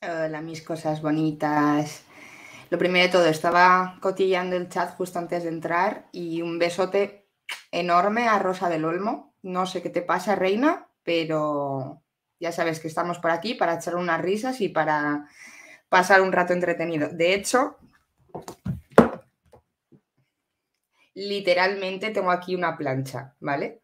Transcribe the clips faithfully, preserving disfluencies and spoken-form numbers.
Hola, mis cosas bonitas. Lo primero de todo, estaba cotilleando el chat justo antes de entrar y un besote enorme a Rosa del Olmo. No sé qué te pasa, reina, pero ya sabes que estamos por aquí para echar unas risas y para pasar un rato entretenido. De hecho, literalmente tengo aquí una plancha, ¿vale?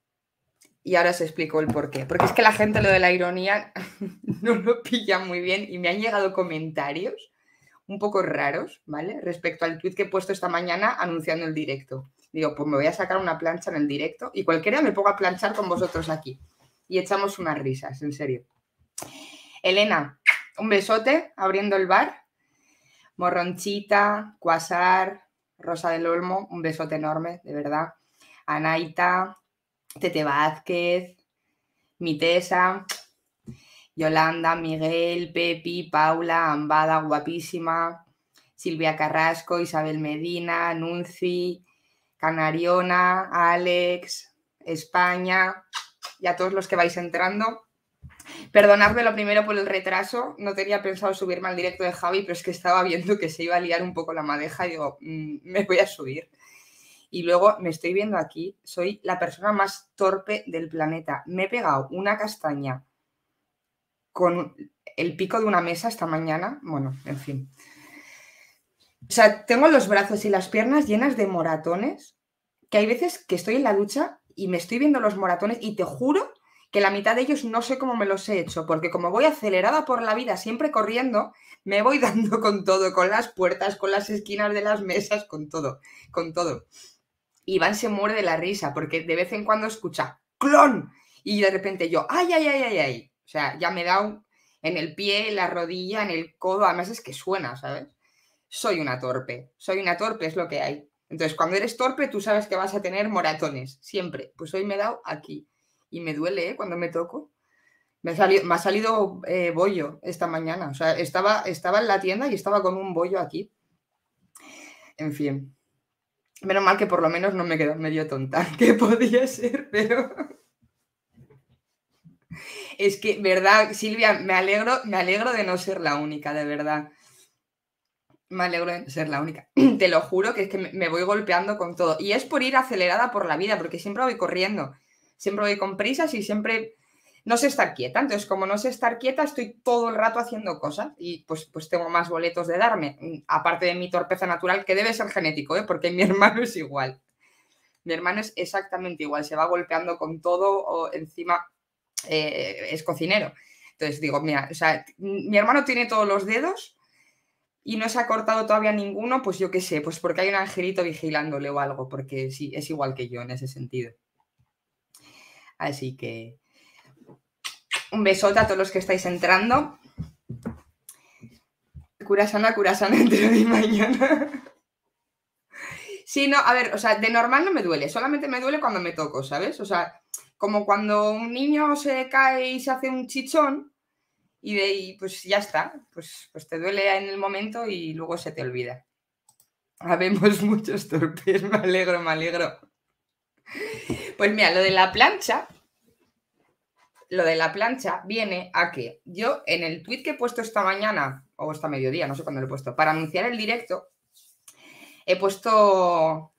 Y ahora os explico el por qué. Porque es que la gente lo de la ironía no lo pilla muy bien y me han llegado comentarios un poco raros, ¿vale? Respecto al tweet que he puesto esta mañana anunciando el directo. Digo, pues me voy a sacar una plancha en el directo y cualquiera me pongo a planchar con vosotros aquí. Y echamos unas risas, en serio. Elena, un besote abriendo el bar. Morronchita, Quasar, Rosa del Olmo, un besote enorme, de verdad. Anaita, Tete Vázquez, Mitesa, Yolanda, Miguel, Pepi, Paula, Ambada, guapísima, Silvia Carrasco, Isabel Medina, Nunci, Canariona, Alex, España y a todos los que vais entrando. Perdonadme lo primero por el retraso, no tenía pensado subirme al directo de Javi, pero es que estaba viendo que se iba a liar un poco la madeja y digo, mmm, me voy a subir. Y luego me estoy viendo aquí, soy la persona más torpe del planeta. Me he pegado una castaña con el pico de una mesa esta mañana. Bueno, en fin. O sea, tengo los brazos y las piernas llenas de moratones, que hay veces que estoy en la ducha y me estoy viendo los moratones y te juro que la mitad de ellos no sé cómo me los he hecho, porque como voy acelerada por la vida, siempre corriendo, me voy dando con todo, con las puertas, con las esquinas de las mesas, con todo, con todo. Iván se muere de la risa, porque de vez en cuando escucha ¡clon! Y de repente yo, ¡ay, ay, ay, ay, ay! O sea, ya me he dado en el pie, en la rodilla, en el codo, además es que suena, ¿sabes? Soy una torpe, soy una torpe, es lo que hay. Entonces, cuando eres torpe, tú sabes que vas a tener moratones, siempre. Pues hoy me he dado aquí. Y me duele, ¿eh? Cuando me toco. Me ha salido, me ha salido eh, bollo esta mañana. O sea, estaba, estaba en la tienda y estaba con un bollo aquí. En fin. Menos mal que por lo menos no me quedo medio tonta, que podía ser, pero... Es que, verdad, Silvia, me alegro, me alegro de no ser la única, de verdad. Me alegro de ser la única. Te lo juro que es que me voy golpeando con todo. Y es por ir acelerada por la vida, porque siempre voy corriendo. Siempre voy con prisas y siempre no sé estar quieta. Entonces, como no sé estar quieta, estoy todo el rato haciendo cosas. Y pues, pues tengo más boletos de darme. Aparte de mi torpeza natural, que debe ser genético, ¿eh? Porque mi hermano es igual. Mi hermano es exactamente igual. Se va golpeando con todo o encima eh, es cocinero. Entonces digo, mira, o sea, mi hermano tiene todos los dedos y no se ha cortado todavía ninguno, pues yo qué sé, pues porque hay un angelito vigilándole o algo, porque sí, es igual que yo en ese sentido. Así que un besote a todos los que estáis entrando. Curasana, curasana entre hoy y mañana. Sí, no, a ver, o sea, de normal no me duele, solamente me duele cuando me toco, ¿sabes? O sea, como cuando un niño se cae y se hace un chichón y de ahí, pues ya está, pues, pues te duele en el momento y luego se te olvida. Habemos muchos torpes, me alegro, me alegro. Pues mira, lo de la plancha, lo de la plancha viene a que yo en el tweet que he puesto esta mañana, o esta mediodía, no sé cuándo lo he puesto, para anunciar el directo, he puesto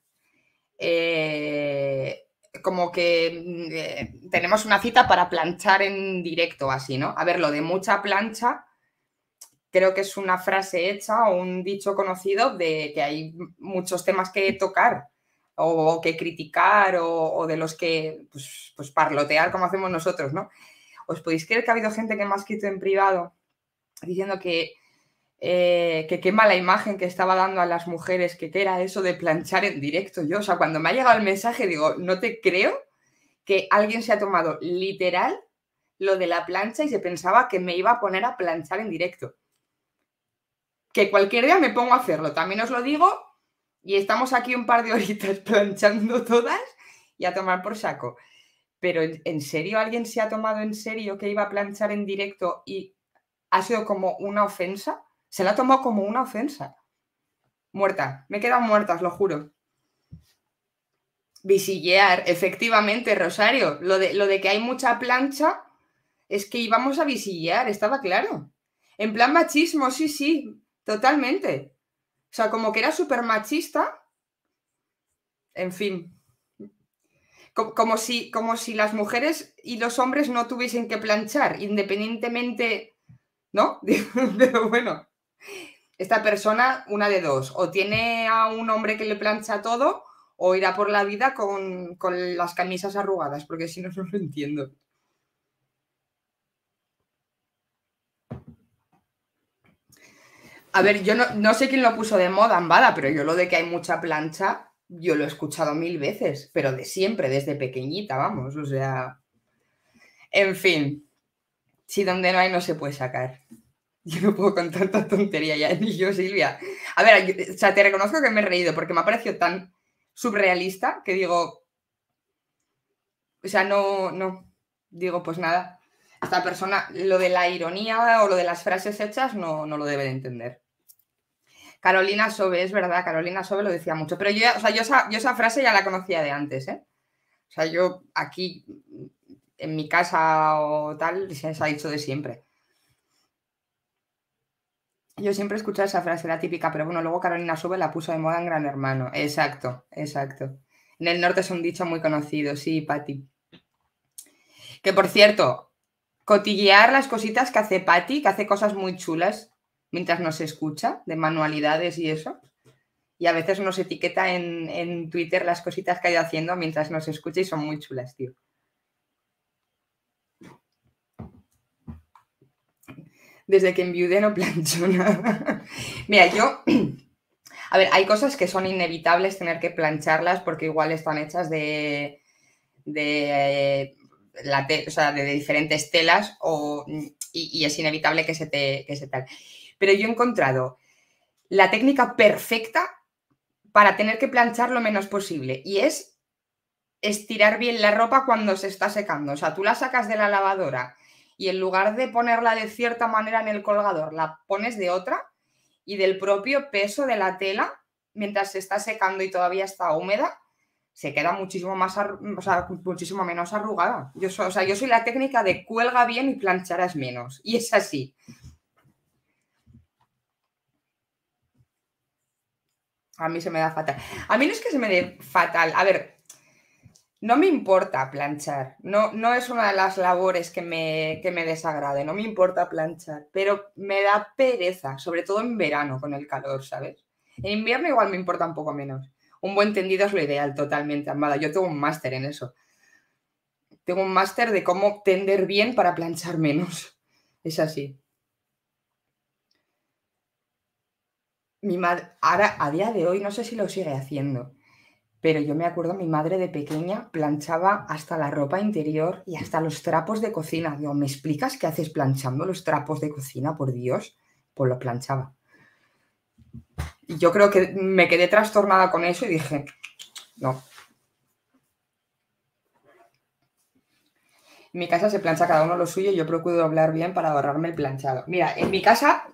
eh, como que eh, tenemos una cita para planchar en directo, así, ¿no? A ver, lo de mucha plancha, creo que es una frase hecha o un dicho conocido de que hay muchos temas que tocar o que criticar o, o de los que, pues, pues parlotear como hacemos nosotros, ¿no? ¿Os podéis creer que ha habido gente que me ha escrito en privado diciendo que, eh, que qué mala imagen que estaba dando a las mujeres, que qué era eso de planchar en directo? Yo, o sea, cuando me ha llegado el mensaje digo, no te creo que alguien se ha tomado literal lo de la plancha y se pensaba que me iba a poner a planchar en directo. Que cualquier día me pongo a hacerlo, también os lo digo, y estamos aquí un par de horitas planchando todas y a tomar por saco. Pero ¿en serio alguien se ha tomado en serio que iba a planchar en directo y ha sido como una ofensa? Se la ha tomado como una ofensa. Muerta, me he quedado muerta, os lo juro. Visillear, efectivamente, Rosario. Lo de, lo de que hay mucha plancha es que íbamos a visillear, estaba claro. En plan machismo, sí, sí, totalmente. O sea, como que era súper machista. En fin. Como, como, si, como si las mujeres y los hombres no tuviesen que planchar, independientemente, ¿no? Pero bueno, esta persona, una de dos, o tiene a un hombre que le plancha todo, o irá por la vida con, con las camisas arrugadas, porque si no, no lo entiendo. A ver, yo no, no sé quién lo puso de moda, Ambada, pero yo lo de que hay mucha plancha, yo lo he escuchado mil veces, pero de siempre, desde pequeñita, vamos, o sea... En fin, si donde no hay no se puede sacar. Yo no puedo con tanta tontería ya, ni yo, Silvia. A ver, yo, o sea, te reconozco que me he reído porque me ha parecido tan surrealista que digo... O sea, no, no. Digo, pues nada, esta persona lo de la ironía o lo de las frases hechas no, no lo debe de entender. Carolina Sobe, es verdad, Carolina Sobe lo decía mucho, pero yo, o sea, yo, esa, yo esa frase ya la conocía de antes, ¿eh? O sea, yo aquí, en mi casa o tal, se ha dicho de siempre. Yo siempre he escuchado esa frase, la típica, pero bueno, luego Carolina Sobe la puso de moda en Gran Hermano. Exacto, exacto. En el norte es un dicho muy conocido, sí, Pati. Que por cierto, cotillear las cositas que hace Pati, que hace cosas muy chulas mientras nos escucha, de manualidades y eso. Y a veces nos etiqueta en, en Twitter las cositas que ha ido haciendo mientras nos escucha y son muy chulas, tío. Desde que enviudé no plancho nada. Mira, yo... A ver, hay cosas que son inevitables tener que plancharlas porque igual están hechas de... de la te, o sea, de diferentes telas o, y, y, es inevitable que se te que se tal. Pero yo he encontrado la técnica perfecta para tener que planchar lo menos posible y es estirar bien la ropa cuando se está secando. O sea, tú la sacas de la lavadora y en lugar de ponerla de cierta manera en el colgador, la pones de otra y del propio peso de la tela, mientras se está secando y todavía está húmeda, se queda muchísimo más, o sea, muchísimo menos arrugada. Yo soy, o sea, yo soy la técnica de cuelga bien y plancharás menos. Y es así. A mí se me da fatal. A mí no es que se me dé fatal. A ver, no me importa planchar. No, no es una de las labores que me, que me desagrade. No me importa planchar. Pero me da pereza, sobre todo en verano con el calor, ¿sabes? En invierno igual me importa un poco menos. Un buen tendido es lo ideal, totalmente, Amada. Yo tengo un máster en eso. Tengo un máster de cómo tender bien para planchar menos. Es así. Mi madre, ahora, a día de hoy, no sé si lo sigue haciendo, pero yo me acuerdo, mi madre de pequeña planchaba hasta la ropa interior y hasta los trapos de cocina. Digo, ¿me explicas qué haces planchando los trapos de cocina, por Dios? Pues los planchaba. Y yo creo que me quedé trastornada con eso y dije, no. En mi casa se plancha cada uno lo suyo y yo procuro hablar bien para ahorrarme el planchado. Mira, en mi casa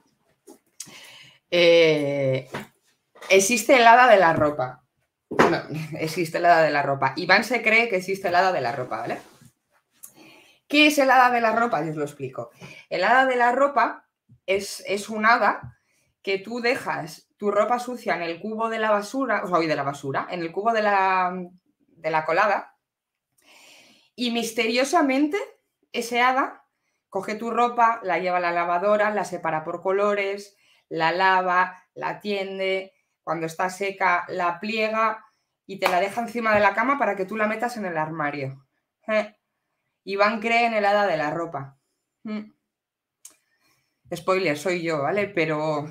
eh, existe el hada de la ropa. Bueno, existe el hada de la ropa. Iván se cree que existe el hada de la ropa, ¿vale? ¿Qué es el hada de la ropa? Yo os lo explico. El hada de la ropa es, es un hada que tú dejas tu ropa sucia en el cubo de la basura, o sea, de la basura, en el cubo de la, de la colada, y misteriosamente ese hada coge tu ropa, la lleva a la lavadora, la separa por colores, la lava, la tiende, cuando está seca la pliega y te la deja encima de la cama para que tú la metas en el armario. ¿Eh? Iván cree en el hada de la ropa. ¿Mm? Spoiler, soy yo, ¿vale? Pero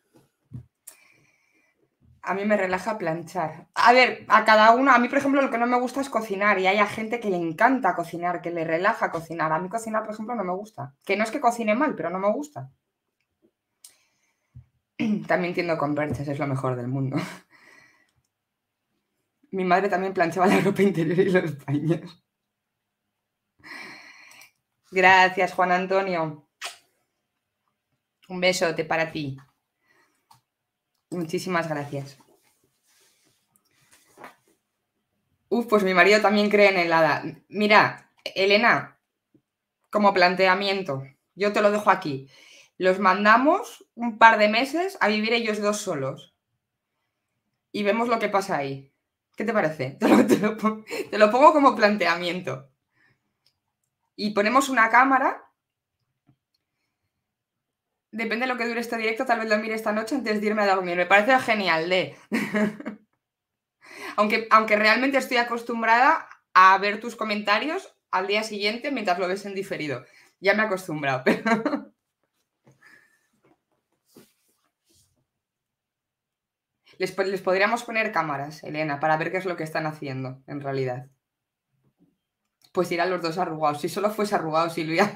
a mí me relaja planchar. A ver, a cada uno, a mí por ejemplo lo que no me gusta es cocinar y hay gente que le encanta cocinar, que le relaja cocinar. A mí cocinar, por ejemplo, no me gusta. Que no es que cocine mal, pero no me gusta. También tiendo con perchas, es lo mejor del mundo. Mi madre también planchaba la ropa interior y los paños. Gracias, Juan Antonio. Un besote para ti. Muchísimas gracias. Uf, pues mi marido también cree en el hada. Mira, Elena, como planteamiento, yo te lo dejo aquí. Los mandamos un par de meses a vivir ellos dos solos. Y vemos lo que pasa ahí. ¿Qué te parece? Te lo, te lo, te lo pongo como planteamiento. Y ponemos una cámara. Depende de lo que dure este directo, tal vez lo mire esta noche antes de irme a dormir. Me parece genial, ¿eh? aunque, aunque realmente estoy acostumbrada a ver tus comentarios al día siguiente mientras lo ves en diferido. Ya me he acostumbrado, pero... Les, les podríamos poner cámaras, Elena, para ver qué es lo que están haciendo, en realidad. Pues irán los dos arrugados. Si solo fuese arrugado, Silvia.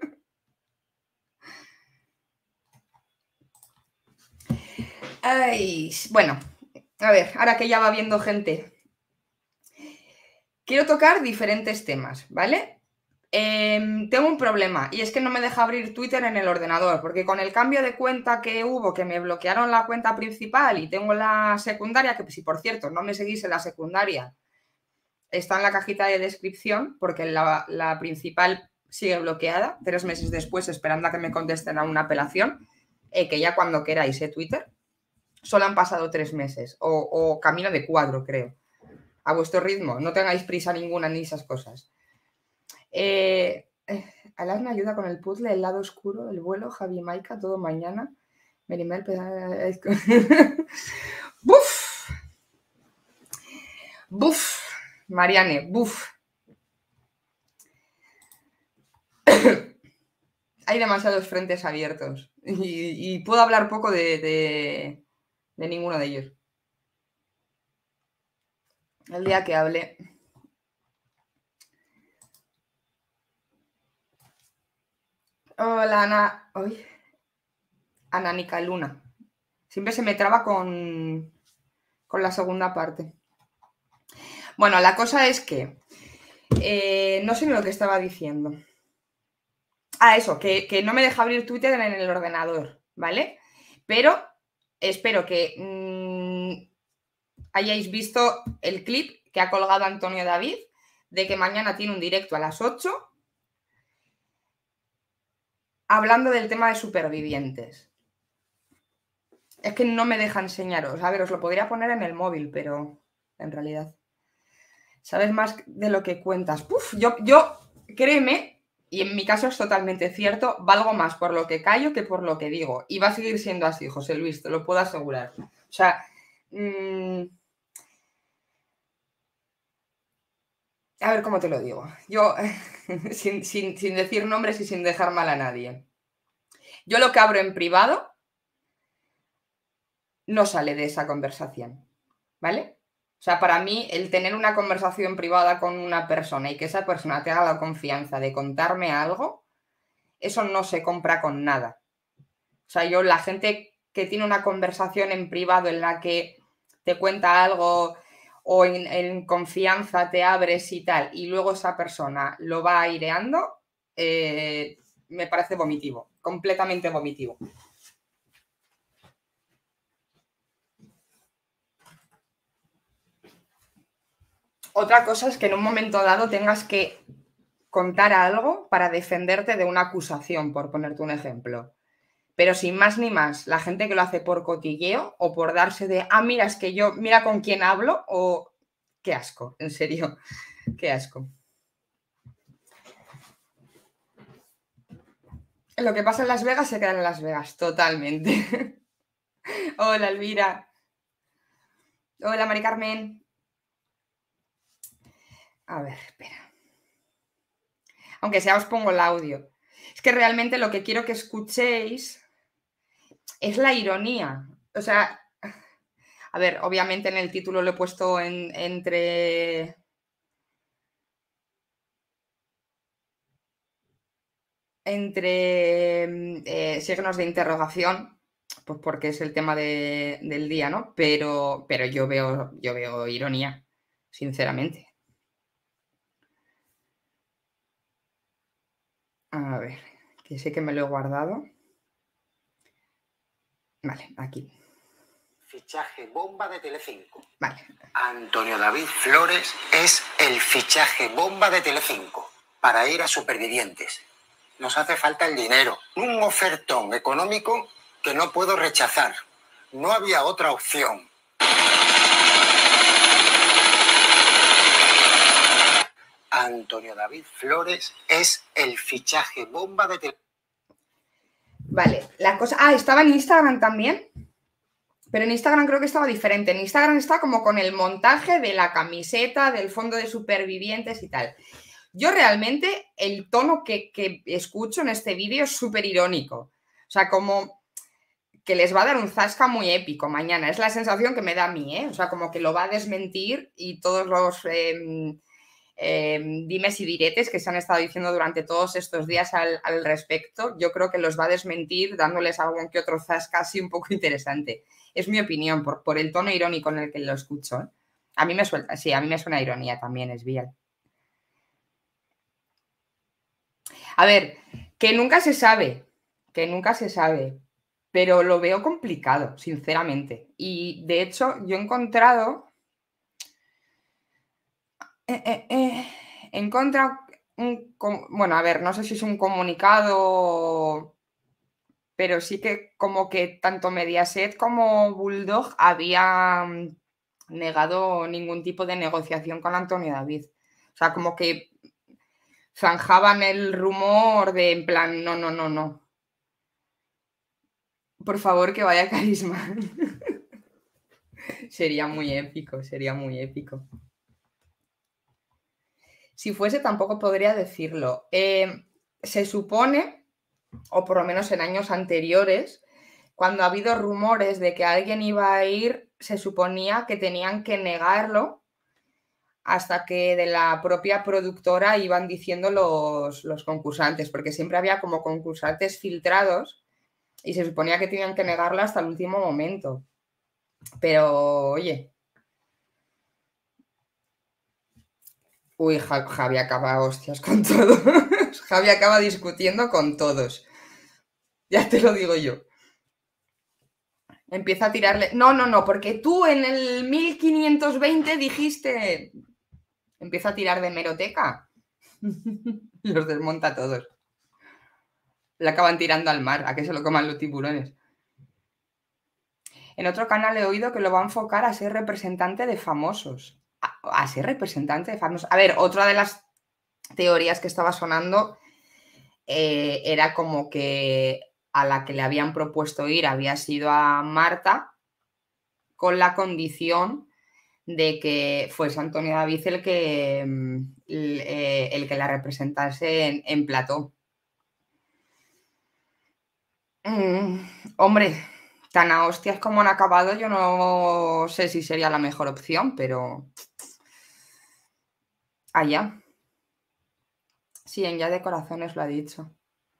Ay, bueno, a ver, ahora que ya va viendo gente. Quiero tocar diferentes temas, ¿vale? Eh, tengo un problema y es que no me deja abrir Twitter en el ordenador, porque con el cambio de cuenta que hubo, que me bloquearon la cuenta principal y tengo la secundaria, que si por cierto no me seguís en la secundaria, está en la cajita de descripción, porque la, la principal sigue bloqueada, tres meses después esperando a que me contesten a una apelación, eh, que ya cuando queráis, ¿eh? Twitter, solo han pasado tres meses, o, o camino de cuadro, creo, a vuestro ritmo, no tengáis prisa ninguna ni esas cosas. Eh, Alas me ayuda con el puzzle, el lado oscuro, el vuelo, Javi Maika, todo mañana. Merimel, ¡buf! ¡Buf! Mariane, ¡buf! Hay demasiados frentes abiertos y, y puedo hablar poco de, de, de ninguno de ellos. El día que hable... Hola, Ana. Uy. Ananica Luna. Siempre se me traba con, con la segunda parte. Bueno, la cosa es que eh, no sé ni lo que estaba diciendo. Ah, eso, que, que no me deja abrir Twitter en el ordenador, ¿vale? Pero espero que mmm, hayáis visto el clip que ha colgado Antonio David de que mañana tiene un directo a las ocho hablando del tema de supervivientes. Es que no me deja enseñaros. A ver, os lo podría poner en el móvil, pero en realidad... Sabes más de lo que cuentas. Puf, yo, yo, créeme, y en mi caso es totalmente cierto, valgo más por lo que callo que por lo que digo. Y va a seguir siendo así, José Luis, te lo puedo asegurar. O sea, mmm... a ver cómo te lo digo. Yo, sin, sin, sin decir nombres y sin dejar mal a nadie. Yo lo que abro en privado no sale de esa conversación, ¿vale? O sea, para mí, el tener una conversación privada con una persona y que esa persona te haga la confianza de contarme algo, eso no se compra con nada. O sea, yo, la gente que tiene una conversación en privado en la que te cuenta algo o en, en confianza te abres y tal, y luego esa persona lo va aireando, eh, me parece vomitivo, completamente vomitivo. Otra cosa es que en un momento dado tengas que contar algo para defenderte de una acusación, por ponerte un ejemplo. Pero sin más ni más, la gente que lo hace por cotilleo o por darse de, ah, mira, es que yo, mira con quién hablo, o qué asco, en serio, qué asco. Lo que pasa en Las Vegas se queda en Las Vegas, totalmente. Hola, Elvira. Hola, Mari Carmen. A ver, espera. Aunque sea, os pongo el audio. Es que realmente lo que quiero que escuchéis es la ironía. O sea, a ver, obviamente en el título lo he puesto en, entre... entre eh, signos de interrogación, pues porque es el tema de, del día, ¿no? Pero, pero yo veo, yo veo ironía, sinceramente. A ver, que sé que me lo he guardado. Vale, aquí. Fichaje bomba de Telecinco. Vale. Antonio David Flores es el fichaje bomba de Telecinco para ir a Supervivientes. Nos hace falta el dinero. Un ofertón económico que no puedo rechazar. No había otra opción. Antonio David Flores es el fichaje bomba de Televisión. Vale, la cosa... Ah, estaba en Instagram también. Pero en Instagram creo que estaba diferente. En Instagram está como con el montaje de la camiseta, del fondo de supervivientes y tal. Yo realmente el tono que, que escucho en este vídeo es súper irónico. O sea, como que les va a dar un zasca muy épico mañana. Es la sensación que me da a mí, ¿eh? O sea, como que lo va a desmentir y todos los eh, eh, dimes y diretes que se han estado diciendo durante todos estos días al, al respecto, yo creo que los va a desmentir dándoles algún que otro zasca así un poco interesante. Es mi opinión, por, por el tono irónico en el que lo escucho, ¿eh? A mí me suena, sí, a mí me suena ironía también, es bien. A ver, que nunca se sabe, que nunca se sabe, pero lo veo complicado, sinceramente. Y de hecho, yo he encontrado. Eh, eh, eh, he encontrado un. Bueno, a ver, no sé si es un comunicado, pero sí que como que tanto Mediaset como Bulldog habían negado ningún tipo de negociación con Antonio David. O sea, como que zanjaban el rumor de en plan, no, no, no, no. Por favor, que vaya Carisma. Sería muy épico, sería muy épico. Si fuese, tampoco podría decirlo. Eh, se supone, o por lo menos en años anteriores, cuando ha habido rumores de que alguien iba a ir, se suponía que tenían que negarlo hasta que de la propia productora iban diciendo los, los concursantes, porque siempre había como concursantes filtrados y se suponía que tenían que negarlo hasta el último momento. Pero, oye. Uy, Javi acaba hostias con todos. Javi acaba discutiendo con todos. Ya te lo digo yo. Empieza a tirarle... No, no, no, porque tú en el mil quinientos veinte dijiste... Empieza a tirar de hemeroteca. Los desmonta a todos. Le acaban tirando al mar, a que se lo coman los tiburones. En otro canal he oído que lo va a enfocar a ser representante de famosos. A, a ser representante de famosos. A ver, otra de las teorías que estaba sonando eh, era como que a la que le habían propuesto ir había sido a Marta, con la condición de que fuese Antonio David el que, el, el que la representase en, en plató. Mm, hombre, tan a hostias como han acabado, yo no sé si sería la mejor opción, pero allá. Sí, en Ya de Corazones lo ha dicho.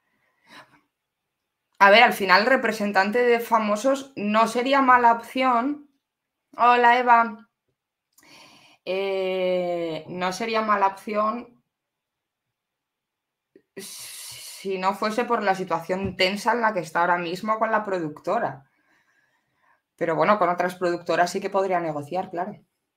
A ver, al final representante de famosos no sería mala opción. Hola, Eva. Eh, no sería mala opción si no fuese por la situación tensa en la que está ahora mismo con la productora. Pero bueno, con otras productoras sí que podría negociar, claro.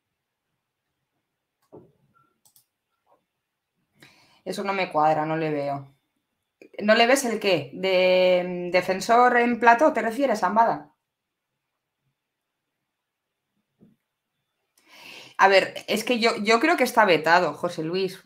Eso no me cuadra, no le veo. ¿No le ves el qué? ¿De defensor en plató te refieres, Ambada? A ver, es que yo, yo creo que está vetado, José Luis.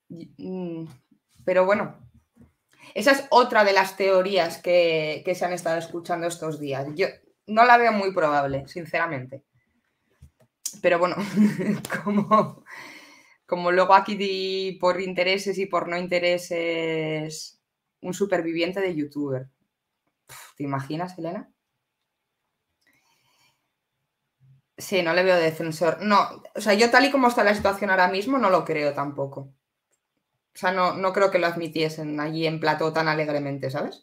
Pero bueno, esa es otra de las teorías que, que se han estado escuchando estos días. Yo no la veo muy probable, sinceramente. Pero bueno, como, como luego aquí di por intereses y por no intereses un superviviente de youtuber. ¿Te imaginas, Elena? Sí, no le veo defensor. No, o sea, yo tal y como está la situación ahora mismo, no lo creo tampoco. O sea, no, no creo que lo admitiesen allí en plató tan alegremente, ¿sabes?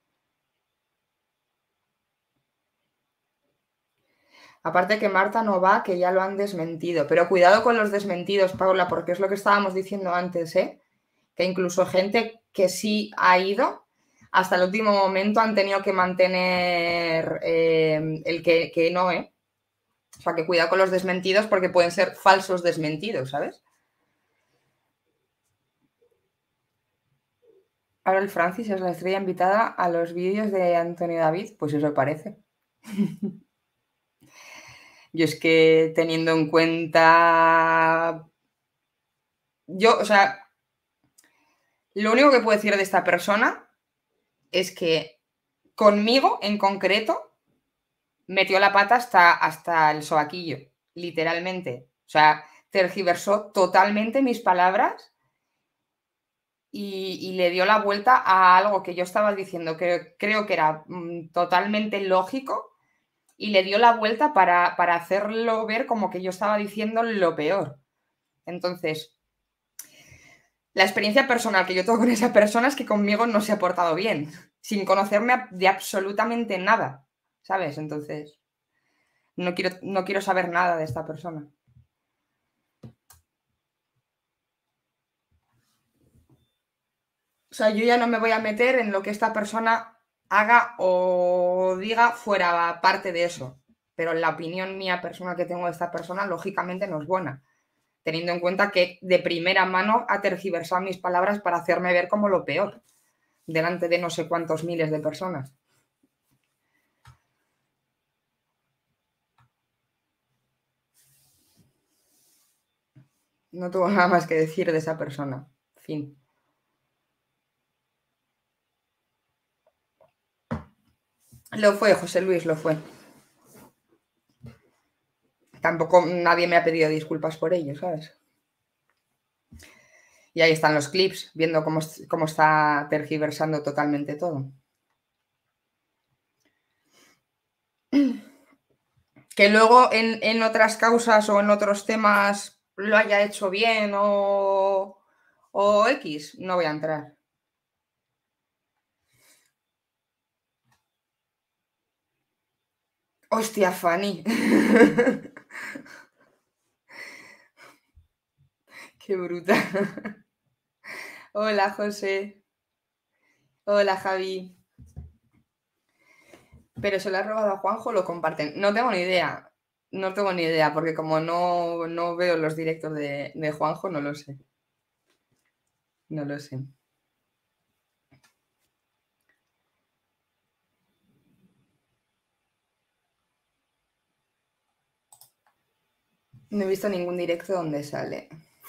Aparte que Marta no va, que ya lo han desmentido. Pero cuidado con los desmentidos, Paula, porque es lo que estábamos diciendo antes, ¿eh? Que incluso gente que sí ha ido, hasta el último momento han tenido que mantener eh, el que, que no, ¿eh? O sea, que cuidado con los desmentidos porque pueden ser falsos desmentidos, ¿sabes? Ahora el Francis es la estrella invitada a los vídeos de Antonio David, pues eso parece. Yo es que teniendo en cuenta... Yo, o sea, lo único que puedo decir de esta persona es que conmigo, en concreto, metió la pata hasta, hasta el sobaquillo, literalmente. O sea, tergiversó totalmente mis palabras y, y le dio la vuelta a algo que yo estaba diciendo que creo que era mm, totalmente lógico y le dio la vuelta para, para hacerlo ver como que yo estaba diciendo lo peor. Entonces, la experiencia personal que yo tengo con esa persona es que conmigo no se ha portado bien, sin conocerme de absolutamente nada, ¿sabes? Entonces, no quiero, no quiero saber nada de esta persona. O sea, yo ya no me voy a meter en lo que esta persona haga o diga fuera parte de eso. Pero la opinión mía personal que tengo de esta persona, lógicamente, no es buena. Teniendo en cuenta que de primera mano ha tergiversado mis palabras para hacerme ver como lo peor, delante de no sé cuántos miles de personas. No tengo nada más que decir de esa persona. Fin. Lo fue, José Luis, lo fue. Tampoco nadie me ha pedido disculpas por ello, ¿sabes? Y ahí están los clips, viendo cómo, cómo está tergiversando totalmente todo. Que luego en, en otras causas o en otros temas lo haya hecho bien o, o X, no voy a entrar. Hostia, Fanny. Qué bruta. Hola, José. Hola, Javi. Pero se lo ha robado a Juanjo, lo comparten. No tengo ni idea. No tengo ni idea, porque como no, no veo los directos de, de Juanjo, no lo sé. No lo sé. No he visto ningún directo donde sale.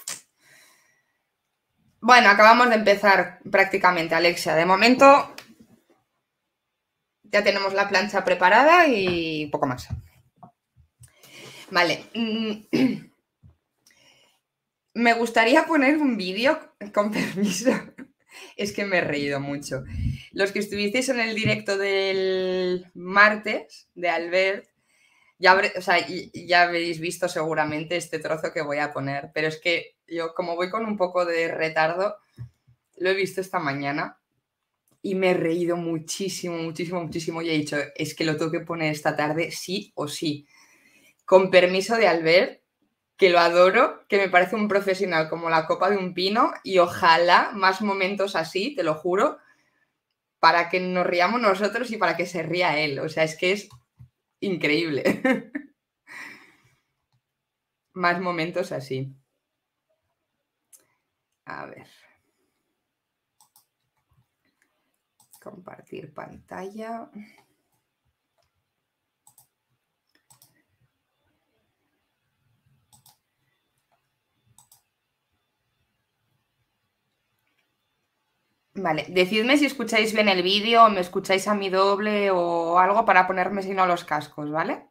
Bueno, acabamos de empezar prácticamente, Alexia. De momento ya tenemos la plancha preparada y poco más. Vale. Me gustaría poner un vídeo, con permiso. Es que me he reído mucho. Los que estuvisteis en el directo del martes de Albert, ya, habré, o sea, ya habréis visto seguramente este trozo que voy a poner, pero es que yo, como voy con un poco de retardo, lo he visto esta mañana y me he reído muchísimo, muchísimo, muchísimo y he dicho, es que lo tengo que poner esta tarde sí o sí. Con permiso de Albert, que lo adoro, que me parece un profesional como la copa de un pino y ojalá más momentos así, te lo juro, para que nos riamos nosotros y para que se ría él. O sea, es que es increíble. Más momentos así. A ver. Compartir pantalla. Vale, decidme si escucháis bien el vídeo o me escucháis a mi doble o algo para ponerme si no los cascos, ¿vale?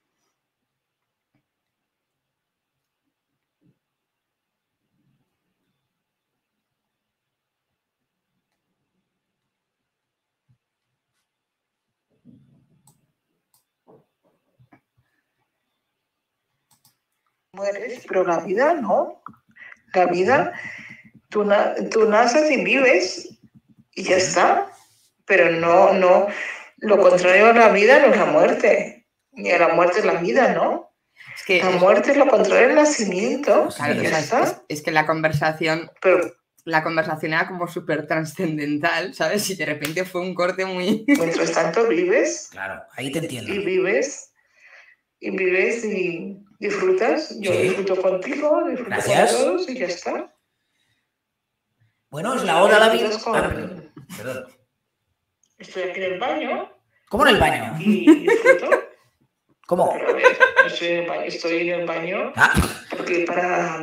Mueres, pero la vida no. La vida, tú, na tú naces y vives y ya está. Pero no, no, lo contrario a la vida no es la muerte, ni a la muerte es la vida, ¿no? Es que, la muerte es lo contrario al nacimiento. Claro, y o ya sea, está. Es, es que la conversación, pero, la conversación era como súper trascendental, ¿sabes? Y de repente fue un corte muy... Mientras tanto vives. Claro, ahí te entiendo. Y vives, y vives y disfrutas. Yo Sí. disfruto contigo, disfruto Gracias. con todos y ya está. Bueno, es la oda a la vida. Disfrutas con, Perdón. Estoy aquí en el baño. ¿Cómo en el baño? Y disfruto. ¿Cómo? Pero a ver, no estoy en el baño, estoy en el baño Ah, porque para,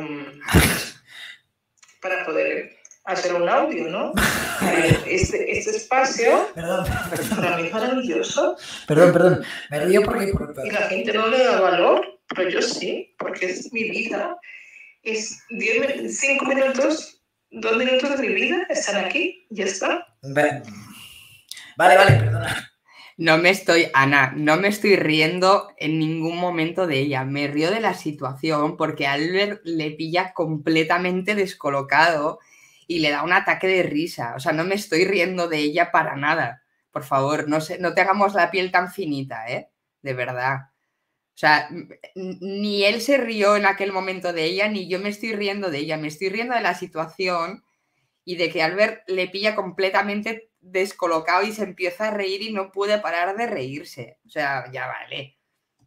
para poder hacer un audio, ¿no? A ver, este, este espacio perdón, para mí es maravilloso perdón, perdón. Me río porque... y la gente no le da valor, pero yo sí, porque es mi vida. Es diez, cinco minutos, dos minutos de mi vida están aquí, ya está. Vale, vale, perdona. No me estoy, Ana, no me estoy riendo en ningún momento de ella. Me río de la situación porque Albert le pilla completamente descolocado y le da un ataque de risa. O sea, no me estoy riendo de ella para nada. Por favor, no, se, no tengamos la piel tan finita, ¿eh? De verdad. O sea, ni él se rió en aquel momento de ella, ni yo me estoy riendo de ella. Me estoy riendo de la situación y de que Albert le pilla completamente descolocado y se empieza a reír y no puede parar de reírse. O sea, ya vale.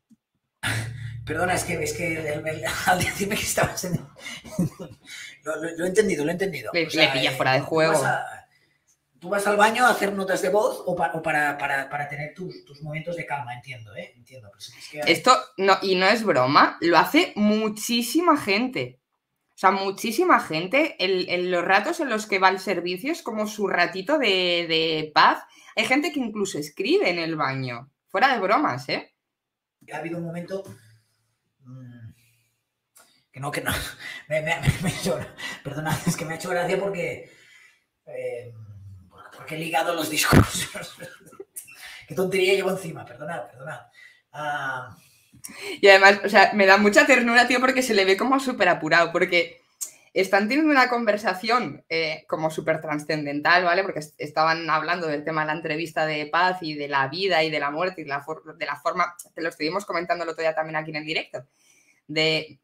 Perdona, es que, es que el, el, al decirme que estabas en... lo, lo, lo he entendido, lo he entendido. Le, o sea, le pilla eh, fuera de juego. Tú vas, a, tú vas al baño a hacer notas de voz o, pa, o para, para, para tener tus, tus momentos de calma, entiendo, ¿eh? Entiendo. Pero es que... Esto, no, y no es broma, lo hace muchísima gente. O sea, muchísima gente, en, en los ratos en los que va al servicio es como su ratito de, de paz. Hay gente que incluso escribe en el baño, fuera de bromas, ¿eh? Ha habido un momento mmm, que no, que no, me, me, me, he hecho, perdona, es que me ha hecho gracia porque, eh, porque he ligado los discursos. Qué tontería llevo encima, perdona, perdona. Uh, Y además, o sea, me da mucha ternura, tío, porque se le ve como súper apurado, porque están teniendo una conversación eh, como súper trascendental, ¿vale? Porque estaban hablando del tema de la entrevista de paz y de la vida y de la muerte y de la, de la forma, te lo estuvimos comentando el otro día también aquí en el directo, de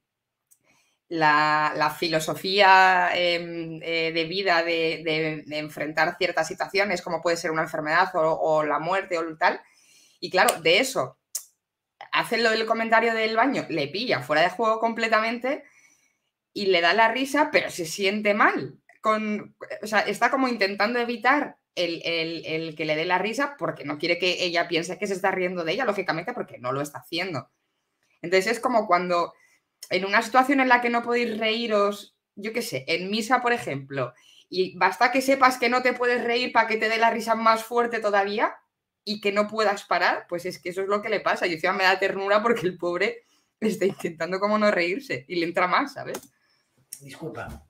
la, la filosofía eh, eh, de vida de, de, de enfrentar ciertas situaciones, como puede ser una enfermedad o, o la muerte o tal. Y claro, de eso... hace lo del comentario del baño, le pilla fuera de juego completamente y le da la risa, pero se siente mal. Con, o sea, está como intentando evitar el, el, el que le dé la risa porque no quiere que ella piense que se está riendo de ella, lógicamente, porque no lo está haciendo. Entonces es como cuando en una situación en la que no podéis reíros, yo qué sé, en misa, por ejemplo, y basta que sepas que no te puedes reír para que te dé la risa más fuerte todavía, y que no puedas parar, pues es que eso es lo que le pasa. Y encima me da ternura porque el pobre está intentando como no reírse y le entra más, ¿sabes? Disculpa.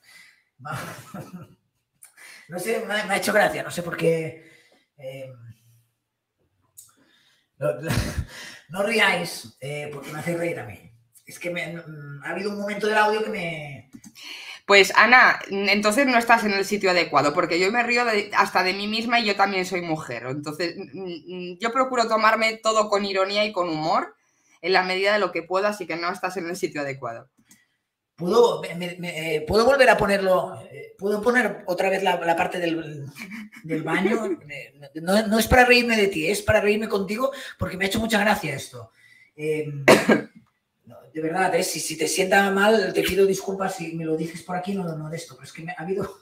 No sé, me ha hecho gracia, no sé por qué... Eh, no, no riáis, eh, porque me hacéis reír a mí. Es que me, ha habido un momento del audio que me... Pues, Ana, entonces no estás en el sitio adecuado, porque yo me río de, hasta de mí misma y yo también soy mujer. Entonces, yo procuro tomarme todo con ironía y con humor en la medida de lo que puedo, así que no estás en el sitio adecuado. ¿Puedo, me, me, eh, ¿puedo volver a ponerlo? ¿Puedo poner otra vez la, la parte del, del baño? No, no es para reírme de ti, es para reírme contigo, porque me ha hecho mucha gracia esto. Eh, No, de verdad, ¿eh? si, si te sienta mal, te pido disculpas si me lo dices por aquí, no, no de esto, pero es que me ha habido...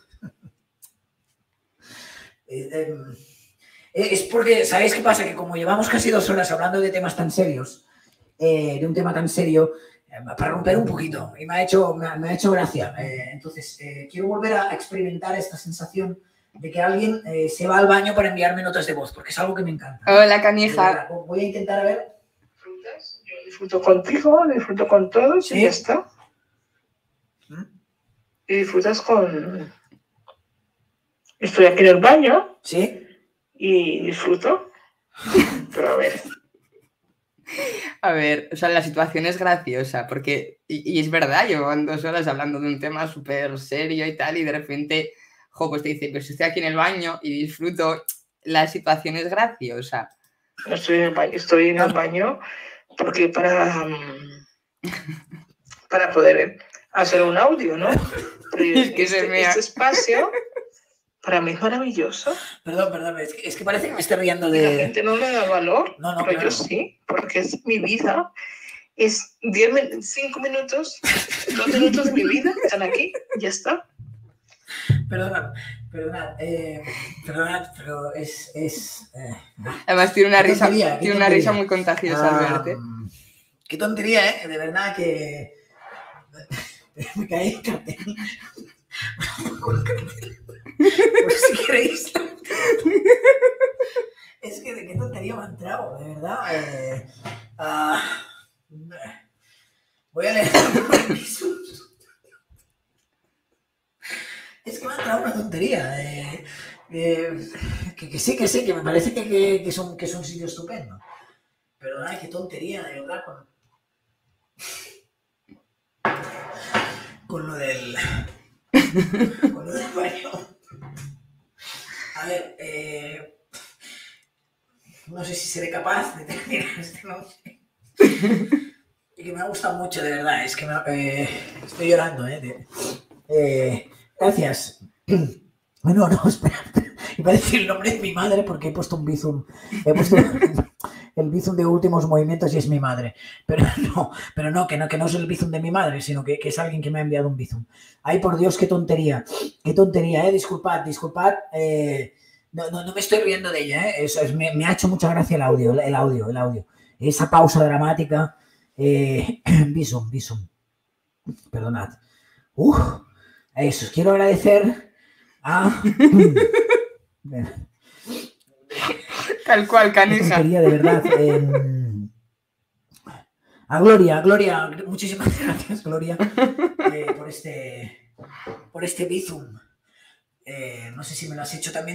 eh, eh, es porque, ¿sabéis qué pasa? Que como llevamos casi dos horas hablando de temas tan serios, eh, de un tema tan serio, eh, para romper un poquito, y me ha hecho, me ha, me ha hecho gracia. Eh, entonces, eh, quiero volver a experimentar esta sensación de que alguien eh, se va al baño para enviarme notas de voz, porque es algo que me encanta. Hola, canija. Verdad, voy a intentar a ver... Yo disfruto contigo, disfruto con todos ¿Sí? y ya está. ¿Mm? Y disfrutas con... Estoy aquí en el baño. Sí. Y disfruto. Pero a ver. A ver, o sea, la situación es graciosa, porque, y, y es verdad, llevan dos horas hablando de un tema súper serio y tal, y de repente, jo, pues te dice, pues estoy aquí en el baño y disfruto. La situación es graciosa. Estoy en el baño, estoy en el baño porque para, um, para poder hacer un audio, ¿no? Pero es que este, se me este espacio para mí es maravilloso. Perdón, perdón, es que, es que parece que me estoy riendo de... La gente no le da valor, no, no, pero claro. yo sí, porque es mi vida. Es diez, cinco minutos, dos minutos de mi vida, están aquí, ya está. Perdona, perdona, eh, perdona, pero es... es eh, Además tiene una qué risa, tontería, qué tiene una tontería. risa muy contagiosa al verte. Ah, qué tontería, ¿eh? De verdad que... Me caí el cartel. Pues si queréis... Es que de qué tontería me ha entrado, de verdad. Eh, ah, voy a leer Es que me ha entrado una tontería. Eh, eh, que, que sí, que sí, que me parece que, que, que, son, que es un sitio estupendo. Pero ay, qué tontería, de verdad, con, con lo del... con lo del baño. A ver, eh, no sé si seré capaz de terminar este noche. Y que me ha gustado mucho, de verdad. Es que me, eh, estoy llorando, ¿eh? De, eh gracias. Bueno, no, espera. Iba a decir el nombre de mi madre porque he puesto un bizum. He puesto el bizum de últimos movimientos y es mi madre. Pero no, pero no, que no, que no es el bizum de mi madre, sino que, que es alguien que me ha enviado un bizum. Ay, por Dios, qué tontería. Qué tontería, ¿eh? Disculpad, disculpad. Eh, no, no, no me estoy riendo de ella, ¿eh? Eso es, me, me ha hecho mucha gracia el audio, el, el audio, el audio. Esa pausa dramática. Eh, Visum, Visum. Perdonad. Uf, eso, quiero agradecer a... Tal cual, canija. Tontería, de verdad. Eh, a Gloria, Gloria, muchísimas gracias, Gloria, eh, por este por este Bizum. Eh, no sé si me lo has hecho también.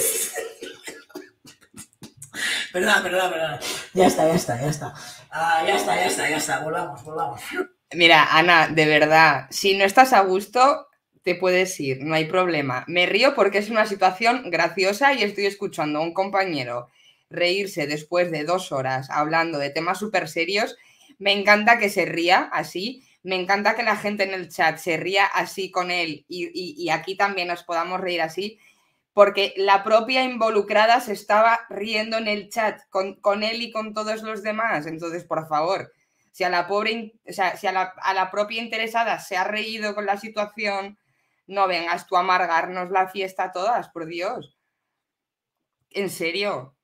Perdón, perdón, perdón. Ya está, ya está, ya está. Ah, ya está, ya está, ya está. Volvamos, volvamos. Mira, Ana, de verdad, si no estás a gusto, te puedes ir, no hay problema. Me río porque es una situación graciosa y estoy escuchando a un compañero reírse después de dos horas hablando de temas súper serios. Me encanta que se ría así, me encanta que la gente en el chat se ría así con él y, y, y aquí también nos podamos reír así, porque la propia involucrada se estaba riendo en el chat con, con él y con todos los demás. Entonces, por favor, si a la pobre, o sea, si a la, a la propia interesada se ha reído con la situación, no vengas tú a amargarnos la fiesta a todas, por Dios. En serio.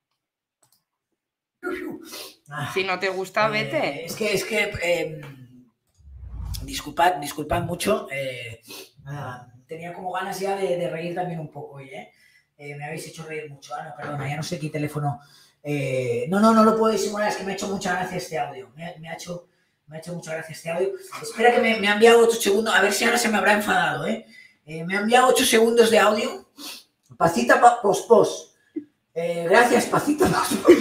Ah, si no te gusta, eh, vete. Es que, es que, eh, disculpad, disculpad mucho. Eh, ah, tenía como ganas ya de, de reír también un poco hoy, ¿eh? Eh, me habéis hecho reír mucho. Ah, no, perdona, ya no sé qué teléfono. Eh, no, no, no lo puedo disimular, es que me ha hecho mucha gracia este audio. Me, me ha hecho, me ha hecho mucha gracia este audio. Espera que me, me ha enviado ocho segundos, a ver si ahora se me habrá enfadado, ¿eh? eh me ha enviado ocho segundos de audio. Pacita pa, pos pos. Eh, gracias, Pacita pos pos.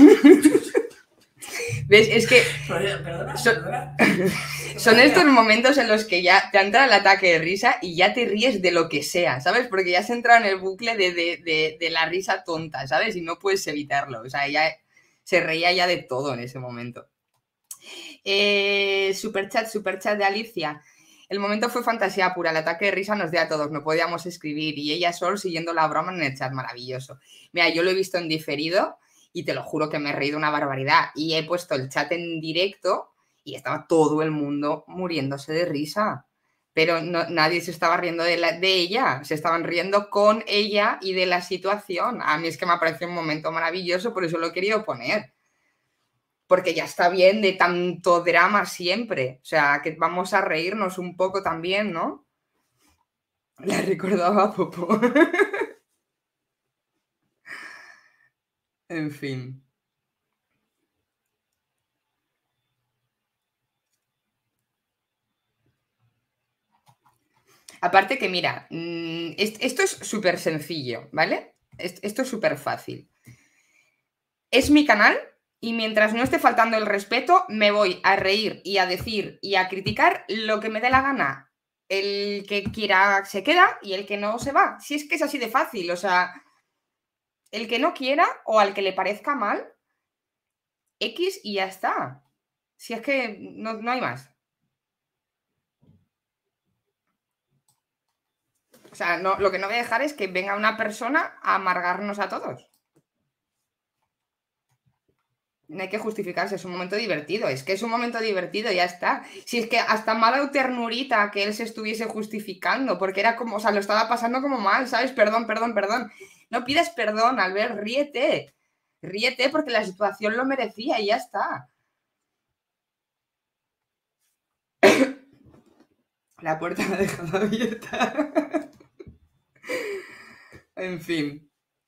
¿Ves? Es que Perdona, son, perdona. son estos momentos en los que ya te entra el ataque de risa y ya te ríes de lo que sea, ¿sabes? Porque ya has entrado en el bucle de, de, de, de la risa tonta, ¿sabes? Y no puedes evitarlo. O sea, ya se reía ya de todo en ese momento. Eh, superchat, superchat de Alicia. El momento fue fantasía pura, el ataque de risa nos dio a todos, no podíamos escribir y ella solo siguiendo la broma en el chat, maravilloso. Mira, yo lo he visto en diferido y te lo juro que me he reído una barbaridad y he puesto el chat en directo y estaba todo el mundo muriéndose de risa, pero no, nadie se estaba riendo de, la, de ella, se estaban riendo con ella y de la situación. A mí es que me ha parecido un momento maravilloso, por eso lo he querido poner. Porque ya está bien de tanto drama siempre. O sea, que vamos a reírnos un poco también, ¿no? Le recordaba a Popo. En fin. Aparte que, mira, esto es súper sencillo, ¿vale? Esto es súper fácil. Es mi canal y mientras no esté faltando el respeto, me voy a reír y a decir y a criticar lo que me dé la gana. El que quiera se queda y el que no se va. Si es que es así de fácil, o sea, el que no quiera o al que le parezca mal, X y ya está. Si es que no, no hay más. O sea, no, lo que no voy a dejar es que venga una persona a amargarnos a todos. No hay que justificarse, es un momento divertido. Es que es un momento divertido, ya está. Si es que hasta mala ternurita que él se estuviese justificando, porque era como, o sea, lo estaba pasando como mal, ¿sabes? Perdón, perdón, perdón. No pidas perdón, Albert, ríete. Ríete porque la situación lo merecía y ya está. La puerta la ha dejado abierta. En fin.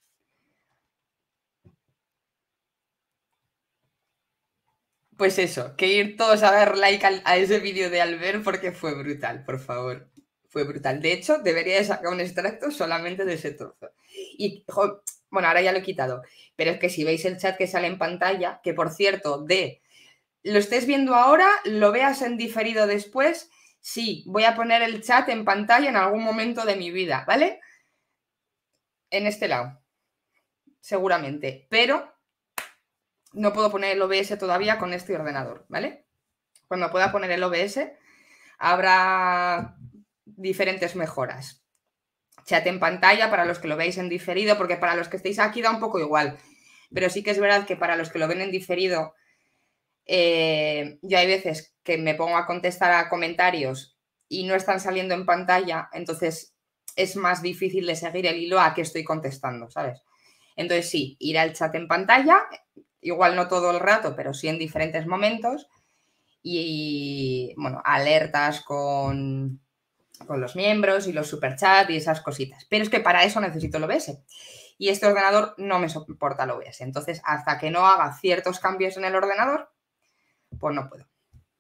Pues eso, que ir todos a dar like al, a ese vídeo de Albert porque fue brutal, por favor. Fue brutal. De hecho, debería de sacar un extracto solamente de ese trozo. Y, jo, bueno, ahora ya lo he quitado. Pero es que si veis el chat que sale en pantalla, que por cierto, de lo estés viendo ahora, lo veas en diferido después, sí, voy a poner el chat en pantalla en algún momento de mi vida, ¿vale? En este lado, seguramente. Pero no puedo poner el O B S todavía con este ordenador, ¿vale? Cuando pueda poner el O B S habrá diferentes mejoras. Chat en pantalla para los que lo veis en diferido, porque para los que estéis aquí da un poco igual. Pero sí que es verdad que para los que lo ven en diferido, eh, yo hay veces que me pongo a contestar a comentarios y no están saliendo en pantalla, entonces es más difícil de seguir el hilo a que estoy contestando, ¿sabes? Entonces sí, ir al chat en pantalla, igual no todo el rato, pero sí en diferentes momentos, y, bueno, alertas con, con los miembros y los superchats y esas cositas. Pero es que para eso necesito el O B S. Y este ordenador no me soporta el O B S. Entonces, hasta que no haga ciertos cambios en el ordenador, pues no puedo.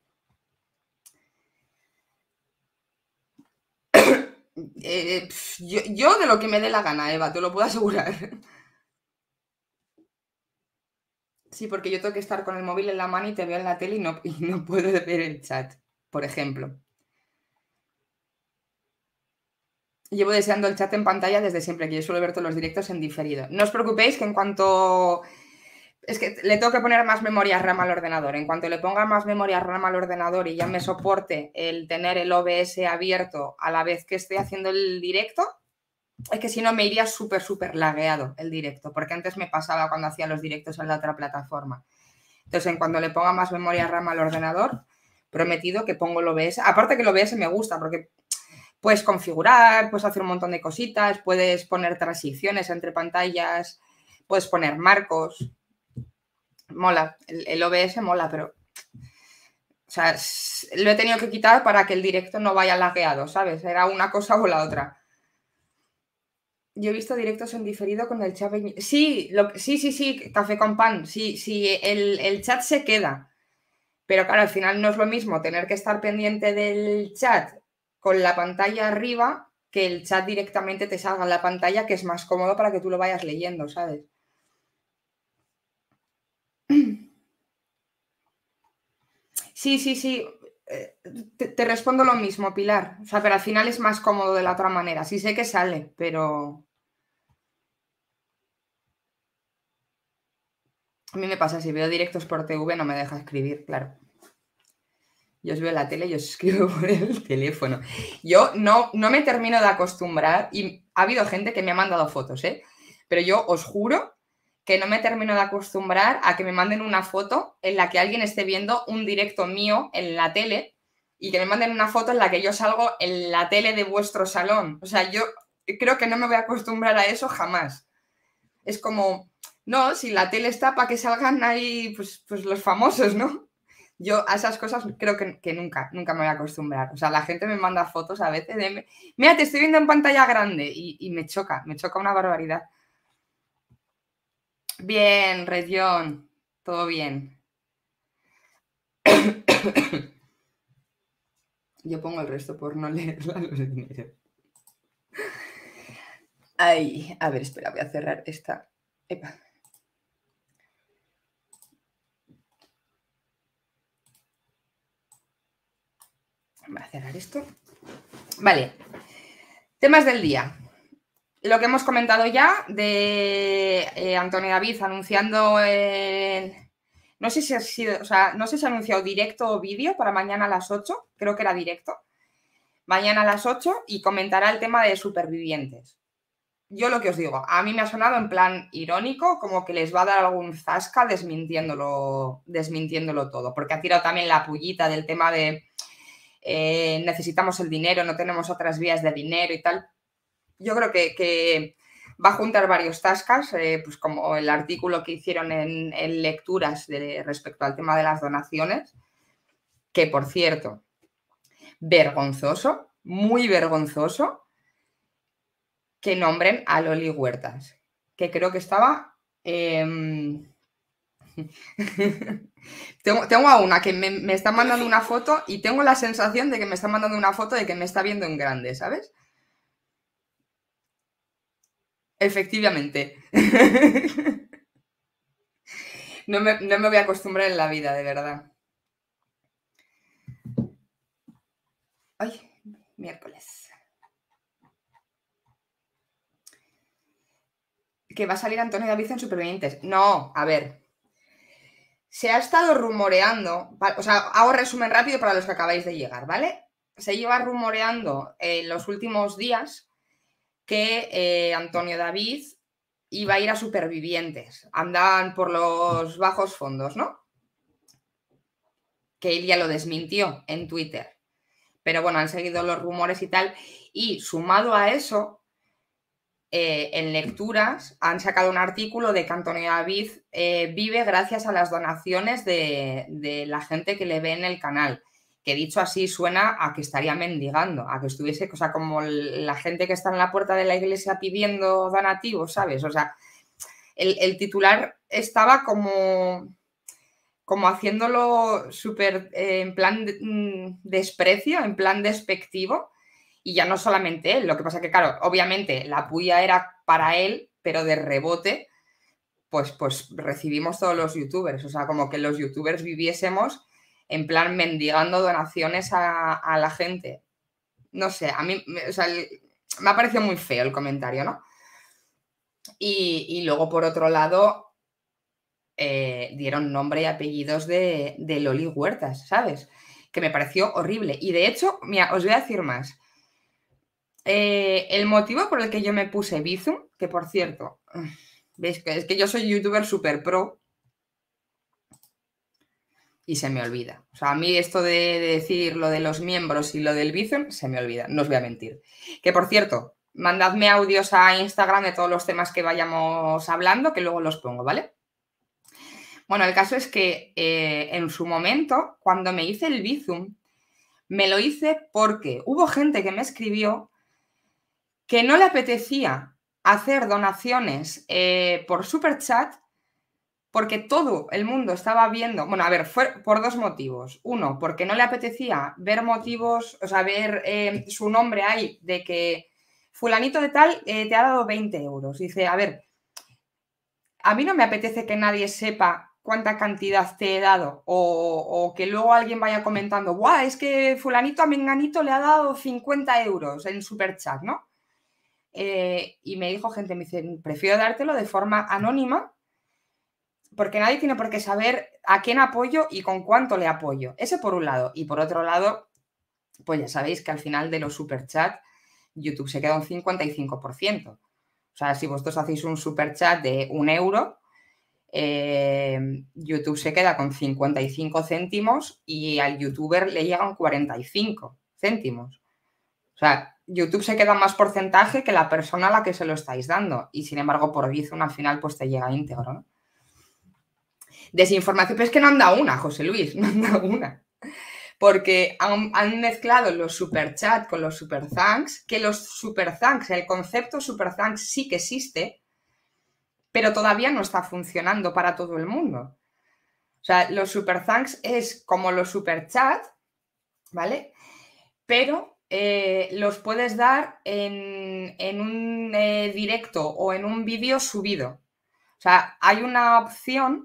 eh, yo, yo de lo que me dé la gana, Eva, te lo puedo asegurar. Sí, porque yo tengo que estar con el móvil en la mano y te veo en la tele y no, y no puedo ver el chat, por ejemplo. Llevo deseando el chat en pantalla desde siempre, que yo suelo ver todos los directos en diferido. No os preocupéis que en cuanto... Es que le tengo que poner más memoria RAM al ordenador. En cuanto le ponga más memoria RAM al ordenador y ya me soporte el tener el O B S abierto a la vez que estoy haciendo el directo, es que si no me iría súper, súper lagueado el directo, porque antes me pasaba cuando hacía los directos en la otra plataforma. Entonces, en cuanto le ponga más memoria RAM al ordenador, prometido que pongo el O B S. Aparte que el O B S me gusta, porque puedes configurar, puedes hacer un montón de cositas, puedes poner transiciones entre pantallas, puedes poner marcos. Mola, el, el O B S mola, pero... O sea, lo he tenido que quitar para que el directo no vaya lagueado, ¿sabes? Era una cosa o la otra. Yo he visto directos en diferido con el chat. Sí, lo, sí, sí, sí, café con pan. Sí, sí, el, el chat se queda. Pero claro, al final no es lo mismo tener que estar pendiente del chat con la pantalla arriba que el chat directamente te salga en la pantalla, que es más cómodo para que tú lo vayas leyendo, ¿sabes? Sí, sí, sí. Te, te respondo lo mismo, Pilar. O sea, pero al final es más cómodo de la otra manera. Sí sé que sale, pero... A mí me pasa, si veo directos por T V no me deja escribir, claro. Yo os veo en la tele y os escribo por el teléfono. Yo no, no me termino de acostumbrar, y ha habido gente que me ha mandado fotos, ¿eh? Pero yo os juro que no me termino de acostumbrar a que me manden una foto en la que alguien esté viendo un directo mío en la tele y que me manden una foto en la que yo salgo en la tele de vuestro salón. O sea, yo creo que no me voy a acostumbrar a eso jamás. Es como, no, si la tele está para que salgan ahí pues, pues los famosos, ¿no? Yo a esas cosas creo que, que nunca, nunca me voy a acostumbrar. O sea, la gente me manda fotos a veces de, mira, te estoy viendo en pantalla grande y, y me choca, me choca una barbaridad. Bien, Región, todo bien. Yo pongo el resto por no leerla los dineros. Ay, a ver, espera, voy a cerrar esta. Epa. Voy a cerrar esto. Vale. Temas del día. Lo que hemos comentado ya de eh, Antonio David anunciando el... No sé si ha sido, o sea, no sé si ha anunciado directo o vídeo para mañana a las ocho. Creo que era directo. Mañana a las ocho y comentará el tema de supervivientes. yo lo que os digo, a mí me ha sonado en plan irónico, como que les va a dar algún zasca desmintiéndolo, desmintiéndolo todo, porque ha tirado también la pullita del tema de eh, necesitamos el dinero, no tenemos otras vías de dinero y tal. Yo creo que, que va a juntar varios tascas, eh, pues como el artículo que hicieron en, en lecturas de, respecto al tema de las donaciones, que por cierto, vergonzoso, muy vergonzoso, que nombren a Loli Huertas, que creo que estaba... Eh... tengo, tengo a una que me, me está mandando una foto y tengo la sensación de que me está mandando una foto de que me está viendo en grande, ¿sabes? Efectivamente. No me, no me voy a acostumbrar en la vida, de verdad. Ay, miércoles. Que va a salir Antonio David en Supervivientes. No, a ver. Se ha estado rumoreando, o sea, hago resumen rápido para los que acabáis de llegar, ¿vale? Se lleva rumoreando en los últimos días que eh, Antonio David iba a ir a Supervivientes. Andaban por los bajos fondos, ¿no? Que él ya lo desmintió en Twitter. Pero bueno, han seguido los rumores y tal. Y sumado a eso, eh, en lecturas han sacado un artículo de que Antonio David eh, vive gracias a las donaciones de, de la gente que le ve en el canal. Que dicho así suena a que estaría mendigando, a que estuviese, o sea, como la gente que está en la puerta de la iglesia pidiendo donativos, ¿sabes? O sea, el, el titular estaba como, como haciéndolo súper eh, en plan de, mm, desprecio, en plan despectivo, y ya no solamente él, lo que pasa que, claro, obviamente la puya era para él, pero de rebote, pues, pues recibimos todos los youtubers, o sea, como que los youtubers viviésemos en plan mendigando donaciones a, a la gente. No sé, a mí o sea, me ha parecido muy feo el comentario, ¿no? Y, y luego, por otro lado, eh, dieron nombre y apellidos de, de Loli Huertas, ¿sabes? Que me pareció horrible. Y de hecho, mira, os voy a decir más. Eh, el motivo por el que yo me puse Bizum, que por cierto, veis que es que yo soy youtuber super pro, y se me olvida. O sea, a mí esto de, de decir lo de los miembros y lo del Bizum se me olvida, no os voy a mentir. Que por cierto, mandadme audios a Instagram de todos los temas que vayamos hablando, que luego los pongo, ¿vale? Bueno, el caso es que eh, en su momento, cuando me hice el Bizum, me lo hice porque hubo gente que me escribió que no le apetecía hacer donaciones eh, por Superchat porque todo el mundo estaba viendo, bueno, a ver, fue por dos motivos. Uno, porque no le apetecía ver motivos, o sea, ver eh, su nombre ahí de que fulanito de tal eh, te ha dado veinte euros. Dice, a ver, a mí no me apetece que nadie sepa cuánta cantidad te he dado o, o que luego alguien vaya comentando, guau, es que fulanito a menganito le ha dado cincuenta euros en Superchat, ¿no? Eh, y me dijo gente, me dice, prefiero dártelo de forma anónima porque nadie tiene por qué saber a quién apoyo y con cuánto le apoyo. Ese por un lado. Y por otro lado, pues ya sabéis que al final de los superchats, YouTube se queda un cincuenta y cinco por ciento. O sea, si vosotros hacéis un superchat de un euro, eh, YouTube se queda con cincuenta y cinco céntimos y al youtuber le llegan cuarenta y cinco céntimos. O sea, YouTube se queda más porcentaje que la persona a la que se lo estáis dando. Y sin embargo, por Bizum al final pues te llega íntegro, ¿no? Desinformación, pero es que no han dado una, José Luis, no han dado una. Porque han, han mezclado los superchats con los super thanks, que los super thanks, el concepto super thanks sí que existe, pero todavía no está funcionando para todo el mundo. O sea, los super thanks es como los superchats, ¿vale? Pero eh, los puedes dar en, en un eh, directo o en un vídeo subido. O sea, hay una opción.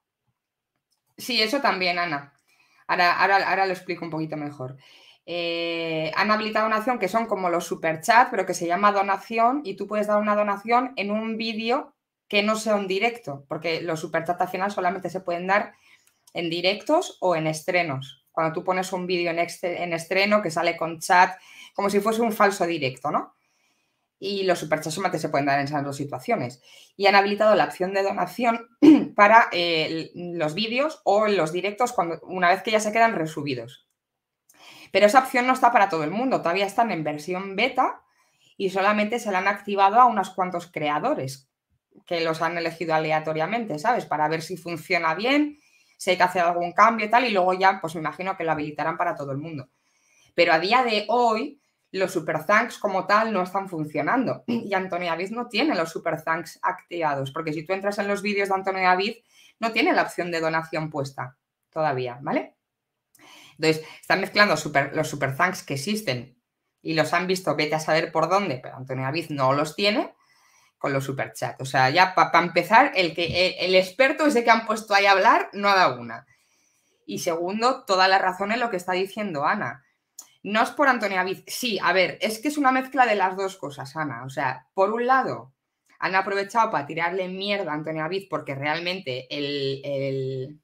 Sí, eso también, Ana. Ahora, ahora, ahora lo explico un poquito mejor. Eh, han habilitado una opción que son como los superchats, pero que se llama donación y tú puedes dar una donación en un vídeo que no sea un directo, porque los superchats al final solamente se pueden dar en directos o en estrenos. Cuando tú pones un vídeo en, en estreno que sale con chat, como si fuese un falso directo, ¿no? y los superchats solamente se pueden dar en esas dos situaciones. Y han habilitado la opción de donación para eh, los vídeos o en los directos cuando, una vez que ya se quedan resubidos. Pero esa opción no está para todo el mundo, todavía están en versión beta y solamente se la han activado a unos cuantos creadores que los han elegido aleatoriamente, ¿sabes? Para ver si funciona bien, si hay que hacer algún cambio y tal, y luego ya, pues me imagino que lo habilitarán para todo el mundo. Pero a día de hoy, los super thanks como tal no están funcionando. Y Antonio David no tiene los super thanks activados, porque si tú entras en los vídeos de Antonio David, no tiene la opción de donación puesta todavía, ¿vale? Entonces, están mezclando super, los super thanks que existen y los han visto, vete a saber por dónde, pero Antonio David no los tiene, con los superchats. O sea, ya para pa empezar, el, que, el, el experto ese que han puesto ahí a hablar no ha dado una. Y segundo, toda la razón en lo que está diciendo Ana. No es por Antonio David. Sí, a ver, es que es una mezcla de las dos cosas, Ana. O sea, por un lado, han aprovechado para tirarle mierda a Antonio David porque realmente el, el,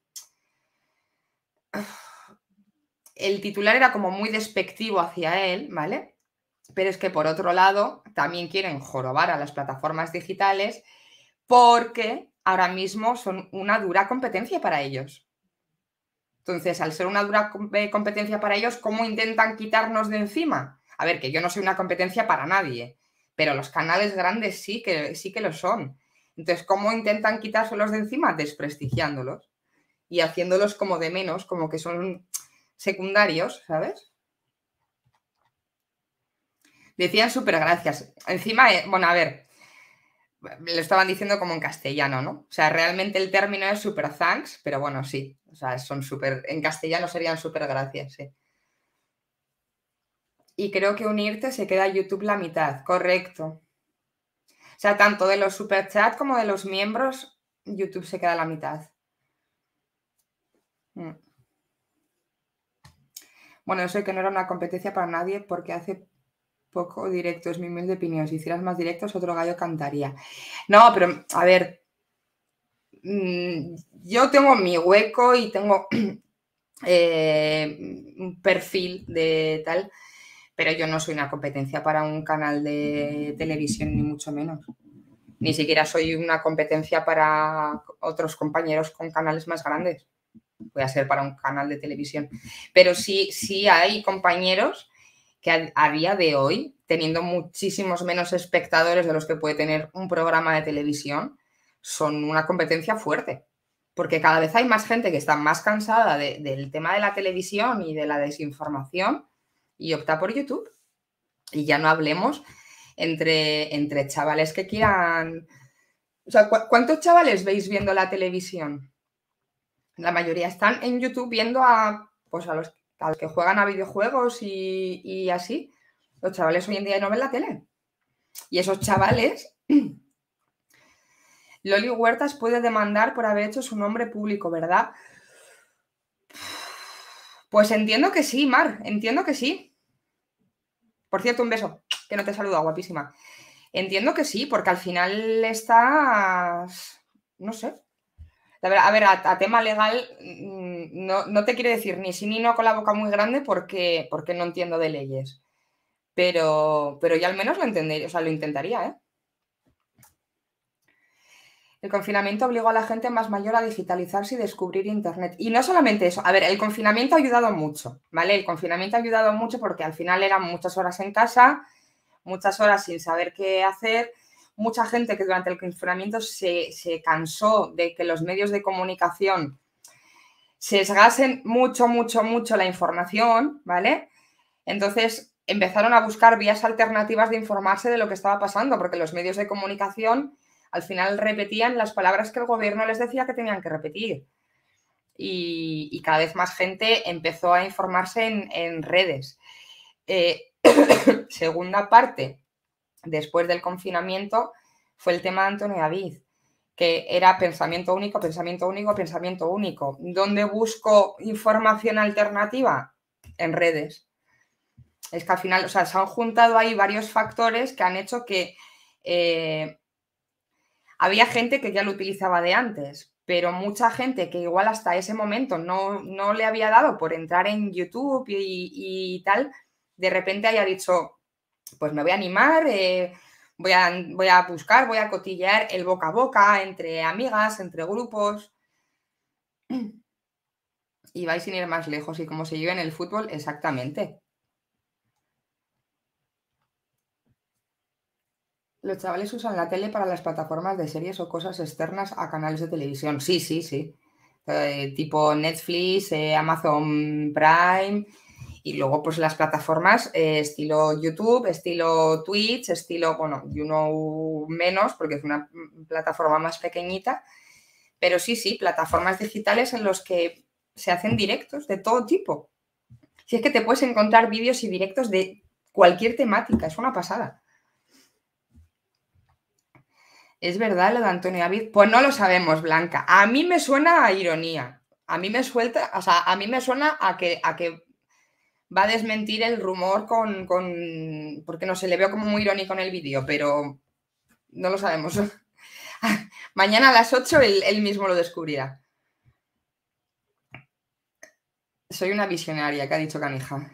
el titular era como muy despectivo hacia él, ¿vale? Pero es que por otro lado también quieren jorobar a las plataformas digitales porque ahora mismo son una dura competencia para ellos. Entonces, al ser una dura competencia para ellos, ¿cómo intentan quitarnos de encima? A ver, que yo no soy una competencia para nadie, pero los canales grandes sí que, sí que lo son. Entonces, ¿cómo intentan quitárselos de encima? Desprestigiándolos y haciéndolos como de menos, como que son secundarios, ¿sabes? Decían súper gracias. Encima, eh, bueno, a ver, lo estaban diciendo como en castellano, ¿no? O sea, realmente el término es super thanks, pero bueno, sí. O sea, son súper, en castellano serían súper gracias, sí. Y creo que unirte se queda YouTube la mitad, correcto. O sea, tanto de los superchats como de los miembros, YouTube se queda la mitad. Mm. Bueno, eso que no era una competencia para nadie porque hace poco directos, mi humilde opinión. Si hicieras más directos, otro gallo cantaría. No, pero, a ver, mmm, yo tengo mi hueco y tengo eh, un perfil de tal, pero yo no soy una competencia para un canal de televisión, ni mucho menos. Ni siquiera soy una competencia para otros compañeros con canales más grandes. Voy a ser para un canal de televisión. Pero sí, sí hay compañeros que a, a día de hoy, teniendo muchísimos menos espectadores de los que puede tener un programa de televisión, son una competencia fuerte. Porque cada vez hay más gente que está más cansada de, del tema de la televisión y de la desinformación y opta por YouTube. Y ya no hablemos entre, entre chavales que quieran... O sea, ¿cu ¿cuántos chavales veis viendo la televisión? La mayoría están en YouTube viendo a, pues a, los, a los que juegan a videojuegos y, y así. Los chavales hoy en día no ven la tele. Y esos chavales... Loli Huertas puede demandar por haber hecho su nombre público, ¿verdad? Pues entiendo que sí, Mar, entiendo que sí. Por cierto, un beso, que no te saludo, guapísima. Entiendo que sí, porque al final estás... No sé. A ver, a, ver, a, a tema legal no, no te quiero decir ni sí ni no con la boca muy grande porque, porque no entiendo de leyes. Pero, pero ya al menos lo entendería, o sea, lo intentaría, ¿eh? El confinamiento obligó a la gente más mayor a digitalizarse y descubrir Internet. Y no solamente eso, a ver, el confinamiento ha ayudado mucho, ¿vale? El confinamiento ha ayudado mucho porque al final eran muchas horas en casa, muchas horas sin saber qué hacer, mucha gente que durante el confinamiento se, se cansó de que los medios de comunicación sesgasen mucho, mucho, mucho la información, ¿vale? Entonces empezaron a buscar vías alternativas de informarse de lo que estaba pasando, porque los medios de comunicación al final repetían las palabras que el gobierno les decía que tenían que repetir. Y, y cada vez más gente empezó a informarse en, en redes. Eh, segunda parte, después del confinamiento, fue el tema de Antonio David, que era pensamiento único, pensamiento único, pensamiento único. ¿Dónde busco información alternativa? En redes. Es que al final, o sea, se han juntado ahí varios factores que han hecho que eh, había gente que ya lo utilizaba de antes, pero mucha gente que igual hasta ese momento no, no le había dado por entrar en YouTube y, y tal, de repente haya dicho, pues me voy a animar, eh, Voy a, voy a buscar, voy a cotillear el boca a boca entre amigas, entre grupos. Y vais sin ir más lejos. Y como se lleva en el fútbol, exactamente. Los chavales usan la tele para las plataformas de series o cosas externas a canales de televisión. Sí, sí, sí. Eh, tipo Netflix, eh, Amazon Prime y luego pues las plataformas eh, estilo YouTube, estilo Twitch, estilo, bueno, YouNow menos porque es una plataforma más pequeñita, pero sí, sí, plataformas digitales en los que se hacen directos de todo tipo. Si es que te puedes encontrar vídeos y directos de cualquier temática, es una pasada. ¿Es verdad lo de Antonio David? Pues no lo sabemos, Blanca. A mí me suena a ironía. A mí me suelta, o sea, a mí me suena a que, a que va a desmentir el rumor con, con... porque no sé, le veo como muy irónico en el vídeo, pero no lo sabemos. Mañana a las ocho él, él mismo lo descubrirá. Soy una visionaria, que ha dicho Canija.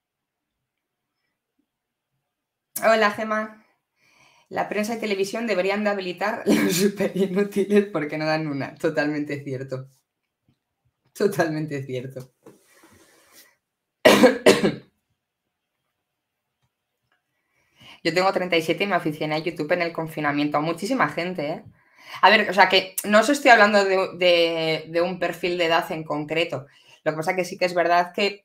Hola, Gemma. La prensa y televisión deberían de habilitar los super inútiles porque no dan una. Totalmente cierto. Totalmente cierto. Yo tengo treinta y siete y me aficioné a YouTube en el confinamiento. A muchísima gente, ¿eh? A ver, o sea que no os estoy hablando de, de, de un perfil de edad en concreto. Lo que pasa que sí que es verdad que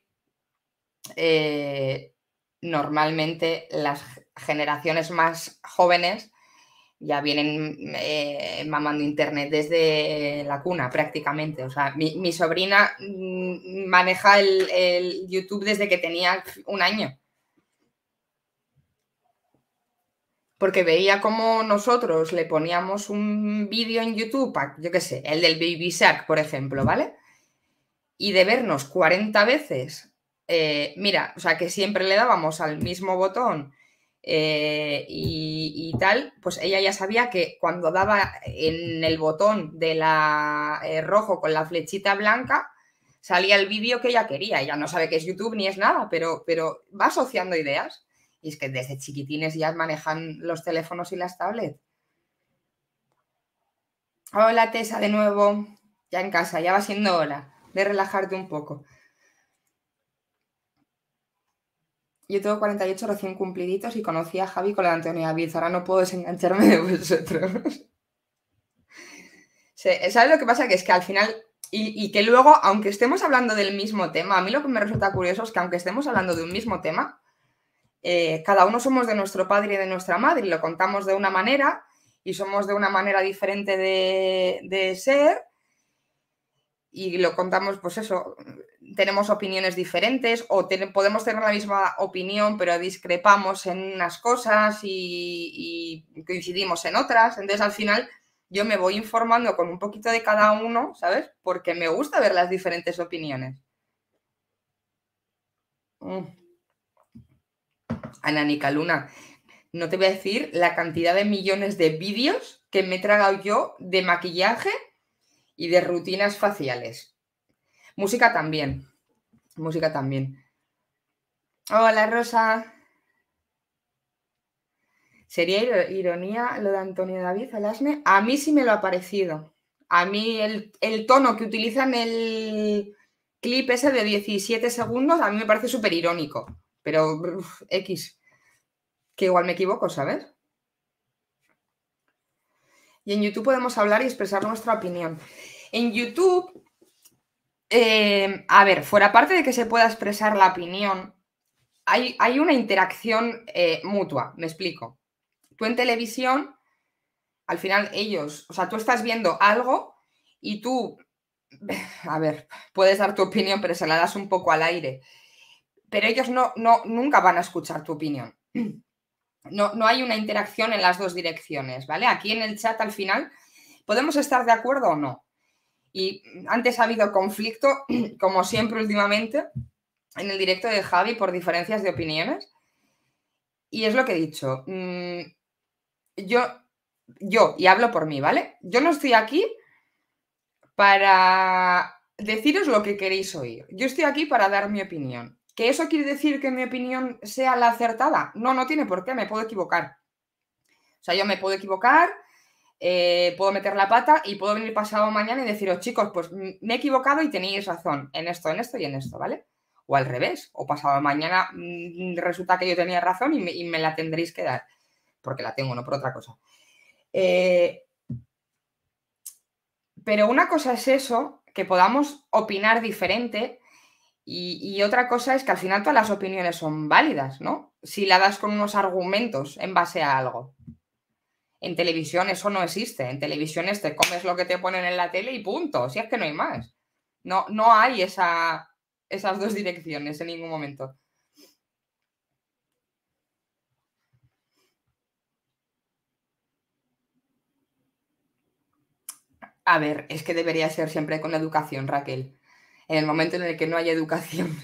eh, normalmente las generaciones más jóvenes ya vienen eh, mamando internet desde la cuna prácticamente. O sea, mi, mi sobrina mmm, maneja el, el YouTube desde que tenía un año. Porque veía como nosotros le poníamos un vídeo en YouTube, yo qué sé, el del Baby Shark, por ejemplo, ¿vale? Y de vernos cuarenta veces, eh, mira, o sea, que siempre le dábamos al mismo botón eh, y, y tal, pues ella ya sabía que cuando daba en el botón de la eh, rojo con la flechita blanca, salía el vídeo que ella quería. Ella no sabe qué es YouTube ni es nada, pero, pero va asociando ideas. Y es que desde chiquitines ya manejan los teléfonos y las tablets. Hola, Tessa, de nuevo. Ya en casa, ya va siendo hora de relajarte un poco. Yo tengo cuarenta y ocho recién cumpliditos y conocí a Javi con la de Antonio David. Ahora no puedo desengancharme de vosotros. ¿Sabes lo que pasa? Que es que al final... Y, y que luego, aunque estemos hablando del mismo tema, a mí lo que me resulta curioso es que aunque estemos hablando de un mismo tema, Eh, cada uno somos de nuestro padre y de nuestra madre y lo contamos de una manera y somos de una manera diferente de, de ser y lo contamos, pues eso, tenemos opiniones diferentes o ten, podemos tener la misma opinión pero discrepamos en unas cosas y, y coincidimos en otras. Entonces al final yo me voy informando con un poquito de cada uno, ¿sabes? Porque me gusta ver las diferentes opiniones. Mm. Ananica Luna, no te voy a decir la cantidad de millones de vídeos que me he tragado yo de maquillaje y de rutinas faciales. Música también. Música también. Hola, Rosa. ¿Sería ironía lo de Antonio David Alasne? A mí sí me lo ha parecido. A mí el, el tono que utilizan el clip ese de diecisiete segundos a mí me parece súper irónico. Pero uf, X, que igual me equivoco, ¿sabes? Y en YouTube podemos hablar y expresar nuestra opinión. En YouTube, eh, a ver, fuera parte de que se pueda expresar la opinión, hay, hay una interacción eh, mutua, me explico. Tú en televisión, al final ellos, o sea, tú estás viendo algo y tú, a ver, puedes dar tu opinión, pero se la das un poco al aire. Pero ellos no, no, nunca van a escuchar tu opinión. No, no hay una interacción en las dos direcciones, ¿vale? Aquí en el chat al final podemos estar de acuerdo o no. Y antes ha habido conflicto, como siempre últimamente, en el directo de Javi por diferencias de opiniones. Y es lo que he dicho. Mmm, yo, yo, y hablo por mí, ¿vale? Yo no estoy aquí para deciros lo que queréis oír. Yo estoy aquí para dar mi opinión. ¿Que eso quiere decir que mi opinión sea la acertada? No, no tiene por qué, me puedo equivocar. sea, yo me puedo equivocar, eh, puedo meter la pata y puedo venir pasado mañana y deciros, chicos, pues me he equivocado y tenéis razón en esto, en esto y en esto, ¿vale? O al revés, o pasado mañana mmm, resulta que yo tenía razón y me, y me la tendréis que dar, porque la tengo, no por otra cosa. Eh, pero una cosa es eso, que podamos opinar diferente, y, y otra cosa es que al final todas las opiniones son válidas, ¿no? Si la das con unos argumentos en base a algo. En televisión eso no existe. En televisión es te comes lo que te ponen en la tele y punto. Si es que no hay más. No, no hay esa, esas dos direcciones en ningún momento. A ver, es que debería ser siempre con educación, Raquel. En el momento en el que no hay educación.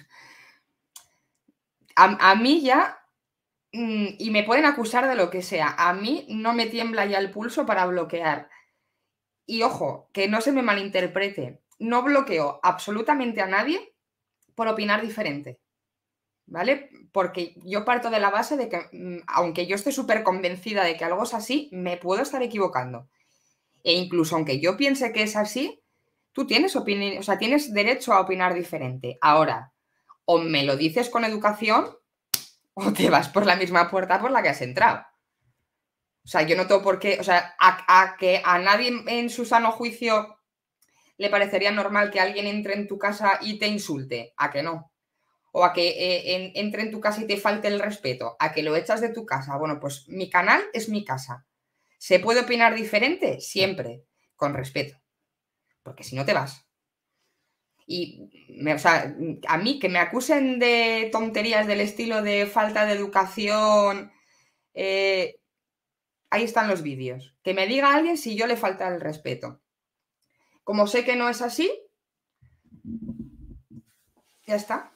A, a mí ya, y me pueden acusar de lo que sea, a mí no me tiembla ya el pulso para bloquear. Y ojo, que no se me malinterprete, no bloqueo absolutamente a nadie por opinar diferente, ¿vale? Porque yo parto de la base de que, aunque yo esté súper convencida de que algo es así, me puedo estar equivocando. E incluso aunque yo piense que es así, tú tienes opinión, o sea, tienes derecho a opinar diferente. Ahora, o me lo dices con educación o te vas por la misma puerta por la que has entrado. O sea, yo no tengo por qué, o sea, a, a que a nadie en su sano juicio le parecería normal que alguien entre en tu casa y te insulte, ¿a que no? O a que eh, en, entre en tu casa y te falte el respeto, a que lo echas de tu casa. Bueno, pues mi canal es mi casa. ¿Se puede opinar diferente? Siempre, con respeto, porque si no te vas. Y, me, o sea, a mí que me acusen de tonterías del estilo de falta de educación, eh, ahí están los vídeos. Que me diga alguien si yo le falta el respeto. Como sé que no es así, ya está.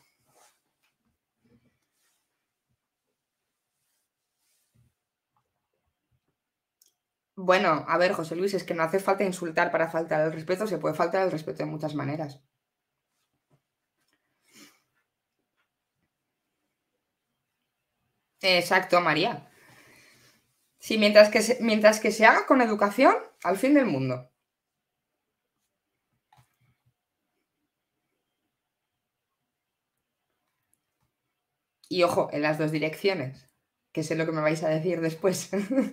Bueno, a ver, José Luis, es que no hace falta insultar para faltar el respeto, se puede faltar el respeto de muchas maneras. Exacto, María. Sí, mientras que se, mientras que se haga con educación, al fin del mundo. Y ojo, en las dos direcciones, que sé lo que me vais a decir después.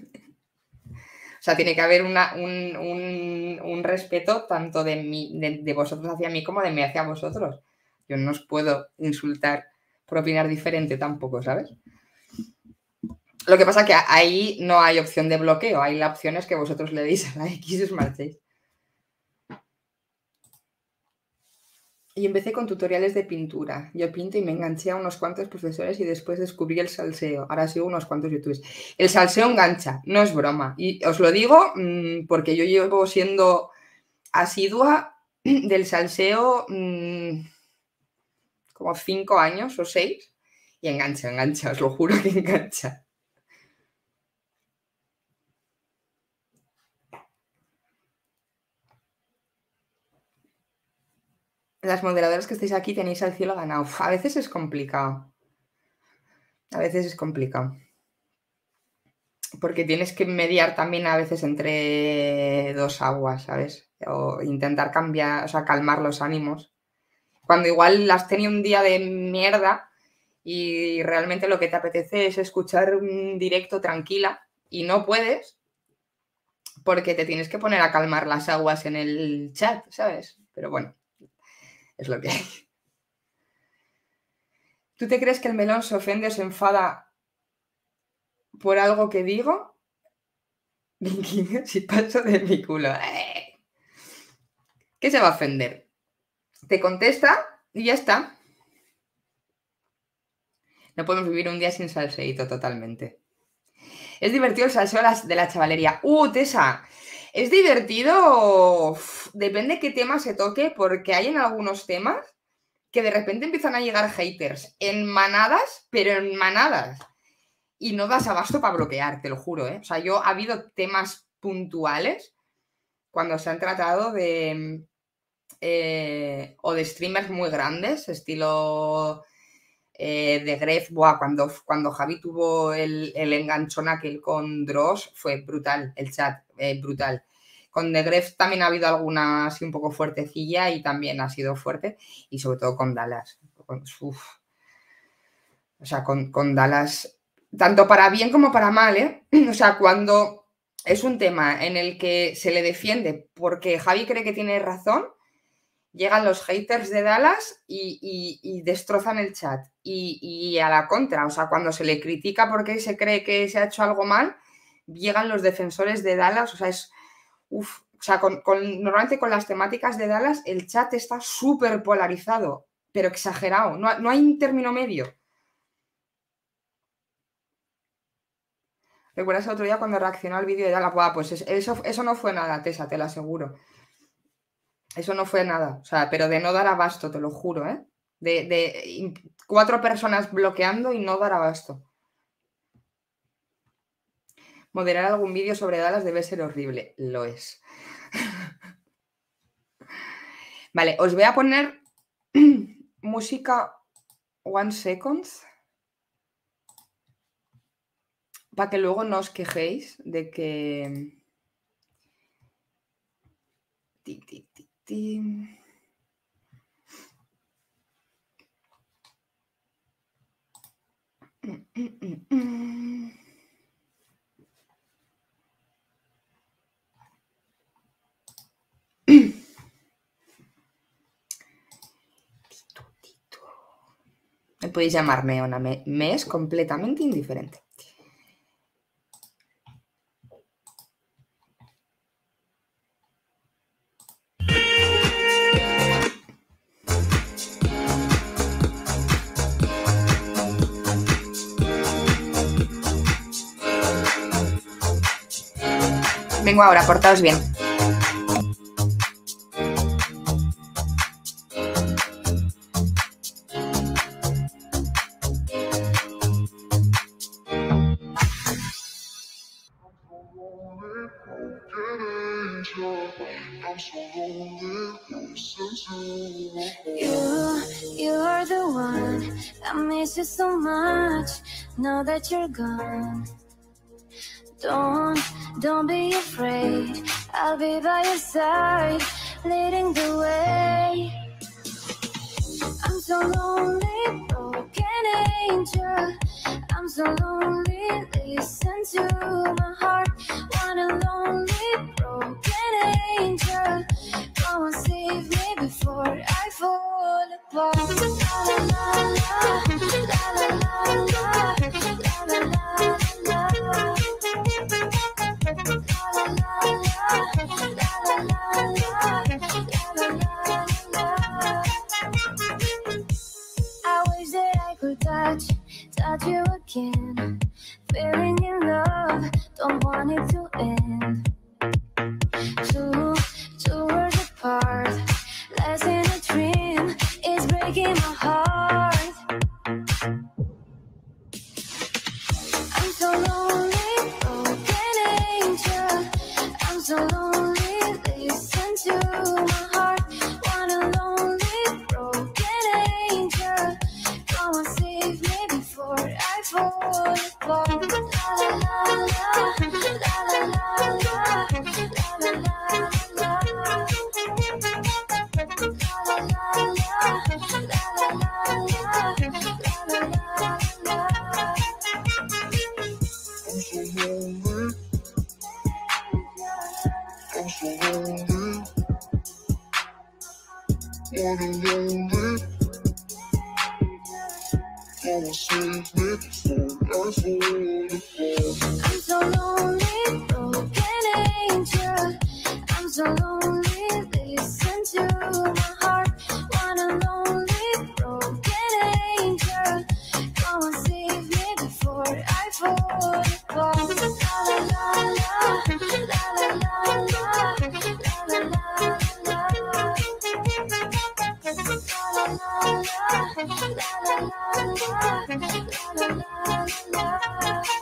O sea, tiene que haber una, un, un, un respeto tanto de, mí, de, de vosotros hacia mí como de mí hacia vosotros. Yo no os puedo insultar por opinar diferente tampoco, ¿sabes? Lo que pasa es que ahí no hay opción de bloqueo, ahí la opción es que vosotros le deis a la X y os marchéis. Y empecé con tutoriales de pintura. Yo pinto y me enganché a unos cuantos profesores y después descubrí el salseo. Ahora sigo unos cuantos youtubers. El salseo engancha, no es broma. Y os lo digo mmm, porque yo llevo siendo asidua del salseo mmm, como cinco años o seis. Y engancha, engancha, os lo juro que engancha. Las moderadoras que estáis aquí tenéis al cielo ganado. Uf, a veces es complicado. A veces es complicado. Porque tienes que mediar también a veces entre dos aguas, ¿sabes? O intentar cambiar, o sea, calmar los ánimos. Cuando igual has tenido un día de mierda y realmente lo que te apetece es escuchar un directo tranquila y no puedes porque te tienes que poner a calmar las aguas en el chat, ¿sabes? Pero bueno, es lo que hay. ¿Tú te crees que el melón se ofende o se enfada por algo que digo? Si paso de mi culo. ¿Qué se va a ofender? Te contesta y ya está. No podemos vivir un día sin salseíto totalmente. Es divertido el salseo de la chavalería. ¡Uh, Tessa! Es divertido... Uf, depende qué tema se toque, porque hay en algunos temas que de repente empiezan a llegar haters en manadas, pero en manadas. Y no das abasto para bloquear, te lo juro, ¿eh? O sea, yo ha habido temas puntuales cuando se han tratado de... Eh, o de streamers muy grandes, estilo Eh, de Gref, buah, cuando, cuando Javi tuvo el, el enganchón aquel con Dross, fue brutal el chat, eh, brutal. Con The Gref también ha habido alguna así un poco fuertecilla y también ha sido fuerte, y sobre todo con Dallas. Con, uf. O sea, con, con Dallas, tanto para bien como para mal, ¿eh? O sea, cuando es un tema en el que se le defiende porque Javi cree que tiene razón, llegan los haters de Dallas y, y, y destrozan el chat. Y, y a la contra, o sea, cuando se le critica porque se cree que se ha hecho algo mal, llegan los defensores de Dallas, o sea, es... Uf, o sea, con, con, normalmente con las temáticas de Dallas el chat está súper polarizado, pero exagerado, no, no hay un término medio. ¿Recuerdas el otro día cuando reaccionó al vídeo de Dallas? Buah, pues eso, eso no fue nada, Tessa, te lo aseguro. Eso no fue nada, o sea, pero de no dar abasto, te lo juro, ¿eh? De, de cuatro personas bloqueando y no dar abasto. Moderar algún vídeo sobre Dallas debe ser horrible. Lo es. Vale, os voy a poner música One Seconds para que luego no os quejéis de que... Ti, ti, ti, ti. Mm, mm, mm, mm. Me podéis llamar Meona, me, me es completamente indiferente. Vengo ahora, portaos bien. You, you're the one. I miss you so much. Now that you're gone. Don't, don't be afraid. I'll be by your side, leading the way. I'm so lonely, broken angel. I'm so lonely, listen to my heart. Want a lonely, broken angel. Come and save me before I fall apart. La la la la, la la la la, la la la la. I wish that I could touch, touch you again. Feeling in love, don't want it to end. Two, two worlds apart, less in a dream, it's breaking my heart. I'm so lonely, broken angel. I'm so lonely, listen to my heart. Want a lonely, broken angel. Come and save me before I fall apart. La la la la, la la la la, la la la la. La la la la, la la la la, la la la la. I'm so lonely. I'm so lonely. Wanna lonely. Come and save me before I fall apart. I'm so lonely, broken angel. I'm so lonely, listen to my heart. Want a lonely, broken angel. Come and save me before I fall apart. La la la la, la la la la, la la la la. La la la la, la la la la, la la la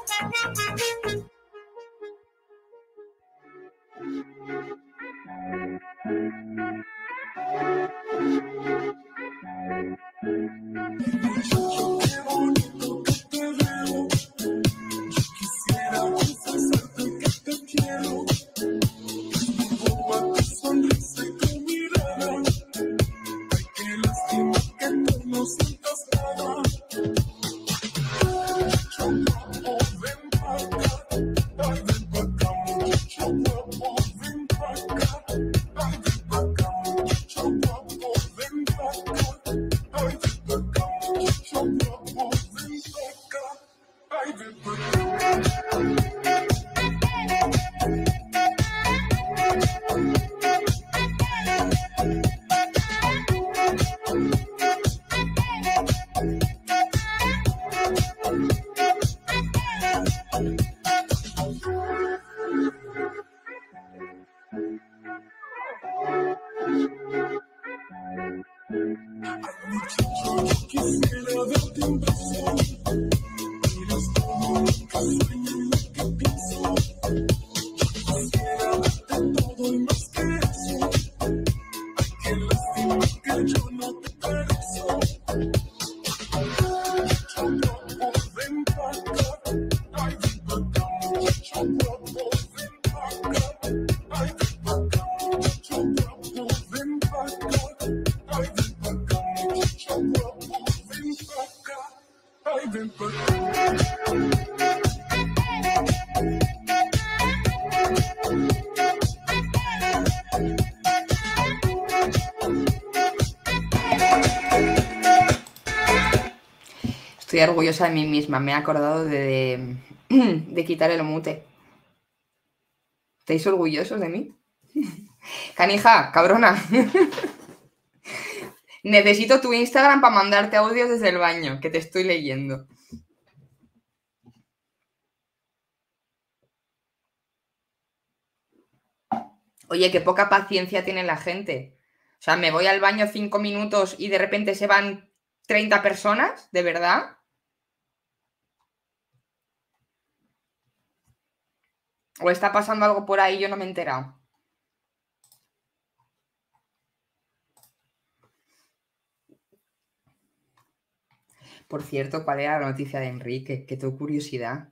la. Estoy orgullosa de mí misma, me he acordado de, de, de quitar el mute. ¿Estáis orgullosos de mí? Canija, cabrona. Necesito tu Instagram para mandarte audios desde el baño, que te estoy leyendo. Oye, qué poca paciencia tiene la gente. O sea, me voy al baño cinco minutos y de repente se van treinta personas, ¿de verdad? ¿O está pasando algo por ahí y yo no me he enterado? Por cierto, ¿cuál era la noticia de Enrique? Que tengo curiosidad.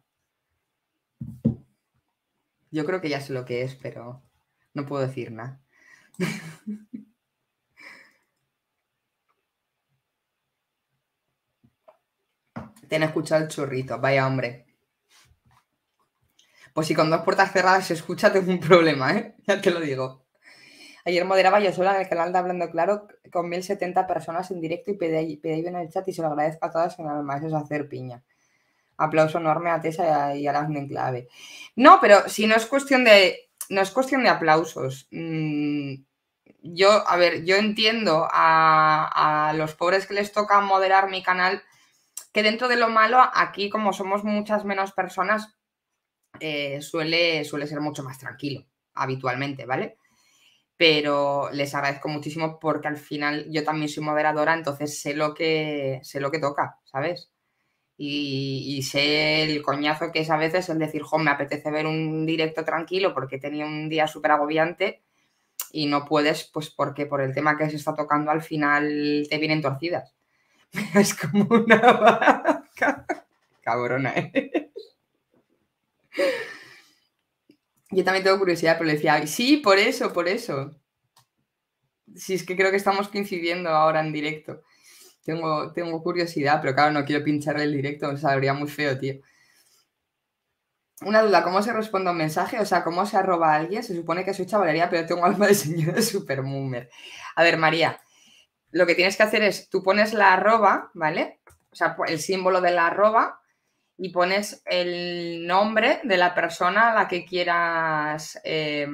Yo creo que ya sé lo que es, pero no puedo decir nada. Te han escuchado el chorrito, vaya hombre. Pues si con dos puertas cerradas se escucha, tengo un problema, ¿eh? Ya te lo digo. Ayer moderaba yo sola en el canal de Hablando Claro con mil setenta personas en directo y pedí, pedí en el chat y se lo agradezco a todas en alma. Eso es hacer piña. Aplauso enorme a Tessa y a las Enclave. No, pero si no es cuestión de, no es cuestión de aplausos. Mm, yo, a ver, yo entiendo a, a los pobres que les toca moderar mi canal, que dentro de lo malo, aquí como somos muchas menos personas, eh, suele, suele ser mucho más tranquilo, habitualmente, ¿vale? Pero les agradezco muchísimo porque al final yo también soy moderadora, entonces sé lo que, sé lo que toca, ¿sabes? Y, y sé el coñazo que es a veces el decir, jo, me apetece ver un directo tranquilo porque tenía un día súper agobiante y no puedes, pues porque por el tema que se está tocando al final te vienen torcidas. Es como una vaca. Cabrona, ¿eh? Yo también tengo curiosidad, pero le decía, sí, por eso, por eso. Sí, es que creo que estamos coincidiendo ahora en directo. Tengo, tengo curiosidad, pero claro, no quiero pincharle el directo, me saldría muy feo, tío. Una duda, ¿cómo se responde a un mensaje? O sea, ¿cómo se arroba a alguien? Se supone que soy chavalería, pero tengo alma de señora super moomer. A ver, María, lo que tienes que hacer es, tú pones la arroba, ¿vale? O sea, el símbolo de la arroba y pones el nombre de la persona a la que quieras eh,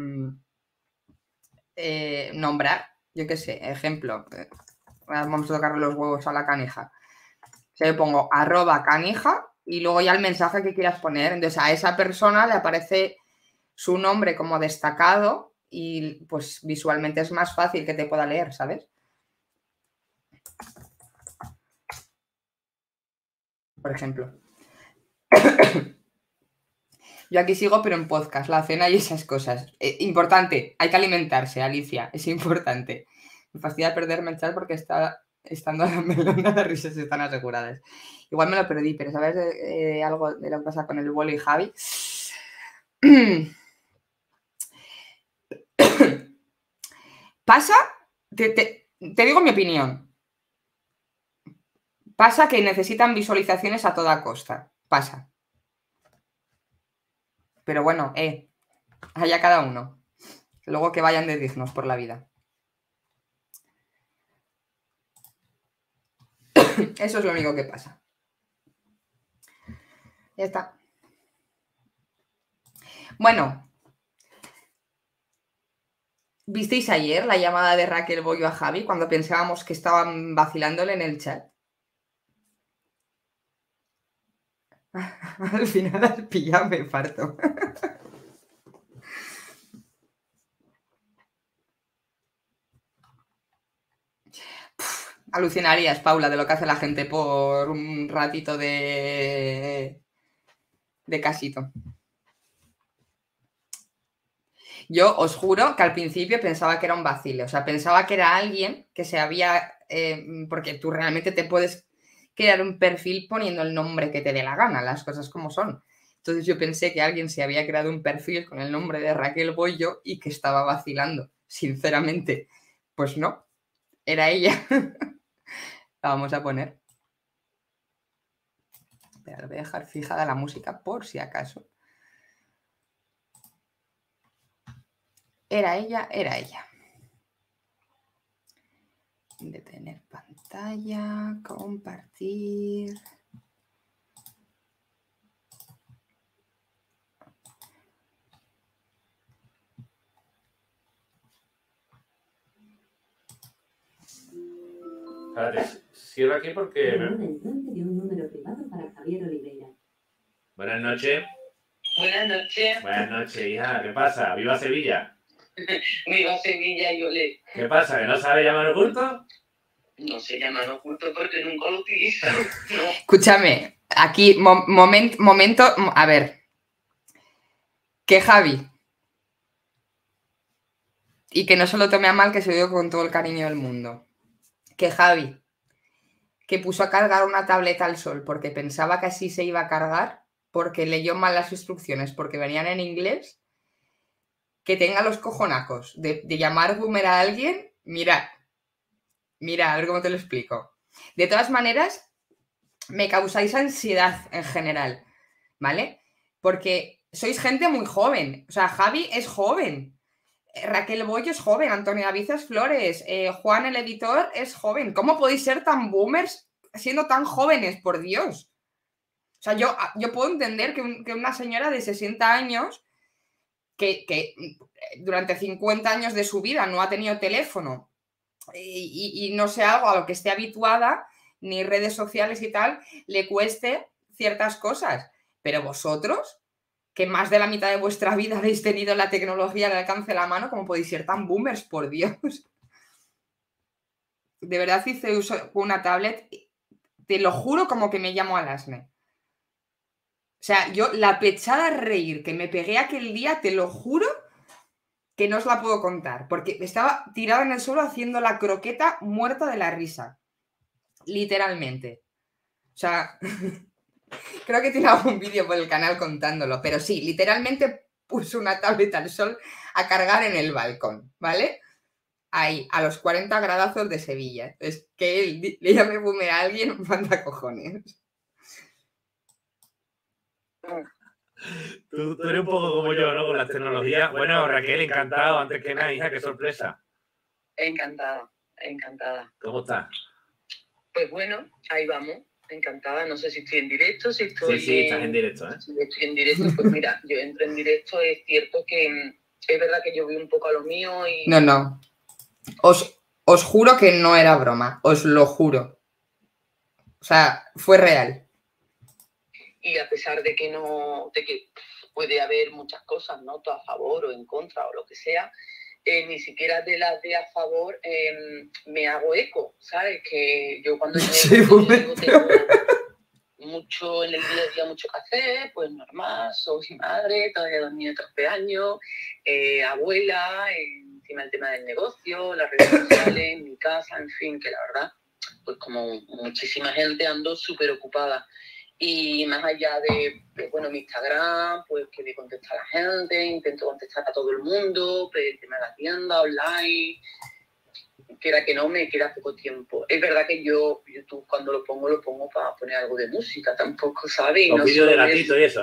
eh, nombrar. Yo qué sé, ejemplo, vamos a tocarle los huevos a la canija. Se le pongo arroba canija y luego ya el mensaje que quieras poner. Entonces a esa persona le aparece su nombre como destacado y pues visualmente es más fácil que te pueda leer, ¿sabes? Por ejemplo. Yo aquí sigo, pero en podcast, la cena y esas cosas. Eh, importante, hay que alimentarse, Alicia, es importante. Me fastidia perderme el chat porque está estando la melona de risas están aseguradas. Igual me lo perdí, pero ¿sabes de, eh, algo de lo que pasa con el Bolo y Javi? Pasa, te, te, te digo mi opinión. Pasa que necesitan visualizaciones a toda costa. Pasa. Pero bueno, eh, allá cada uno. Luego que vayan de dignos por la vida. Eso es lo único que pasa. Ya está. Bueno. ¿Visteis ayer la llamada de Raquel Bollo a Javi cuando pensábamos que estaban vacilándole en el chat? Al final has pillado, me parto. Pff, alucinarías, Paula, de lo que hace la gente por un ratito de, de casito. Yo os juro que al principio pensaba que era un vacile, o sea, pensaba que era alguien que se había... Eh, porque tú realmente te puedes crear un perfil poniendo el nombre que te dé la gana, las cosas como son. Entonces yo pensé que alguien se había creado un perfil con el nombre de Raquel Bollo y que estaba vacilando. Sinceramente, pues no, era ella. La vamos a poner. Espera, voy a dejar fijada la música por si acaso. Era ella, era ella. Detener pantalla, compartir. Espérate, cierro aquí porque... Llamada entrante de un número privado para Javier Oliveira. Buenas noches. Buenas noches. Buenas noches, hija. ¿Qué pasa? ¿Viva Sevilla? Viva Sevilla, yo le... ¿Qué pasa? ¿Que no sabe llamar oculto? No se llaman oculto porque nunca lo utilizo. No. Escúchame, aquí, mo moment, momento, a ver. Que Javi, y que no se lo tome a mal, que se lo digo con todo el cariño del mundo, que Javi, que puso a cargar una tableta al sol porque pensaba que así se iba a cargar, porque leyó mal las instrucciones, porque venían en inglés, que tenga los cojonacos de, de llamar boomer a alguien, mira, mira, a ver cómo te lo explico. De todas maneras, me causáis ansiedad en general, ¿vale? Porque sois gente muy joven, o sea, Javi es joven, Raquel Bollo es joven, Antonio Avizas Flores, eh, Juan el editor es joven. ¿Cómo podéis ser tan boomers siendo tan jóvenes, por Dios? O sea, yo, yo puedo entender que, un, que una señora de sesenta años que, que durante cincuenta años de su vida no ha tenido teléfono y, y, y no sea algo a lo que esté habituada, ni redes sociales y tal, le cueste ciertas cosas. Pero vosotros, que más de la mitad de vuestra vida habéis tenido la tecnología al alcance de la mano, ¿cómo podéis ser tan boomers, por Dios? De verdad hice uso con una tablet, te lo juro como que me llamo Alasne. O sea, yo la pechada a reír que me pegué aquel día, te lo juro que no os la puedo contar, porque estaba tirada en el suelo haciendo la croqueta muerta de la risa. Literalmente. O sea... Creo que tiene algún vídeo por el canal contándolo, pero sí, literalmente puso una tableta al sol a cargar en el balcón, ¿vale? Ahí, a los cuarenta gradazos de Sevilla. Es que él le llame boomer a alguien, manda cojones. Tú, tú eres un poco como yo, ¿no? Con las tecnologías. Bueno, Raquel, encantado. Antes que nada, hija, qué sorpresa. Encantada, encantada. ¿Cómo estás? Pues bueno, ahí vamos. Encantada, no sé si estoy en directo, si estoy... Sí, sí, estás en directo, ¿eh? Si estoy en directo, pues mira, yo entro en directo, es cierto que es verdad que yo vi un poco a lo mío y... No, no. Os, os juro que no era broma, os lo juro. O sea, fue real. Y a pesar de que no, de que puede haber muchas cosas, ¿no? Todo a favor o en contra o lo que sea, eh, ni siquiera de las de a favor eh, me hago eco, ¿sabes? Que yo cuando llego, Sí, yo digo, tengo mucho en el día a día, mucho que hacer, pues normal, soy madre, todavía dos niños de trece años, eh, abuela, eh, encima el tema del negocio, las redes sociales, mi casa, en fin, que la verdad, pues como muchísima gente ando súper ocupada. Y más allá de, de, bueno, mi Instagram, pues que me contesta la gente, intento contestar a todo el mundo, pues el tema de la tienda, online, quiera que no, me queda poco tiempo. Es verdad que yo, YouTube, cuando lo pongo, lo pongo para poner algo de música, tampoco, ¿sabes? Los no vídeos de solo gatito es... y eso, ¿no?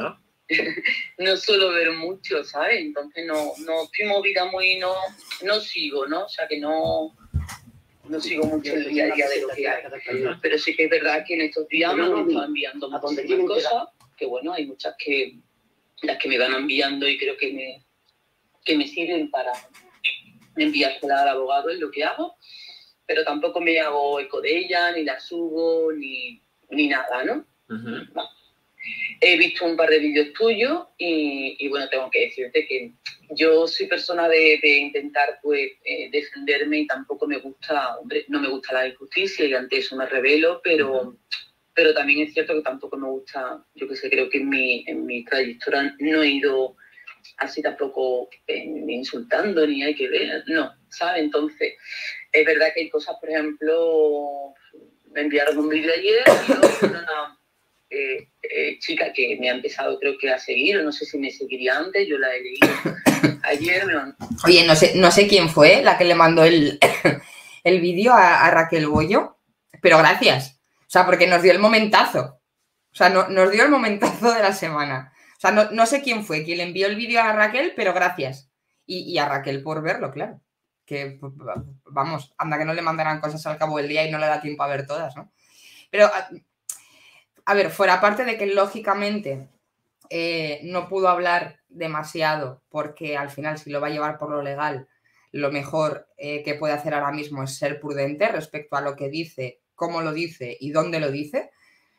no suelo ver mucho, ¿sabes? Entonces no, no estoy movida muy, no, no sigo, ¿no? O sea que no, no sigo mucho el día a día de lo que hay. Pero sí que es verdad que en estos días me han estado enviando muchísimas cosas, que bueno, hay muchas que las que me van enviando y creo que me, que me sirven para enviársela al abogado en lo que hago, pero tampoco me hago eco de ella, ni la subo, ni, ni nada, ¿no? Uh-huh. No. He visto un par de vídeos tuyos y, y bueno, tengo que decirte que yo soy persona de, de intentar pues eh, defenderme y tampoco me gusta, hombre, no me gusta la injusticia y ante eso me rebelo, pero, uh-huh. pero también es cierto que tampoco me gusta, yo que sé, creo que en mi, en mi trayectoria no he ido así tampoco eh, ni insultando, ni hay que ver, no, ¿sabes? Entonces, es verdad que hay cosas, por ejemplo, me enviaron un vídeo ayer y hoy una eh, eh, chica que me ha empezado creo que a seguir, o no sé si me seguiría antes, yo la he leído ayer. Me mandó... Oye, no sé, no sé quién fue la que le mandó el, el vídeo a, a Raquel Bollo, pero gracias, o sea, porque nos dio el momentazo, o sea, no, nos dio el momentazo de la semana. O sea, no, no sé quién fue quien le envió el vídeo a Raquel, pero gracias. Y, y a Raquel por verlo, claro. Que, vamos, anda que no le mandarán cosas al cabo del día y no le da tiempo a ver todas, ¿no? Pero, a, a ver, fuera parte de que lógicamente eh, no pudo hablar demasiado porque al final si lo va a llevar por lo legal, lo mejor eh, que puede hacer ahora mismo es ser prudente respecto a lo que dice, cómo lo dice y dónde lo dice.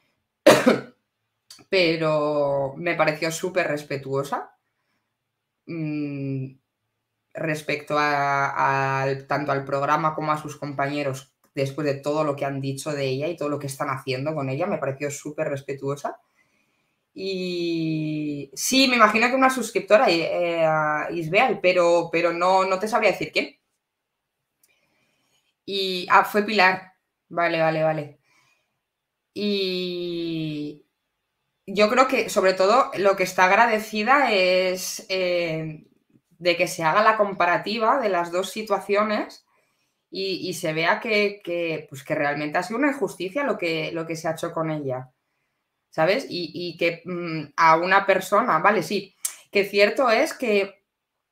Pero me pareció súper respetuosa mmm, respecto a, a, tanto al programa como a sus compañeros después de todo lo que han dicho de ella y todo lo que están haciendo con ella. Me pareció súper respetuosa. Y sí, me imagino que una suscriptora, eh, Isbeal, pero, pero no, no te sabría decir quién. Y ah, fue Pilar. Vale, vale, vale. Y... yo creo que, sobre todo, lo que está agradecida es eh, de que se haga la comparativa de las dos situaciones y, y se vea que, que, pues que realmente ha sido una injusticia lo que, lo que se ha hecho con ella, ¿sabes? Y, y que mmm, a una persona, vale, sí, que cierto es que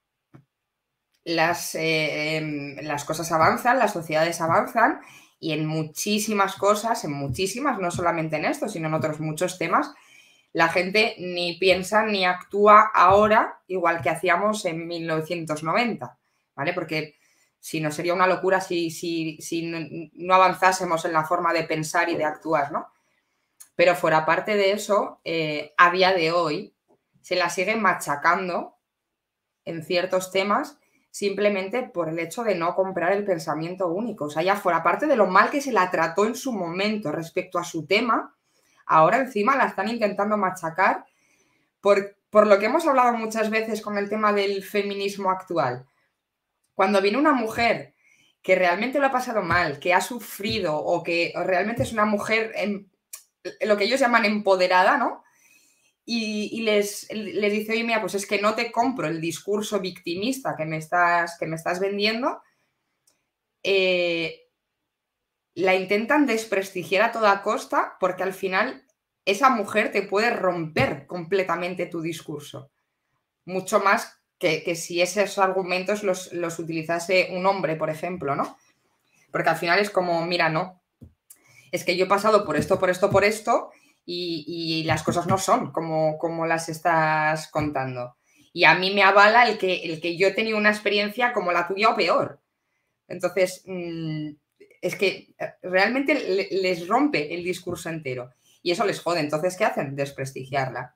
las, eh, las cosas avanzan, las sociedades avanzan y en muchísimas cosas, en muchísimas, no solamente en esto, sino en otros muchos temas, la gente ni piensa ni actúa ahora igual que hacíamos en mil novecientos noventa, ¿vale? Porque si no sería una locura si, si, si no, no avanzásemos en la forma de pensar y de actuar, ¿no? Pero fuera parte de eso, eh, a día de hoy se la sigue machacando en ciertos temas simplemente por el hecho de no comprar el pensamiento único. O sea, ya fuera parte de lo mal que se la trató en su momento respecto a su tema, ahora encima la están intentando machacar por, por lo que hemos hablado muchas veces con el tema del feminismo actual. Cuando viene una mujer que realmente lo ha pasado mal, que ha sufrido o que realmente es una mujer, en, en lo que ellos llaman empoderada, ¿no? Y, y les, les dice, oye, mira, pues es que no te compro el discurso victimista que me estás, que me estás vendiendo, eh, la intentan desprestigiar a toda costa porque al final esa mujer te puede romper completamente tu discurso. Mucho más que, que si esos argumentos los, los utilizase un hombre, por ejemplo, ¿no? Porque al final es como, mira, no, es que yo he pasado por esto, por esto, por esto y, y las cosas no son como, como las estás contando. Y a mí me avala el que, el que yo he tenido una experiencia como la tuya o peor. Entonces... Mmm, es que realmente les rompe el discurso entero y eso les jode. Entonces, ¿qué hacen? Desprestigiarla.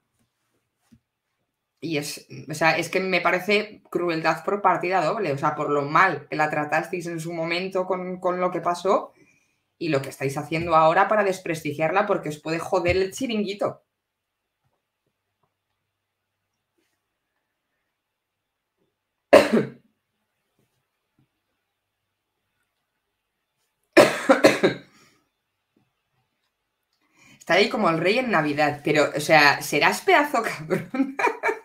Y es, o sea, es que me parece crueldad por partida doble, o sea, por lo mal que la tratasteis en su momento con, con lo que pasó y lo que estáis haciendo ahora para desprestigiarla porque os puede joder el chiringuito. Está ahí como el rey en Navidad, pero, o sea, serás pedazo cabrón.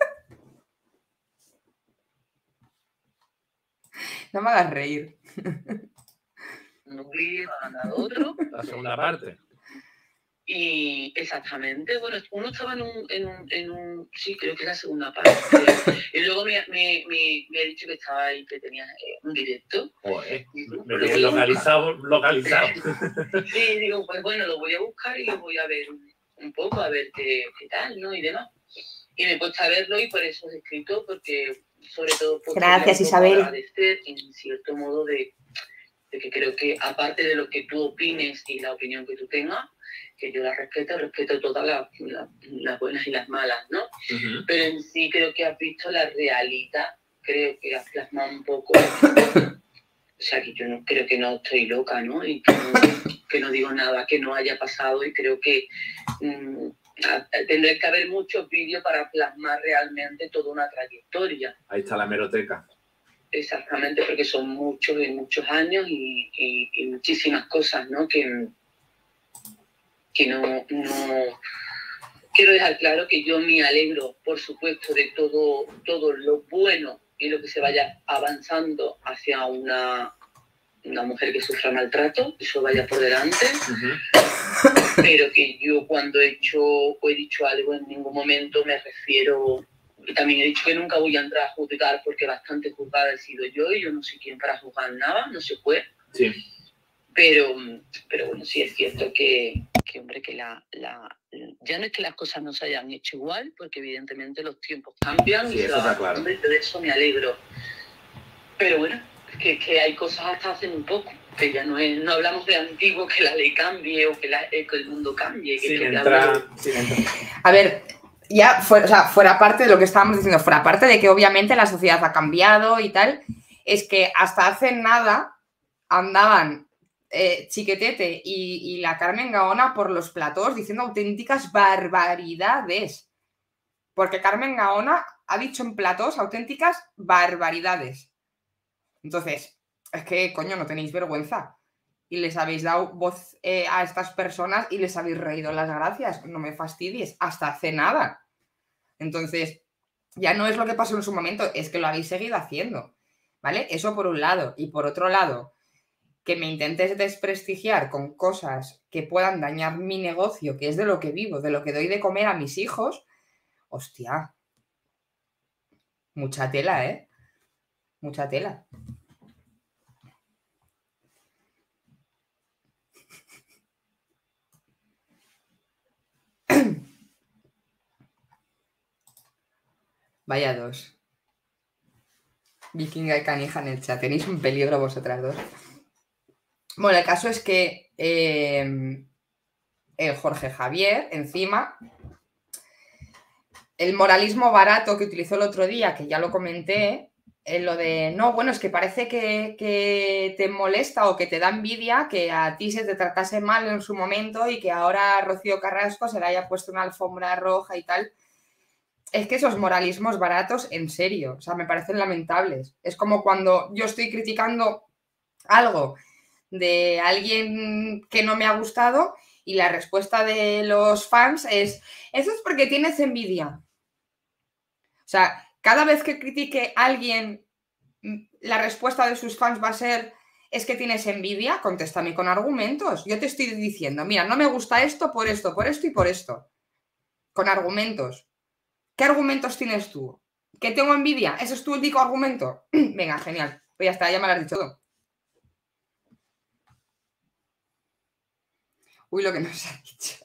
No me hagas reír. Un vídeo, ha mandado otro. La segunda parte. Y exactamente, bueno, uno estaba en un, en un, en un sí, creo que es la segunda parte. Y luego me, me, me, me ha dicho que estaba ahí, que tenía eh, un directo. Joder, Digo, me lo tienes voy a localizado, localizado. Sí, digo, pues bueno, lo voy a buscar y lo voy a ver un, un poco, a ver qué, qué tal, ¿no? Y demás. Y me he puesto a verlo y por eso he escrito, porque sobre todo por Gracias, Isabel. agradecer en cierto modo de, de que creo que aparte de lo que tú opines y la opinión que tú tengas, que yo la respeto, respeto todas las la, las buenas y las malas, ¿no? Uh-huh. Pero en sí creo que has visto la realidad, creo que has plasmado un poco, o sea, que yo no creo que no estoy loca, ¿no? Y que no, que no digo nada que no haya pasado y creo que mmm, tendré que haber muchos vídeos para plasmar realmente toda una trayectoria. Ahí está la hemeroteca. Exactamente, porque son muchos y muchos años y, y, y muchísimas cosas, ¿no? Que, que no, no... Quiero dejar claro que yo me alegro, por supuesto, de todo, todo lo bueno y lo que se vaya avanzando hacia una, una mujer que sufra maltrato, eso vaya por delante. Uh-huh. Pero que yo cuando he hecho o he dicho algo en ningún momento me refiero, y también he dicho que nunca voy a entrar a juzgar porque bastante juzgada he sido yo y yo no soy quien para juzgar nada, no se puede. Sí. Pero, pero bueno, sí es cierto que, que hombre, que la, la, ya no es que las cosas no se hayan hecho igual, porque evidentemente los tiempos cambian. Sí, y eso está claro. De eso me alegro. Pero bueno, que, que hay cosas hasta hace muy poco, que ya no es, no hablamos de antiguo, que la ley cambie o que, la, que el mundo cambie. Que, sin, que entrar, hablo... sin entrar. A ver, ya fuera, o sea, fuera parte de lo que estábamos diciendo, fuera parte de que obviamente la sociedad ha cambiado y tal, es que hasta hace nada andaban eh, Chiquetete y, y la Carmen Gaona por los platós diciendo auténticas barbaridades. Porque Carmen Gaona ha dicho en platós auténticas barbaridades. Entonces, es que, coño, no tenéis vergüenza. Y les habéis dado voz eh, a estas personas y les habéis reído las gracias. No me fastidies, hasta hace nada. Entonces, ya no es lo que pasó en su momento, es que lo habéis seguido haciendo, ¿vale? Eso por un lado. Y por otro lado, que me intentes desprestigiar con cosas que puedan dañar mi negocio, que es de lo que vivo, de lo que doy de comer a mis hijos, hostia. Mucha tela, ¿eh? Mucha tela. Vaya dos. Vikinga y Canija en el chat. Tenéis un peligro vosotras dos. Bueno, el caso es que eh, el Jorge Javier, encima, el moralismo barato que utilizó el otro día, que ya lo comenté, en lo de, no, bueno, es que parece que, que te molesta o que te da envidia que a ti se te tratase mal en su momento y que ahora Rocío Carrasco se le haya puesto una alfombra roja y tal. Es que esos moralismos baratos, en serio, o sea, me parecen lamentables. Es como cuando yo estoy criticando algo de alguien que no me ha gustado y la respuesta de los fans es, eso es porque tienes envidia. O sea, cada vez que critique a alguien, la respuesta de sus fans va a ser, es que tienes envidia, contéstame con argumentos. Yo te estoy diciendo, mira, no me gusta esto por esto, por esto y por esto. Con argumentos. ¿Qué argumentos tienes tú? ¿Que tengo envidia? ¿Ese es tu único argumento? Venga, genial. Pues ya está, ya me lo has dicho todo. Uy, lo que nos ha dicho.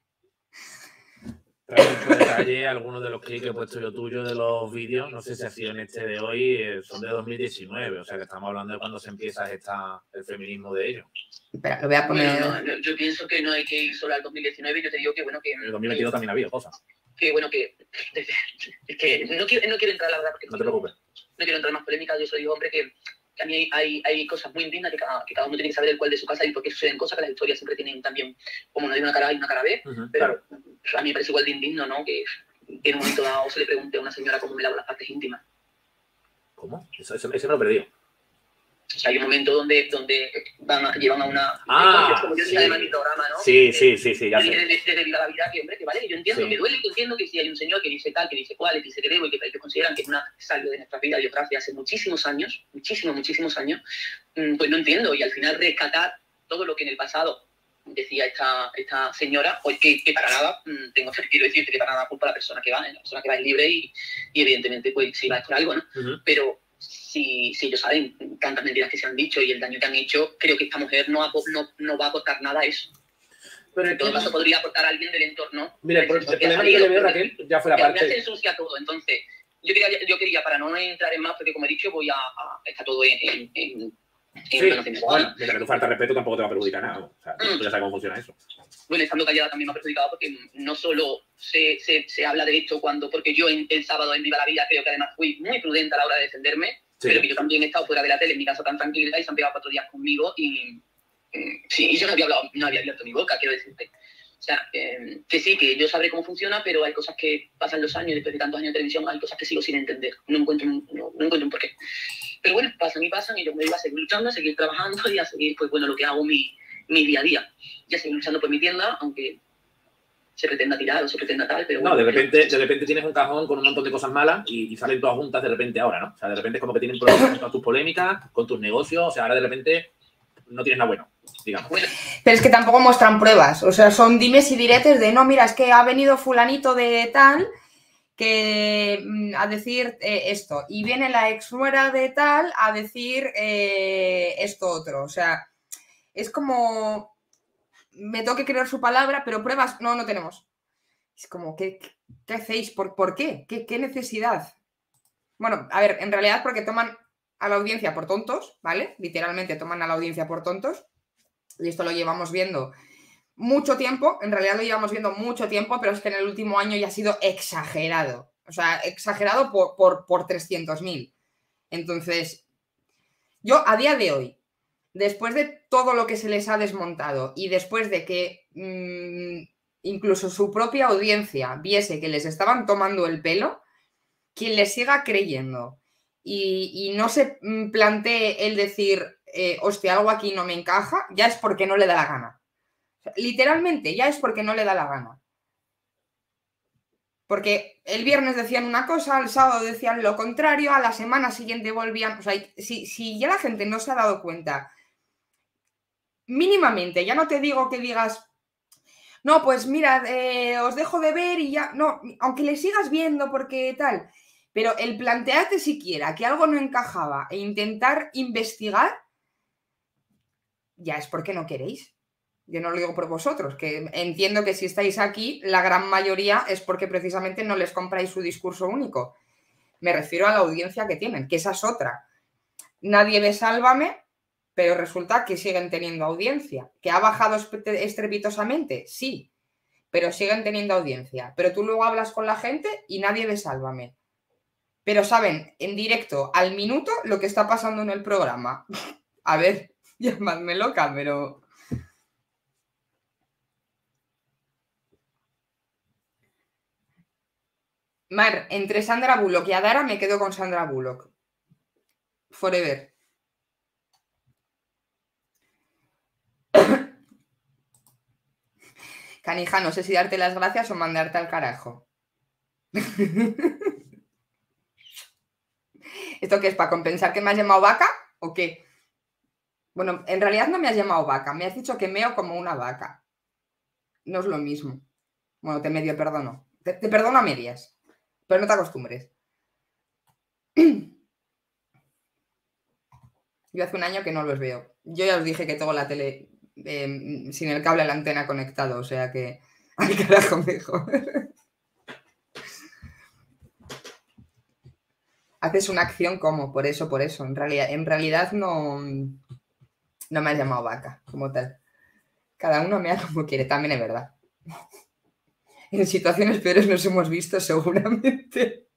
Trae mucho detalle algunos de los clics que he puesto yo tuyo de los vídeos. No sé si ha sido en este de hoy, eh, son de dos mil diecinueve. O sea que estamos hablando de cuando se empieza a gestar el feminismo de ellos. Espera, lo voy a poner. Bueno, no, yo pienso que no hay que ir solo al dos mil diecinueve. Yo te digo que, bueno, que. En el dos mil veintidós también ha habido cosas. Que, bueno, que. Es que no quiero, no quiero entrar, la verdad, porque. No te preocupes. No quiero entrar en más polémica. Yo soy hombre que. Que a mí hay, hay, hay cosas muy indignas que cada, que cada uno tiene que saber el cual de su casa y por qué suceden cosas, que las historias siempre tienen también, como no hay una cara A y una cara B, uh-huh, pero claro. A mí me parece igual de indigno, ¿no? Que en un momento dado se le pregunte a una señora cómo me lavo las partes íntimas. ¿Cómo? Eso, eso, eso me lo he perdido. O sea, hay un momento donde, donde van a, llevan a una... Ah, como yo sí. decía de mi programa, ¿no? Sí, sí, sí, sí, ya sé. Desde, desde la vida que, hombre, que vale, yo entiendo, sí. que duele, que entiendo que si hay un señor que dice tal, que dice cuál, que dice que debo y que, que consideran que es una salida de nuestra vida y otra hace muchísimos años, muchísimos, muchísimos años, pues no entiendo. Y al final rescatar todo lo que en el pasado decía esta, esta señora, pues que, que para nada, tengo que quiero decirte que para nada culpa a la persona que va, la persona que va es libre y, y evidentemente pues si va es por algo, ¿no? Uh-huh. Pero si, si ellos saben tantas mentiras que se han dicho y el daño que han hecho, creo que esta mujer no, no, no va a aportar nada a eso. Pero en todo caso podría aportar a alguien del entorno. Mira, el problema que le veo, Raquel, ya fue la parte... Ya se ensucia todo, entonces yo quería, yo quería, para no entrar en más, porque como he dicho, voy a... a está todo en... en, en Sí, bueno, mientras que tú falta respeto tampoco te va a perjudicar nada. O sea, tú ya sabes cómo funciona eso. Bueno, estando callada también me ha perjudicado porque no solo se, se, se habla de esto cuando, porque yo en, el sábado en Viva la Vida creo que además fui muy prudente a la hora de defenderme, sí. Pero que yo también he estado fuera de la tele en mi casa tan tranquila y se han pegado cuatro días conmigo y, sí, y yo no había hablado, no había abierto mi boca, quiero decirte. O sea, eh, que sí, que yo sabré cómo funciona, pero hay cosas que pasan los años, después de tantos años de televisión, hay cosas que sigo sin entender. No encuentro un, no, no encuentro un porqué. Pero bueno, pasan y pasan y yo me iba a seguir luchando, a seguir trabajando y a seguir, pues bueno, lo que hago mi, mi día a día. Y a seguir luchando por mi tienda, aunque se pretenda tirar o se pretenda tal, pero bueno. No, de repente, de repente tienes un cajón con un montón de cosas malas y, y salen todas juntas de repente ahora, ¿no? O sea, de repente es como que tienen problemas con tus polémicas, con tus negocios, o sea, ahora de repente no tienes nada bueno, digamos. Bueno. Pero es que tampoco muestran pruebas, o sea, son dimes y diretes de, no, mira, es que ha venido fulanito de tal... que a decir eh, esto, y viene la ex nuera de tal a decir eh, esto otro, o sea, es como me tengo que creer su palabra, pero pruebas no, no tenemos. Es como, ¿qué, qué hacéis? ¿Por, por qué? qué? ¿Qué necesidad? Bueno, a ver, en realidad porque toman a la audiencia por tontos, ¿vale? Literalmente toman a la audiencia por tontos, y esto lo llevamos viendo mucho tiempo, en realidad lo llevamos viendo mucho tiempo, pero es que en el último año ya ha sido exagerado. O sea, exagerado por, por, por trescientos mil. Entonces, yo a día de hoy, después de todo lo que se les ha desmontado y después de que mmm, incluso su propia audiencia viese que les estaban tomando el pelo, quien les siga creyendo y, y no se plantee el decir, eh, hostia, algo aquí no me encaja, ya es porque no le da la gana. Literalmente, ya es porque no le da la gana. Porque el viernes decían una cosa, el sábado decían lo contrario, a la semana siguiente volvían... O sea, si, si ya la gente no se ha dado cuenta, mínimamente, ya no te digo que digas, no, pues mira, eh, os dejo de ver y ya... No, aunque le sigas viendo porque tal... Pero el plantearte siquiera que algo no encajaba e intentar investigar, ya es porque no queréis. Yo no lo digo por vosotros, que entiendo que si estáis aquí, la gran mayoría es porque precisamente no les compráis su discurso único. Me refiero a la audiencia que tienen, que esa es otra. Nadie ve Sálvame, pero resulta que siguen teniendo audiencia. ¿Que ha bajado estrepitosamente? Sí, pero siguen teniendo audiencia. Pero tú luego hablas con la gente y nadie ve Sálvame. Pero saben en directo, al minuto, lo que está pasando en el programa. A ver, llamadme loca, pero... Mar, entre Sandra Bullock y Adara me quedo con Sandra Bullock. Forever. Canija, no sé si darte las gracias o mandarte al carajo. ¿Esto qué es? ¿Para compensar que me has llamado vaca o qué? Bueno, en realidad no me has llamado vaca. Me has dicho que meo como una vaca. No es lo mismo. Bueno, te medio perdono. Te, te perdono a medias. Pero no te acostumbres. Yo hace un año que no los veo. Yo ya os dije que tengo la tele eh, sin el cable a la antena conectado, o sea que al carajo mejor. Haces una acción como, por eso, por eso. En realidad, en realidad no, no me has llamado vaca, como tal. Cada uno mea como quiere, también es verdad. En situaciones peores nos hemos visto seguramente.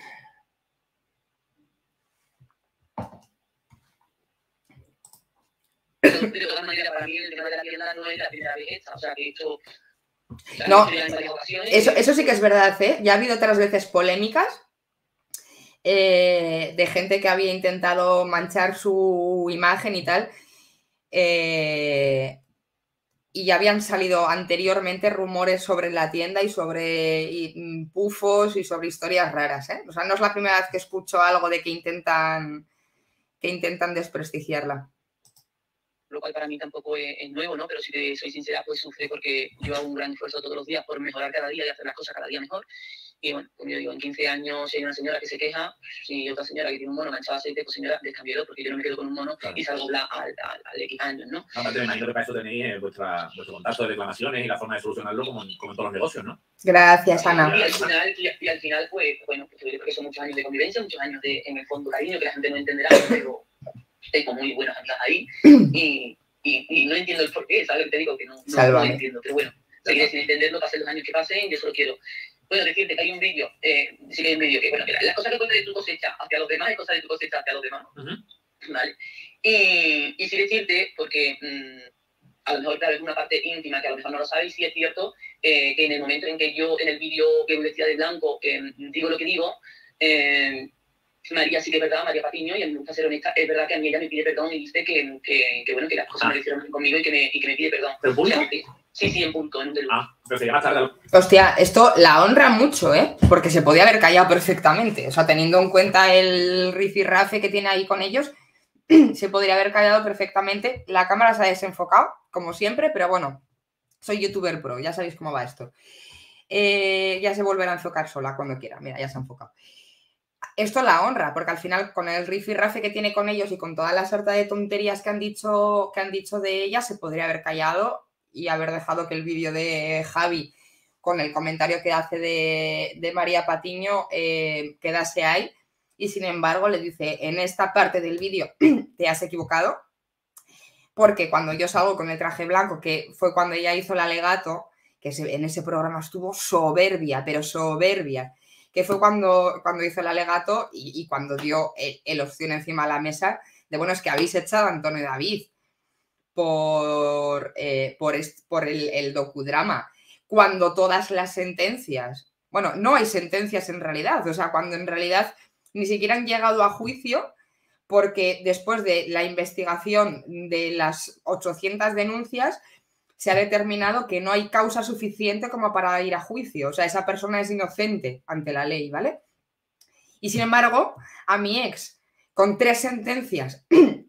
Pero de todas maneras, para mí el tema de la tienda no es la primera vez hecha. O sea, que he hecho... No, eso, eso sí que es verdad, ¿eh? Ya ha habido otras veces polémicas eh, de gente que había intentado manchar su imagen y tal. Eh... Y ya habían salido anteriormente rumores sobre la tienda y sobre y, pufos y sobre historias raras, ¿eh? O sea, no es la primera vez que escucho algo de que intentan, que intentan desprestigiarla. lo cual para mí tampoco es, es nuevo, ¿no? Pero si te soy sincera, pues sufre porque yo hago un gran esfuerzo todos los días por mejorar cada día y hacer las cosas cada día mejor. Y bueno, como yo digo, en quince años, si hay una señora que se queja, si hay otra señora que tiene un mono manchado de aceite, pues señora, descambielo, porque yo no me quedo con un mono Claro. y salgo al, al, al, al X años, ¿no? Aparte, me imagino que para eso tenéis eh, vuestra, vuestro contacto de reclamaciones y la forma de solucionarlo como en, como en todos los negocios, ¿no? Gracias, Ana. Y al final, y, y al final pues, bueno, pues yo creo que son muchos años de convivencia, muchos años de, en el fondo, cariño, que la gente no entenderá, pero tengo muy buenas amigas ahí y, y, y no entiendo el porqué, ¿sabes? Te digo que no, no, no entiendo, pero bueno, seguiré sin entenderlo, pasen los años que pasen, yo solo quiero... Bueno, decirte que hay un vídeo, eh, sí que hay un vídeo que, bueno, que las cosas que cuentas de tu cosecha hacia los demás es cosa de tu cosecha hacia los demás, Uh-huh. ¿vale? Y, y sí decirte, porque mmm, a lo mejor, claro, es una parte íntima que a lo mejor no lo sabéis, sí es cierto eh, que en el momento en que yo, en el vídeo que me vestía de blanco, eh, digo lo que digo, eh, María sí que es verdad, María Patiño, y a mí me gusta ser honesta, es verdad que a mí ella me pide perdón y dice que, que, que bueno, que las cosas Ah. me lo hicieron bien conmigo y que me, y que me pide perdón. ¿Pero en público? O sea, que- sí, sí, en punto, en un deluxe. Ah, pero se llama tarde. Hostia, esto la honra mucho, ¿eh? Porque se podía haber callado perfectamente. O sea, teniendo en cuenta el rifirrafe que tiene ahí con ellos, se podría haber callado perfectamente. La cámara se ha desenfocado, como siempre, pero bueno, soy youtuber pro, ya sabéis cómo va esto. Eh, ya se volverá a enfocar sola cuando quiera. Mira, ya se ha enfocado. Esto la honra, porque al final con el rifirrafe que tiene con ellos y con toda la sarta de tonterías que han dicho, que han dicho de ella, se podría haber callado y haber dejado que el vídeo de Javi con el comentario que hace de, de María Patiño eh, quedase ahí. Y sin embargo le dice, en esta parte del vídeo te has equivocado, porque cuando yo salgo con el traje blanco, que fue cuando ella hizo el alegato, que se, en ese programa estuvo soberbia, pero soberbia, que fue cuando, cuando hizo el alegato y, y cuando dio el, el opción encima de la mesa de, bueno, es que habéis echado a Antonio David por, eh, por, est, por el, el docudrama, cuando todas las sentencias, bueno, no hay sentencias en realidad, o sea, cuando en realidad ni siquiera han llegado a juicio, porque después de la investigación de las ochocientas denuncias se ha determinado que no hay causa suficiente como para ir a juicio. O sea, esa persona es inocente ante la ley, ¿vale? Y sin embargo, a mi ex, con tres sentencias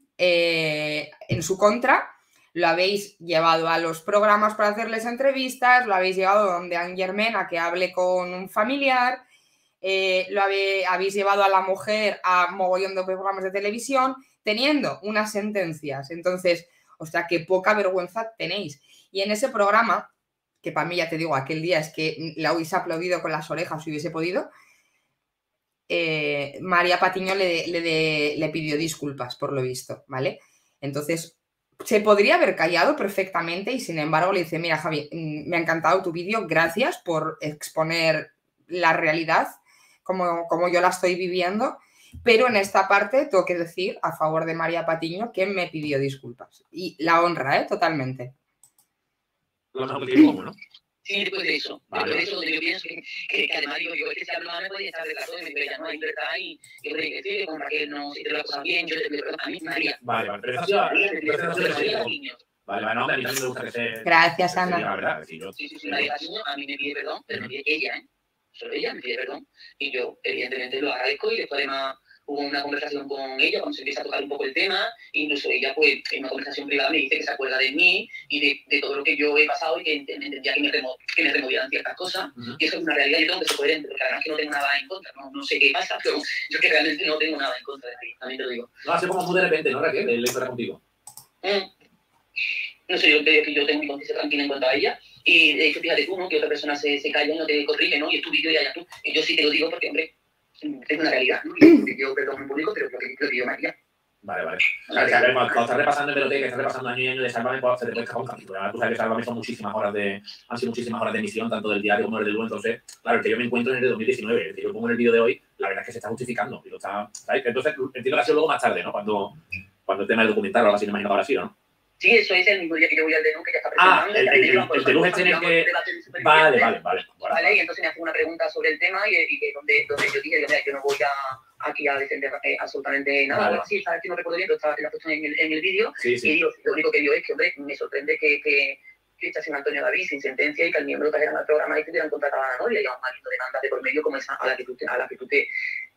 eh, en su contra, lo habéis llevado a los programas para hacerles entrevistas, lo habéis llevado donde Anne Germain a que hable con un familiar, eh, lo habe, habéis llevado a la mujer a mogollón de programas de televisión, teniendo unas sentencias. Entonces, o sea, qué poca vergüenza tenéis. Y en ese programa, que para mí, ya te digo, aquel día es que la hubiese aplaudido con las orejas si hubiese podido, eh, María Patiño le, le, de, le pidió disculpas, por lo visto, ¿vale? Entonces, se podría haber callado perfectamente y sin embargo le dice, mira, Javi, me ha encantado tu vídeo, gracias por exponer la realidad como, como yo la estoy viviendo, pero en esta parte tengo que decir a favor de María Patiño que me pidió disculpas. Y la honra, ¿eh? Totalmente. Lo mejor que tiene como, ¿no? Sí, después de eso. Vale. Después de eso, donde yo pienso que, que, que además digo, yo, es que si hablo mal me podía estar de caso, me ya no hay libertad y yo creo que sí, con Raquel no, si te lo cosas bien, yo te pido perdón a mí, María. Vale, vale. Pero eso ha sido- María, me pide pero eso perdón, ha sido María legítimo. Patiño. Vale, vale, no, a mí también me gusta que se... Gracias, que se Ana. diga la verdad, es decir, yo- Sí, sí, sí, María Patiño a mí me pide perdón, pero me pide ella, ¿eh? Solo ella me pide perdón. Y yo, evidentemente, lo agradezco y después además hubo una conversación con ella cuando se empieza a tocar un poco el tema, incluso ella pues en una conversación privada me dice que se acuerda de mí y de, de todo lo que yo he pasado y que ent- entendía que me, remo que me removían ciertas cosas. Ujú. Y eso es una realidad, yo tengo que ser coherente, porque además que no tengo nada en contra, no, no sé qué pasa, pero yo que realmente no tengo nada en contra de ti, también te lo digo. No, hace como muy de repente, ¿no, Raquel? El historia contigo. Mm. No sé, yo creo que yo tengo mi conciencia tranquila en cuanto a ella. Y de hecho, fíjate tú, ¿no? Que otra persona se, se calla y no te corrige, ¿no? Y es tu vídeo y allá tú. Y yo sí te lo digo porque, hombre, es una realidad, ¿no? Y te pido perdón en público, pero lo que, lo que yo me haría. Vale, vale. O sea, que a ver, cuando cuando estás repasando el Hemeroteca, que estás repasando año y año de Sálvame, pues se te puede escapar un capítulo. Además, tú sabes que Sálvame son muchísimas horas de... Han sido muchísimas horas de emisión, tanto del diario como del de Lu. Entonces, claro, el que yo me encuentro en el de dos mil diecinueve, el que yo pongo en el vídeo de hoy, la verdad es que se está justificando. Y lo está, ¿sabes? Entonces, entiendo que ha sido luego más tarde, ¿no? Cuando, cuando el tema del documental, ahora sí me imagino que ahora sí, ¿no? Sí, eso es el mismo día que yo voy al D N U, que ya está Ah, presentando. el, ya el, me el, llevan por el de Luz cosas, este en el llevamos que... el debate de supervivientes, Vale, vale, vale. Bueno, ¿vale? Y entonces me hace una pregunta sobre el tema y, y que donde, donde yo dije, mira, yo no voy a, aquí a defender eh, absolutamente nada. Vale. Bueno, sí, sabes que no recuerdo bien, pero está, la puesto en el, en el vídeo. sí, Y sí. digo, lo único que digo es que, hombre, me sorprende que, que, que esta sin Antonio David, sin sentencia, y que al miembro trajeran al programa y tuvieran contratado a la novia y a un marido demanda de por medio como esa a la que tú te, a la que tú te,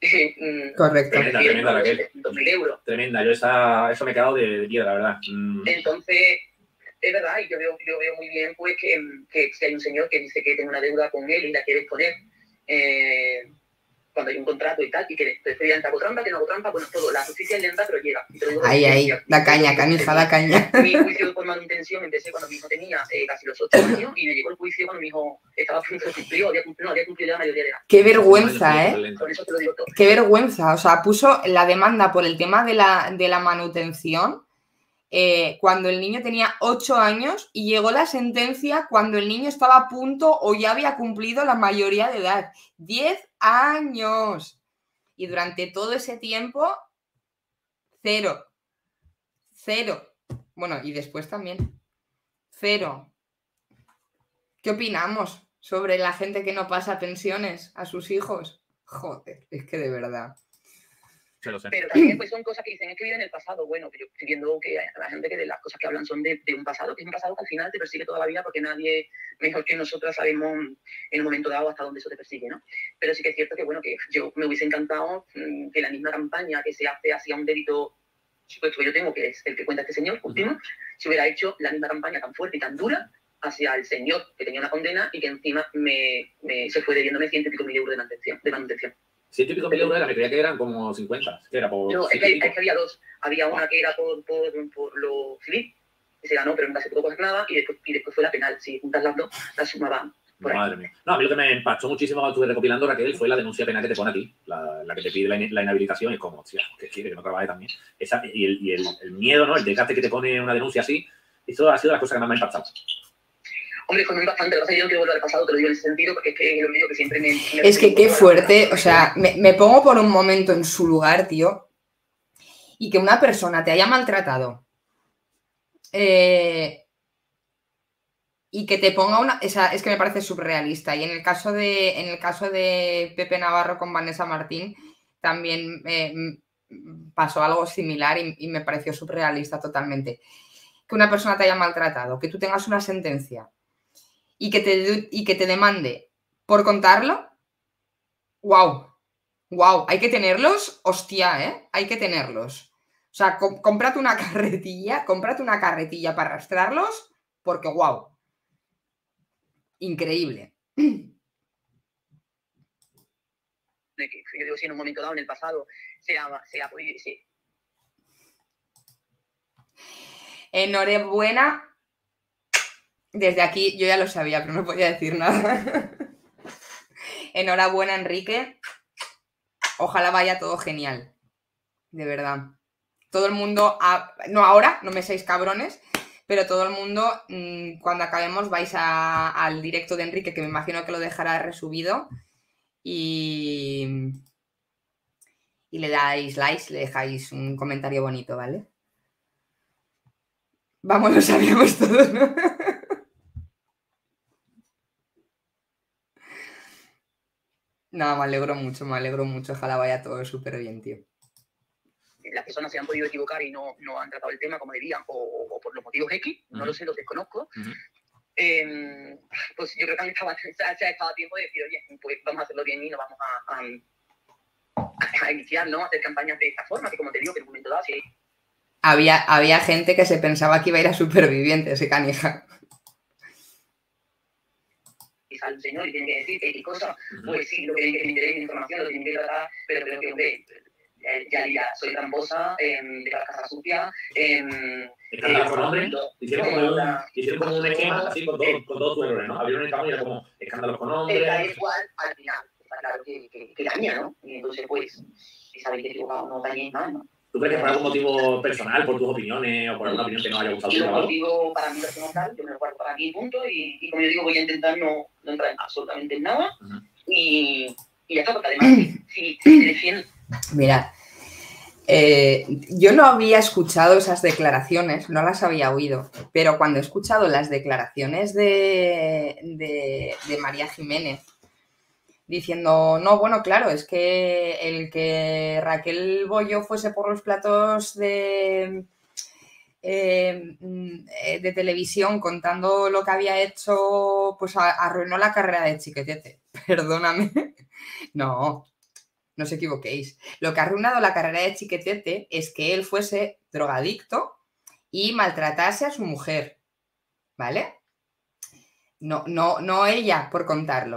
Correcto. Tremenda, tremenda, Raquel. dos mil euros. Tremenda, yo esa, eso me he quedado de, de piedra, la verdad. Mm. Entonces, es verdad, y yo veo, yo veo muy bien pues que, que si hay un señor que dice que tiene una deuda con él y la quiere exponer, eh, cuando hay un contrato y tal, y que preferiblemente hago trampa, que no hago trampa, bueno, todo, la justicia es lenta, pero llega. Ahí, ahí, la caña, canija, la caña. Mi juicio por manutención empecé cuando mi hijo tenía eh, casi los ocho años y me llegó el juicio cuando mi hijo estaba a punto de cumplir, había cumplido, no, había cumplido ya la mayoría de edad. Qué vergüenza, ¿eh? Con eso te lo digo todo. Qué vergüenza, o sea, puso la demanda por el tema de la, de la manutención eh, cuando el niño tenía ocho años y llegó la sentencia cuando el niño estaba a punto o ya había cumplido la mayoría de edad. diez años. Y durante todo ese tiempo, cero. Cero. Bueno, y después también. Cero. ¿Qué opinamos sobre la gente que no pasa pensiones a sus hijos? Joder, es que de verdad. Pero también pues, son cosas que dicen, es que viven en el pasado. Bueno, que yo estoy viendo que la gente que de las cosas que hablan son de, de un pasado, que es un pasado que al final te persigue toda la vida porque nadie mejor que nosotros sabemos en un momento dado hasta dónde eso te persigue, ¿no? Pero sí que es cierto que, bueno, que yo me hubiese encantado mmm, que la misma campaña que se hace hacia un delito supuesto que yo tengo, que es el que cuenta este señor, último, se hubiera hecho la misma campaña tan fuerte y tan dura hacia el señor que tenía una condena y que encima me, me, se fue debiéndome ciento y pico mil euros de manutención. De manutención. Ciento y pico mil euros era, me creía que eran como cincuenta. ¿Qué era? Por no, es que, es que había dos. Había una que era por, por, por lo civil, que se ganó, pero nunca se pudo coger nada, y después, y después fue la penal. Si juntas las dos, la sumaban. Madre mía. No, a mí lo que me empachó muchísimo cuando estuve recopilando, Raquel, fue la denuncia penal que te pone a ti, la, la que te pide la, la inhabilitación, y es como, hostia, ¿qué quiere? Que no trabaje también. Esa, y el, y el, el miedo, ¿no? El desgaste que te pone una denuncia así, eso ha sido la cosa que más me ha impactado. Hombre, fue muy bastante, lo sé, yo no quiero volver al pasado, te lo digo en ese sentido, porque es que lo digo que siempre me... me es que qué fuerte, o sea, me, me pongo por un momento en su lugar, tío, y que una persona te haya maltratado, eh, y que te ponga una... O sea, es que me parece surrealista, y en el caso de, en el caso de Pepe Navarro con Vanessa Martín, también eh, pasó algo similar y, y me pareció surrealista totalmente. Que una persona te haya maltratado, que tú tengas una sentencia, y que te, y que te demande por contarlo, wow, wow, hay que tenerlos, hostia, ¿eh? Hay que tenerlos. O sea, com cómprate una carretilla, cómprate una carretilla para arrastrarlos, porque wow, increíble. Yo digo, si en un momento dado, en el pasado, se ha, se ha podido, sí. Enhorabuena. Desde aquí, yo ya lo sabía, pero no podía decir nada. Enhorabuena, Enrique. Ojalá vaya todo genial. De verdad. Todo el mundo, a... no ahora, no me seáis cabrones, pero todo el mundo, mmm, cuando acabemos, vais a, al directo de Enrique, que me imagino que lo dejará resubido, y, y le dais likes, le dejáis un comentario bonito, ¿vale? Vamos, lo sabíamos todos, ¿no? No, me alegro mucho, me alegro mucho. Ojalá vaya todo súper bien, tío. Las personas se han podido equivocar y no, no han tratado el tema como debían, o, o por los motivos X, uh-huh. no lo sé, los desconozco. Uh-huh. eh, pues yo creo que han estado, se ha estado a tiempo de decir, oye, pues vamos a hacerlo bien y no vamos a, a, a iniciar, ¿no? A hacer campañas de esta forma, que como te digo, que en un momento dado sí. Había, había gente que se pensaba que iba a ir a Supervivientes, ese canija. Al señor y tiene que decir que hay cosas, pues sí, lo que tiene que tener información, lo tiene que tratar, pero creo que, hombre, ya, ya soy tramposa, eh, de la casa sucia, eh, ¿Escándalo con nombre? Hicieron como un, hicieron como un esquema así con todo, con todo tu error, ¿no? Había un esquema y era como escándalos con nombre. Da igual, al final, está claro que, que, que daña, ¿no? Y entonces, pues, si sabéis que equivocado no dañéis más, ¿no? ¿Tú crees que por algún motivo personal, por tus opiniones o por alguna opinión que no haya gustado? Yo lo digo para mí personal, yo me lo guardo para mí, punto, y, y como yo digo, voy a intentar no, no entrar en absolutamente en nada, uh-huh. y, y ya está, porque además, si, si te defienden... Mira, eh, yo no había escuchado esas declaraciones, no las había oído, pero cuando he escuchado las declaraciones de, de, de María Jiménez, diciendo, no, bueno, claro, es que el que Raquel Bollo fuese por los platos de, eh, de televisión contando lo que había hecho, pues arruinó la carrera de Chiquetete. Perdóname. No, no os equivoquéis. Lo que ha arruinado la carrera de Chiquetete es que él fuese drogadicto y maltratase a su mujer, ¿vale? No, no, no ella por contarlo.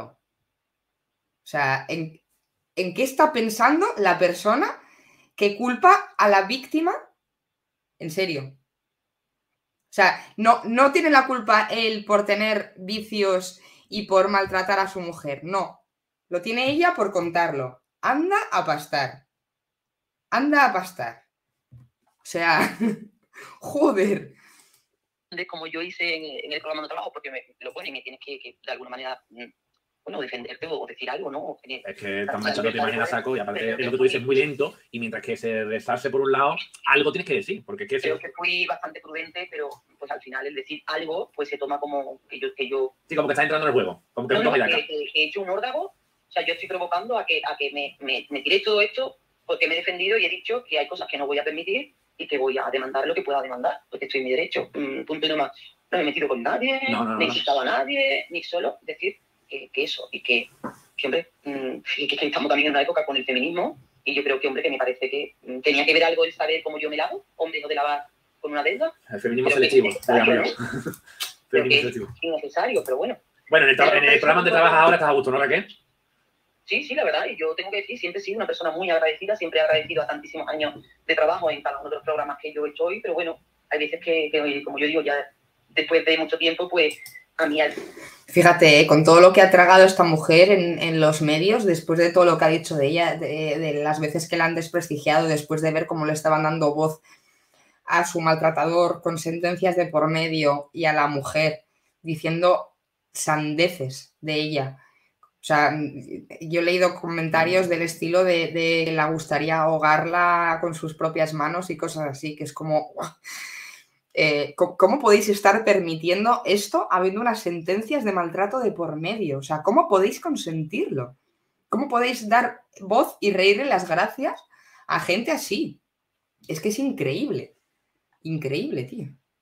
O sea, ¿en, ¿en qué está pensando la persona que culpa a la víctima? En serio. O sea, no, no tiene la culpa él por tener vicios y por maltratar a su mujer, no. Lo tiene ella por contarlo. Anda a pastar. Anda a pastar. O sea, joder. De como yo hice en, en el programa de trabajo, porque me lo ponen y tienes que, que de alguna manera, bueno, defenderte o decir algo, ¿no? Es que están manchando tu imagen a saco y aparte es lo que tú dices, muy lento, y mientras que se resarce por un lado, algo tienes que decir, porque es que... Creo que fui bastante prudente, pero pues al final el decir algo, pues se toma como que yo... Que yo... Sí, como que estás entrando en el juego, como que no, no, no, toma que, que, que he hecho un órdago, o sea, yo estoy provocando a que, a que me, me, me tire todo esto porque me he defendido y he dicho que hay cosas que no voy a permitir y que voy a demandar lo que pueda demandar, porque estoy en mi derecho. Mm, punto nomás. No me he metido con nadie, no, no, no, no he insultado a nadie, ni solo decir que, que eso, y que, que hombre, mmm, que, que estamos también en una época con el feminismo, y yo creo que, hombre, que me parece que mmm, tenía que ver algo el saber cómo yo me lavo, hombre, no de lavar con una deuda. El feminismo selectivo, digamos. Feminismo selectivo. Es innecesario, pero bueno. Bueno, en el, en el programa donde trabajas ahora estás a gusto, ¿no, Raquel? Sí, sí, la verdad, y yo tengo que decir, siempre he sido una persona muy agradecida, siempre he agradecido a tantísimos años de trabajo en cada uno de los programas que yo estoy, pero bueno, hay veces que, que como yo digo, ya después de mucho tiempo, pues a mí... Al... Fíjate, ¿eh? Con todo lo que ha tragado esta mujer en, en los medios, después de todo lo que ha dicho de ella, de, de las veces que la han desprestigiado, después de ver cómo le estaban dando voz a su maltratador con sentencias de por medio y a la mujer diciendo sandeces de ella. O sea, yo he leído comentarios del estilo de, de que le gustaría ahogarla con sus propias manos y cosas así, que es como... Eh, ¿Cómo podéis estar permitiendo esto habiendo unas sentencias de maltrato de por medio? O sea, ¿cómo podéis consentirlo? ¿Cómo podéis dar voz y reírle las gracias a gente así? Es que es increíble. Increíble, tío.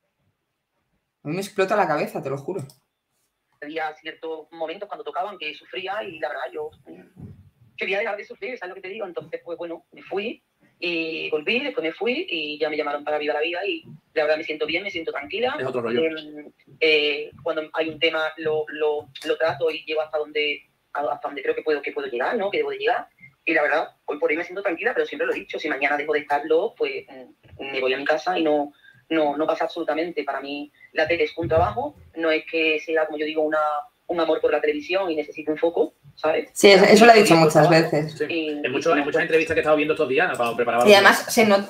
A mí me explota la cabeza, te lo juro. Había ciertos momentos cuando tocaban que sufría y la verdad yo quería dejar de sufrir, ¿sabes lo que te digo? Entonces, pues bueno, me fui y volví, después me fui y ya me llamaron para Viva la Vida y la verdad me siento bien, me siento tranquila. Es otro rollo. Eh, eh, cuando hay un tema lo, lo, lo trato y llego hasta donde, hasta donde creo que puedo, que puedo llegar, ¿no? Que debo de llegar. Y la verdad, hoy por hoy me siento tranquila, pero siempre lo he dicho, si mañana dejo de estarlo, pues me voy a mi casa y no, no, no pasa absolutamente. Para mí la tele es un trabajo, no es que sea, como yo digo, una, un amor por la televisión y necesito un foco, ¿sabes? Sí, eso, eso lo he dicho muchas veces. Sí. Y, en, mucho, en muchas entrevistas que he estado viendo estos días para preparar. Y además se, not...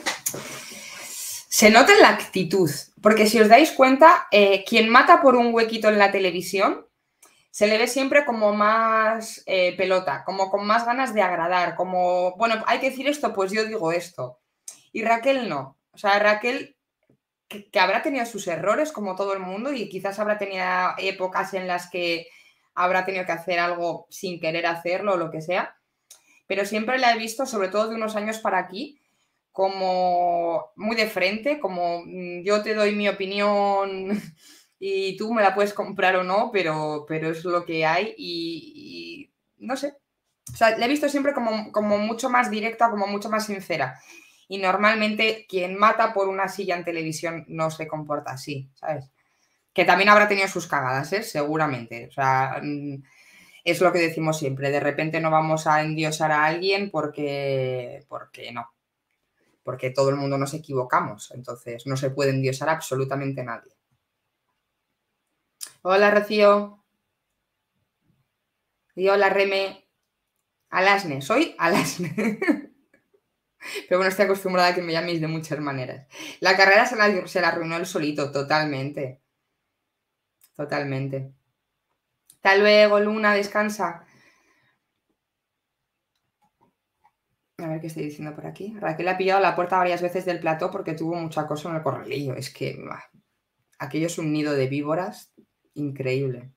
se nota en la actitud, porque si os dais cuenta, eh, quien mata por un huequito en la televisión se le ve siempre como más eh, pelota, como con más ganas de agradar, como, bueno, hay que decir esto, pues yo digo esto. Y Raquel no. O sea, Raquel, que, que habrá tenido sus errores como todo el mundo y quizás habrá tenido épocas en las que habrá tenido que hacer algo sin querer hacerlo o lo que sea, pero siempre la he visto, sobre todo de unos años para aquí, como muy de frente, como yo te doy mi opinión y tú me la puedes comprar o no, pero, pero es lo que hay y, y no sé. O sea, la he visto siempre como, como mucho más directa, como mucho más sincera. Y normalmente quien mata por una silla en televisión no se comporta así, ¿sabes? Que también habrá tenido sus cagadas, ¿eh? Seguramente. O sea, es lo que decimos siempre. De repente no vamos a endiosar a alguien porque, porque no. Porque todo el mundo nos equivocamos. Entonces no se puede endiosar a absolutamente nadie. Hola, Rocío. Y hola, Reme. Alasne. Soy Alasne. Pero bueno, estoy acostumbrada a que me llaméis de muchas maneras. La carrera se la, se la arruinó él solito, totalmente. Totalmente. Hasta luego, Luna, descansa. A ver qué estoy diciendo por aquí. Raquel ha pillado la puerta varias veces del plató porque tuvo mucho acoso en el corralillo. Es que bah, aquello es un nido de víboras increíble.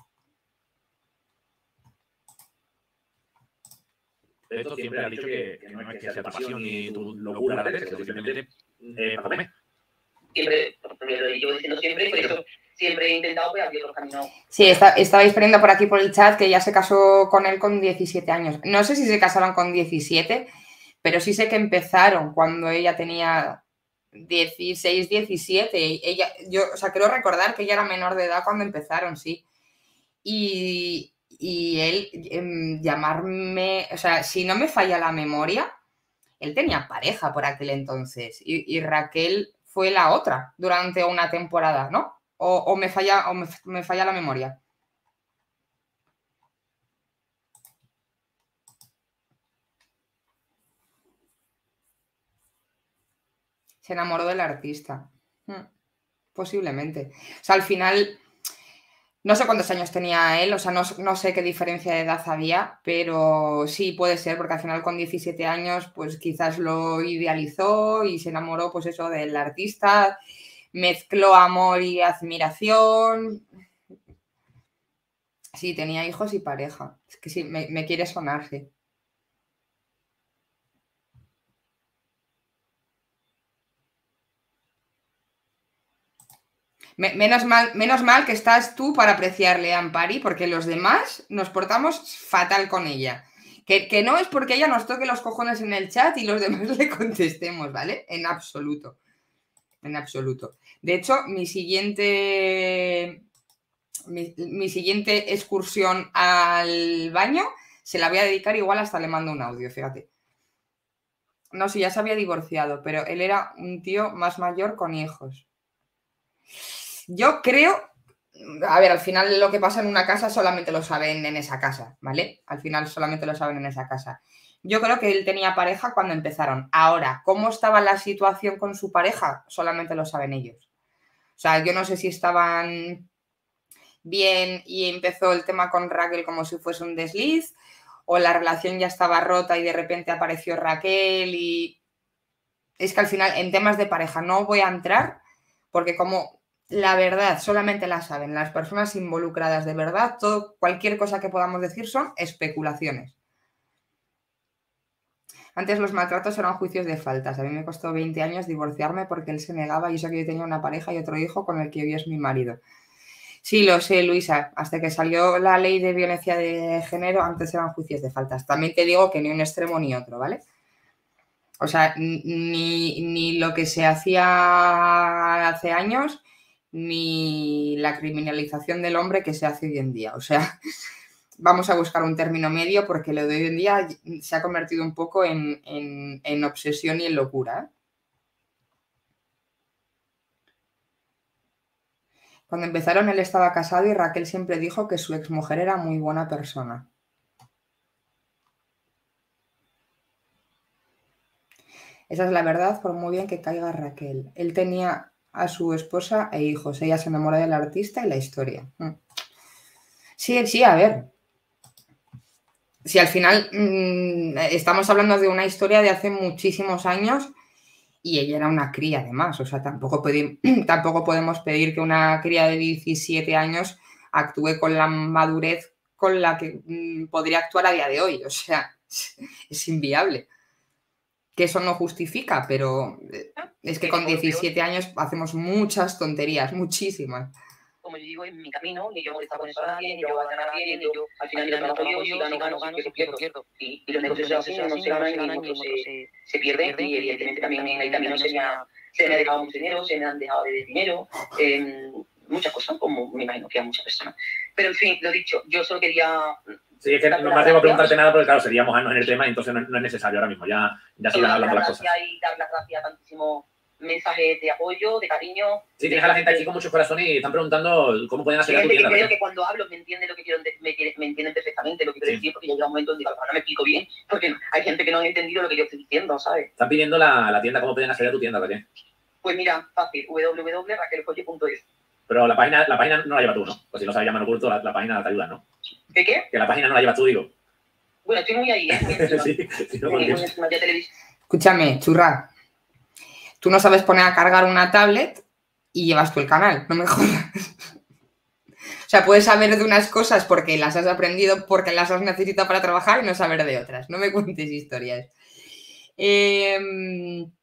Esto siempre ha dicho que, que no es que sea tu pasión ni tu locura la tele, que simplemente eh, para comer. siempre, lo llevo diciendo siempre, por eso siempre he intentado pues, abrir otros caminos. Sí, está, estabais poniendo por aquí por el chat que ella se casó con él con diecisiete años. No sé si se casaron con diecisiete, pero sí sé que empezaron cuando ella tenía dieciséis, diecisiete. Ella, yo, o sea, creo recordar que ella era menor de edad cuando empezaron, sí. Y, y él eh, llamarme, o sea, si no me falla la memoria, él tenía pareja por aquel entonces y, y Raquel fue la otra durante una temporada, ¿no? O, o me falla, o me, me falla la memoria. Se enamoró del artista. Hmm, posiblemente. O sea, al final, no sé cuántos años tenía él, o sea, no, no sé qué diferencia de edad había, pero sí puede ser, porque al final con diecisiete años, pues quizás lo idealizó y se enamoró, pues eso, del artista, mezcló amor y admiración. Sí, tenía hijos y pareja. Es que sí, me, me quiere sonar, sí. Menos mal, menos mal que estás tú para apreciarle a Ampari, porque los demás nos portamos fatal con ella. Que, que no es porque ella nos toque los cojones en el chat y los demás le contestemos, ¿vale? En absoluto. En absoluto. De hecho, mi siguiente, mi, mi siguiente excursión al baño se la voy a dedicar igual hasta le mando un audio, fíjate. No, sí, ya se había divorciado, pero él era un tío más mayor con hijos. Yo creo, a ver, al final lo que pasa en una casa solamente lo saben en esa casa, ¿vale? Al final solamente lo saben en esa casa. Yo creo que él tenía pareja cuando empezaron. Ahora, ¿cómo estaba la situación con su pareja? Solamente lo saben ellos. O sea, yo no sé si estaban bien y empezó el tema con Raquel como si fuese un desliz, o la relación ya estaba rota y de repente apareció Raquel y... Es que al final, en temas de pareja no voy a entrar porque como... La verdad solamente la saben las personas involucradas de verdad. Todo, cualquier cosa que podamos decir son especulaciones. Antes los maltratos eran juicios de faltas. A mí me costó veinte años divorciarme porque él se negaba y eso que yo tenía una pareja y otro hijo con el que hoy es mi marido. Sí, lo sé, Luisa. Hasta que salió la ley de violencia de género, antes eran juicios de faltas. También te digo que ni un extremo ni otro, ¿vale? O sea, ni, ni lo que se hacía hace años... ni la criminalización del hombre que se hace hoy en día. O sea, vamos a buscar un término medio porque lo de hoy en día se ha convertido un poco en, en, en obsesión y en locura, ¿eh? Cuando empezaron él estaba casado y Raquel siempre dijo que su exmujer era muy buena persona. Esa es la verdad, por muy bien que caiga Raquel. Él tenía... a su esposa e hijos. Ella se enamora del artista y la historia. Sí, sí, a ver. Si al final mmm, estamos hablando de una historia de hace muchísimos años y ella era una cría además. O sea, tampoco, pedi- tampoco podemos pedir que una cría de diecisiete años actúe con la madurez con la que mmm, podría actuar a día de hoy. O sea, es inviable. Que eso no justifica, pero es que con diecisiete años hacemos muchas tonterías, muchísimas. Como yo digo, en mi camino, ni yo molestar con eso a nadie, ni yo voy a ganar a nadie, ni yo al final gano yo, si gano, gano, gano, si pierdo, pierdo. Y, y los negocios se hacen, no se ganan, y muchos se, se pierden, y evidentemente también en el camino se me ha, se me ha dejado mucho dinero, se me han dejado de dinero, eh, muchas cosas, como me imagino que a muchas personas. Pero en fin, lo dicho, yo solo quería... Sí, es que no me atrevo a preguntarte nada porque, claro, sería mojarnos en el tema y entonces no, no es necesario ahora mismo. Ya, ya se irán hablando las cosas. Y dar las gracias a tantísimos mensajes de apoyo, de cariño. Sí, tienes a la gente aquí con muchos corazones y están preguntando cómo pueden hacer a tu tienda. Yo creo que cuando hablo me entienden lo que quiero, me, me entienden perfectamente lo que quiero sí. decir, porque ya llega un momento donde a lo mejor no me explico bien, porque hay gente que no ha entendido lo que yo estoy diciendo, ¿sabes? Están pidiendo la, la tienda, cómo pueden acceder a tu tienda, Raquel. Pues mira, fácil, w w w punto raquel joye punto es. Pero la página, la página no la llevas tú, ¿no? Pues si no sabes llamar oculto, la, la página te ayuda, ¿no? ¿Qué qué? Que la página no la llevas tú, digo. Bueno, estoy muy ahí, ¿eh? sí, sí, no, escúchame, churra. Tú no sabes poner a cargar una tablet y llevas tú el canal, no me jodas. O sea, puedes saber de unas cosas porque las has aprendido, porque las has necesitado para trabajar y no saber de otras. No me cuentes historias. Eh,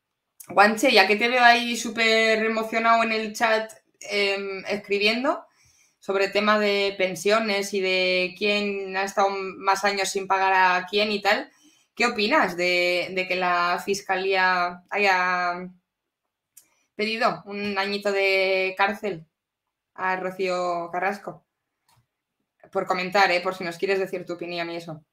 Guanche, ya que te veo ahí súper emocionado en el chat eh, escribiendo sobre el tema de pensiones y de quién ha estado más años sin pagar a quién y tal, ¿qué opinas de, de que la Fiscalía haya pedido un añito de cárcel a Rocío Carrasco? Por comentar, ¿eh? Por si nos quieres decir tu opinión y eso.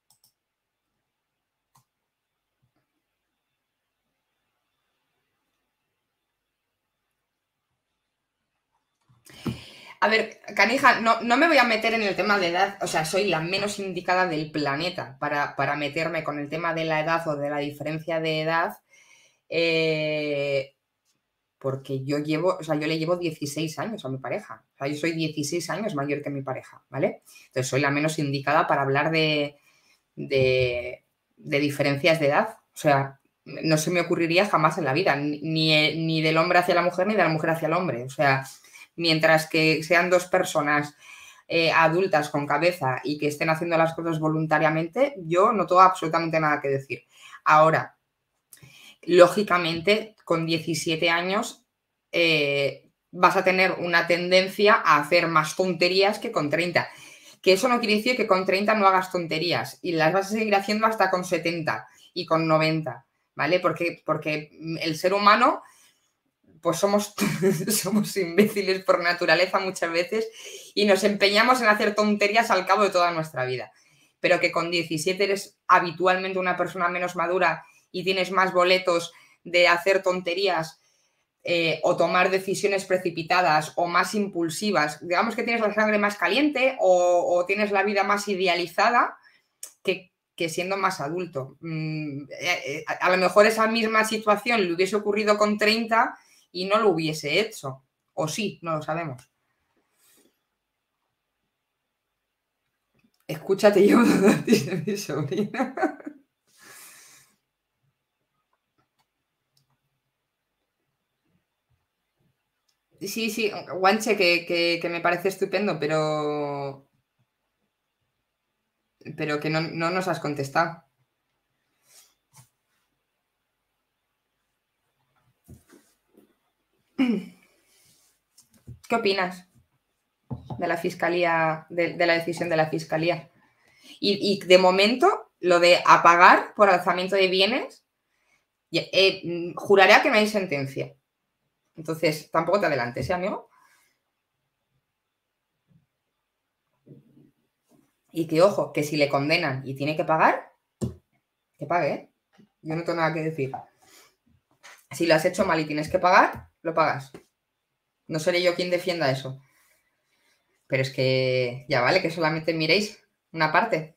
A ver, Canija, no, no me voy a meter en el tema de edad, o sea, soy la menos indicada del planeta para, para meterme con el tema de la edad o de la diferencia de edad, eh, porque yo llevo, o sea, yo le llevo dieciséis años a mi pareja, o sea, yo soy dieciséis años mayor que mi pareja, ¿vale? Entonces soy la menos indicada para hablar de, de, de diferencias de edad, o sea, no se me ocurriría jamás en la vida, ni, ni del hombre hacia la mujer ni de la mujer hacia el hombre, o sea... Mientras que sean dos personas eh, adultas con cabeza y que estén haciendo las cosas voluntariamente, yo no tengo absolutamente nada que decir. Ahora, lógicamente, con diecisiete años eh, vas a tener una tendencia a hacer más tonterías que con treinta. Que eso no quiere decir que con treinta no hagas tonterías y las vas a seguir haciendo hasta con setenta y con noventa, ¿vale? Porque, porque el ser humano... pues somos, somos imbéciles por naturaleza muchas veces y nos empeñamos en hacer tonterías al cabo de toda nuestra vida. Pero que con diecisiete eres habitualmente una persona menos madura y tienes más boletos de hacer tonterías eh, o tomar decisiones precipitadas o más impulsivas. Digamos que tienes la sangre más caliente o, o tienes la vida más idealizada que, que siendo más adulto. Mm, eh, a, a lo mejor esa misma situación le hubiese ocurrido con treinta y no lo hubiese hecho. O sí, no lo sabemos. Escúchate, yo de mi sobrina. Sí, sí, Guanche, que, que, que me parece estupendo, pero... Pero que no, no nos has contestado. ¿Qué opinas de la fiscalía, de, de la decisión de la fiscalía? Y, y de momento, lo de apagar por alzamiento de bienes, eh, juraría que no hay sentencia. Entonces, tampoco te adelantes, ¿eh, amigo? Y que, ojo, que si le condenan y tiene que pagar, que pague, ¿eh? Yo no tengo nada que decir. Si lo has hecho mal y tienes que pagar, lo pagas. No seré yo quien defienda eso. Pero es que ya vale, que solamente miréis una parte.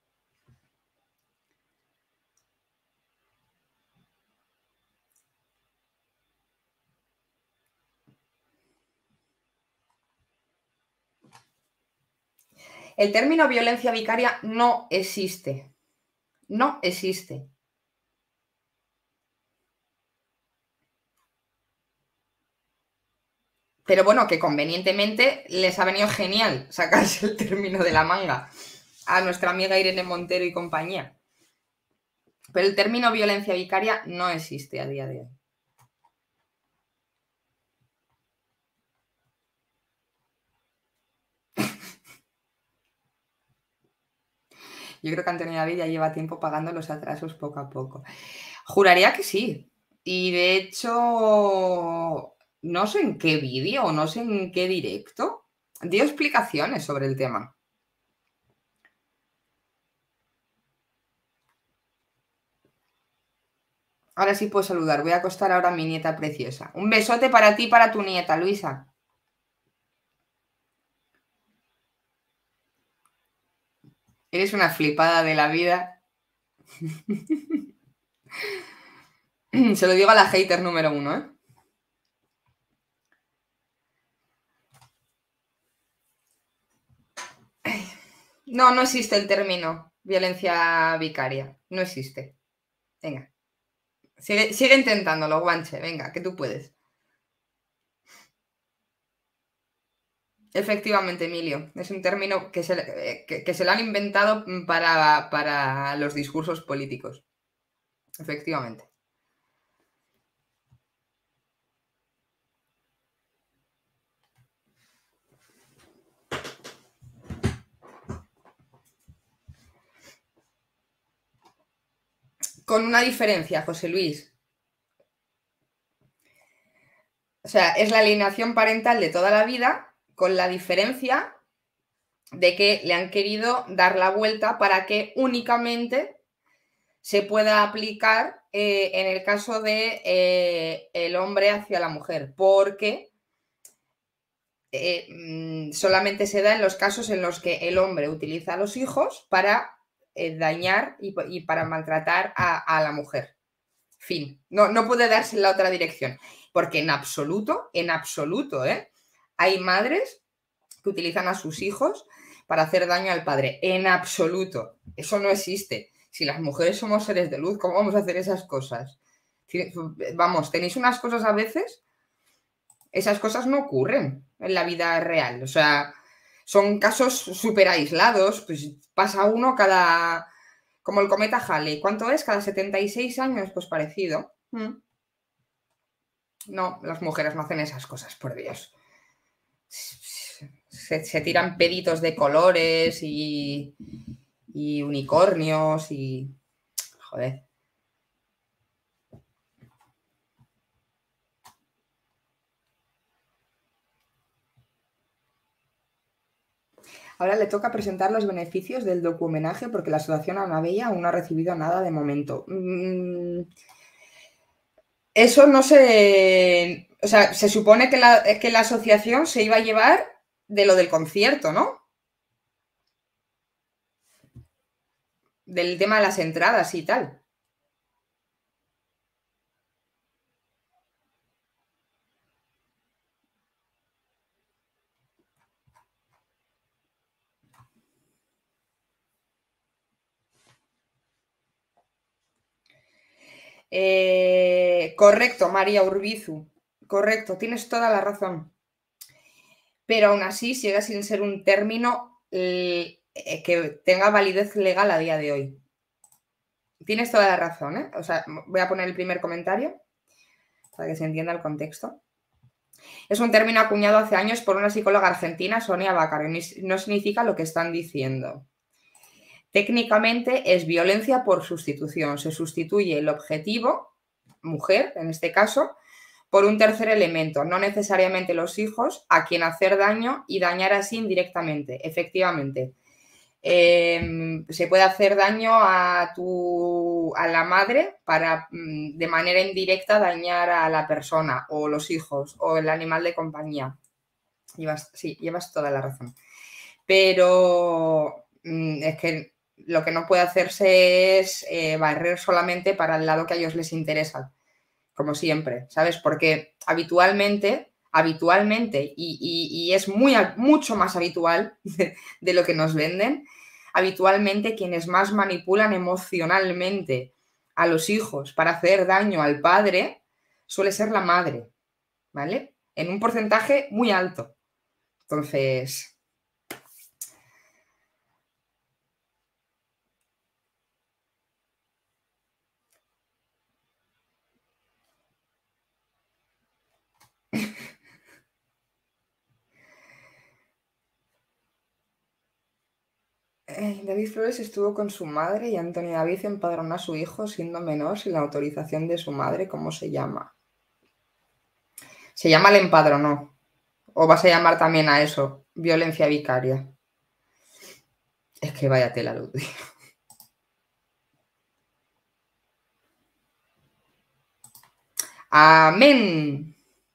El término violencia vicaria no existe. No existe. Pero bueno, que convenientemente les ha venido genial sacarse el término de la manga a nuestra amiga Irene Montero y compañía. Pero el término violencia vicaria no existe a día de hoy. Yo creo que Antonio David ya lleva tiempo pagando los atrasos poco a poco. Juraría que sí. Y de hecho, no sé en qué vídeo o no sé en qué directo dio explicaciones sobre el tema. Ahora sí puedo saludar. Voy a acostar ahora a mi nieta preciosa. Un besote para ti y para tu nieta, Luisa. Eres una flipada de la vida. Se lo digo a la hater número uno, ¿eh? No, no existe el término violencia vicaria. No existe. Venga. Sigue, sigue intentándolo, Guanche. Venga, que tú puedes. Efectivamente, Emilio. Es un término que se, que, que se lo han inventado para, para los discursos políticos. Efectivamente. con una diferencia, José Luis. O sea, es la alienación parental de toda la vida, con la diferencia de que le han querido dar la vuelta para que únicamente se pueda aplicar eh, en el caso de eh, el hombre hacia la mujer, porque eh, solamente se da en los casos en los que el hombre utiliza a los hijos para eh, dañar y, y para maltratar a, a la mujer. Fin. No, no puede darse en la otra dirección. Porque en absoluto, en absoluto, ¿eh? Hay madres que utilizan a sus hijos para hacer daño al padre. En absoluto. Eso no existe. Si las mujeres somos seres de luz, ¿cómo vamos a hacer esas cosas? Vamos, tenéis unas cosas a veces, esas cosas no ocurren en la vida real. O sea, son casos súper aislados. Pues pasa uno cada... Como el cometa Halley. ¿Cuánto es? Cada setenta y seis años, pues parecido. ¿Mm? No, las mujeres no hacen esas cosas, por Dios. Se, se tiran peditos de colores y, y unicornios y... Joder. Ahora le toca presentar los beneficios del docuhomenaje porque la Asociación Ana Bella aún no ha recibido nada de momento. Mm, eso no se... O sea, se supone que la, que la asociación se iba a llevar de lo del concierto, ¿no? Del tema de las entradas y tal. Eh, correcto, María Urbizu. Correcto, tienes toda la razón. Pero aún así sigue sin ser un término eh, que tenga validez legal a día de hoy. Tienes toda la razón, ¿eh? O sea, voy a poner el primer comentario para que se entienda el contexto. Es un término acuñado hace años por una psicóloga argentina, Sonia Bácaro, y no significa lo que están diciendo. Técnicamente es violencia por sustitución. Se sustituye el objetivo, mujer en este caso, por un tercer elemento, no necesariamente los hijos, a quien hacer daño y dañar así indirectamente. Efectivamente, eh, se puede hacer daño a, tu, a la madre para de manera indirecta dañar a la persona o los hijos o el animal de compañía. Llevas, sí, llevas toda la razón. Pero es que lo que no puede hacerse es eh, barrer solamente para el lado que a ellos les interesa, como siempre, ¿sabes? Porque habitualmente, habitualmente, y, y, y es muy, mucho más habitual de, de lo que nos venden, habitualmente quienes más manipulan emocionalmente a los hijos para hacer daño al padre suele ser la madre, ¿vale? En un porcentaje muy alto. Entonces... David Flores estuvo con su madre y Antonio David empadronó a su hijo siendo menor sin la autorización de su madre. ¿Cómo se llama? Se llama el empadronó. ¿O vas a llamar también a eso? Violencia vicaria. Es que vaya tela, luz. Amén.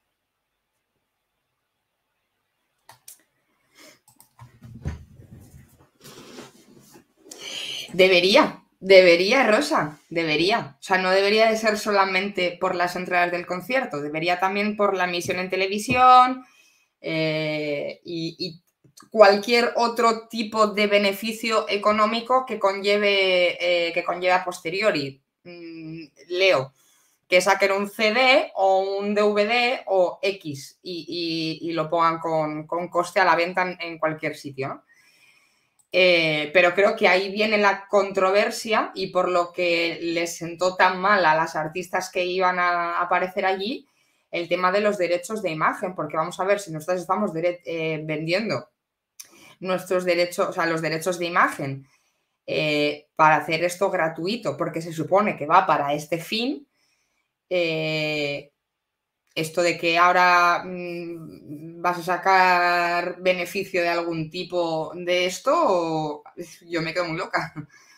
Debería, debería, Rosa, debería. O sea, no debería de ser solamente por las entradas del concierto, debería también por la emisión en televisión eh, y, y cualquier otro tipo de beneficio económico que conlleve, eh, que conlleve a posteriori. Mm, leo, que saquen un C D o un D V D o X y, y, y lo pongan con, con coste a la venta en, en cualquier sitio, ¿no? Eh, pero creo que ahí viene la controversia y por lo que les sentó tan mal a las artistas que iban a aparecer allí el tema de los derechos de imagen, porque vamos a ver, si nosotros estamos eh, vendiendo nuestros derechos, o sea, los derechos de imagen eh, para hacer esto gratuito, porque se supone que va para este fin, eh, esto de que ahora mmm, vas a sacar beneficio de algún tipo de esto, o... yo me quedo muy loca.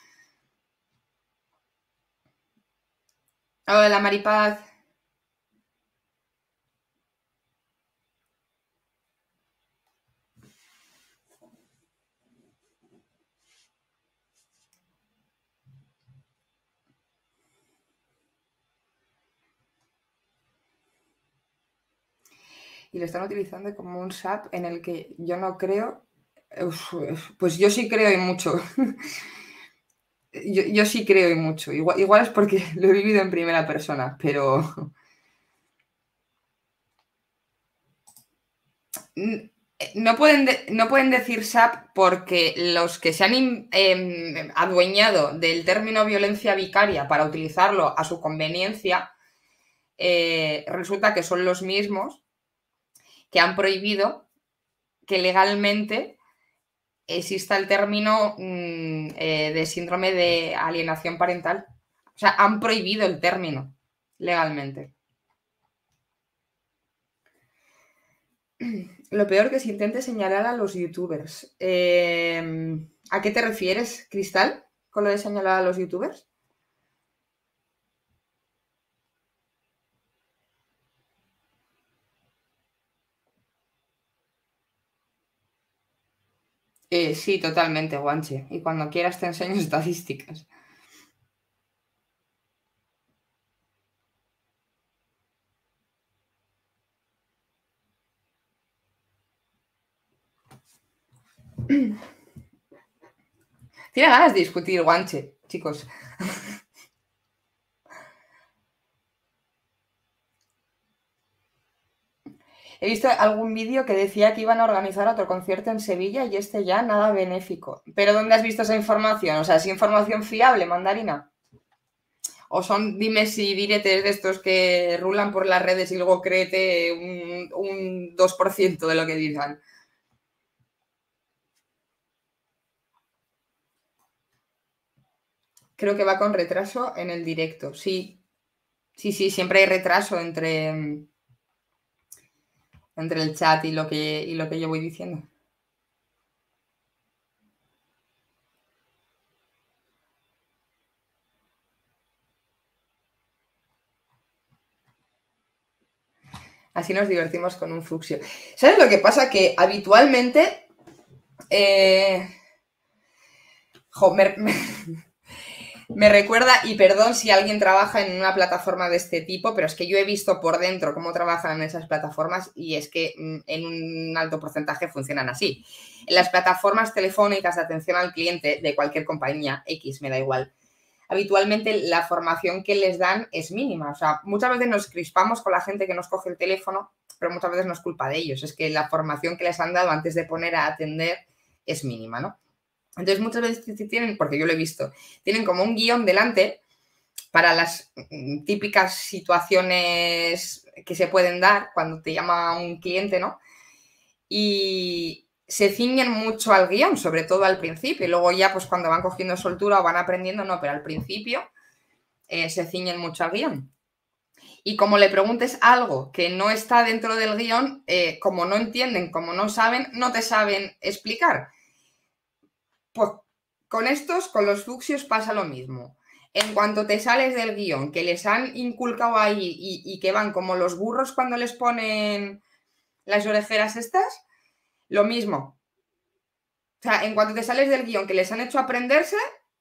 Hola, Maripaz. Y lo están utilizando como un S A P en el que yo no creo. Uf, pues yo sí creo y mucho. yo, yo sí creo y mucho. Igual, igual es porque lo he vivido en primera persona, pero... No pueden, de, no pueden decir S A P porque los que se han eh, adueñado del término violencia vicaria para utilizarlo a su conveniencia, eh, resulta que son los mismos que han prohibido que legalmente exista el término mmm, eh, de síndrome de alienación parental. O sea, han prohibido el término legalmente. Lo peor que se intente señalar a los youtubers. Eh, ¿A qué te refieres, Cristal, con lo de señalar a los youtubers? Eh, sí, totalmente, Guanche. Y cuando quieras te enseño estadísticas. Tiene ganas de discutir, Guanche, chicos. He visto algún vídeo que decía que iban a organizar otro concierto en Sevilla y este ya nada benéfico. ¿Pero dónde has visto esa información? O sea, ¿es información fiable, Mandarina? ¿O son dimes y diretes de estos que rulan por las redes y luego créete un, un dos por ciento de lo que digan? Creo que va con retraso en el directo, sí. Sí, sí, siempre hay retraso entre, entre el chat y lo que, y lo que yo voy diciendo. Así nos divertimos con un fucsia. ¿Sabes lo que pasa? Que habitualmente... Eh... Jo, me, me, me recuerda, y perdón si alguien trabaja en una plataforma de este tipo, pero es que yo he visto por dentro cómo trabajan en esas plataformas y es que en un alto porcentaje funcionan así. En las plataformas telefónicas de atención al cliente de cualquier compañía, X, me da igual, habitualmente la formación que les dan es mínima. O sea, muchas veces nos crispamos con la gente que nos coge el teléfono, pero muchas veces no es culpa de ellos. Es que la formación que les han dado antes de poner a atender es mínima, ¿no? Entonces, muchas veces tienen, porque yo lo he visto, tienen como un guión delante para las típicas situaciones que se pueden dar cuando te llama un cliente, ¿no? Y se ciñen mucho al guión, sobre todo al principio. Y luego ya, pues cuando van cogiendo soltura o van aprendiendo, no, pero al principio eh, se ciñen mucho al guión. Y como le preguntes algo que no está dentro del guión, eh, como no entienden, como no saben, no te saben explicar. Pues con estos, con los fucsios pasa lo mismo. En cuanto te sales del guión, que les han inculcado ahí y, y que van como los burros cuando les ponen las orejeras estas, lo mismo. O sea, en cuanto te sales del guión que les han hecho aprenderse,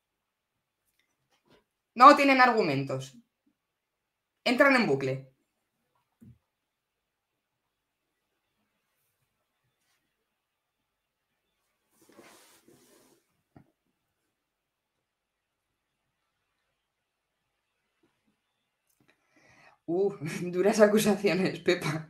no tienen argumentos. Entran en bucle. Uh, duras acusaciones, Pepa.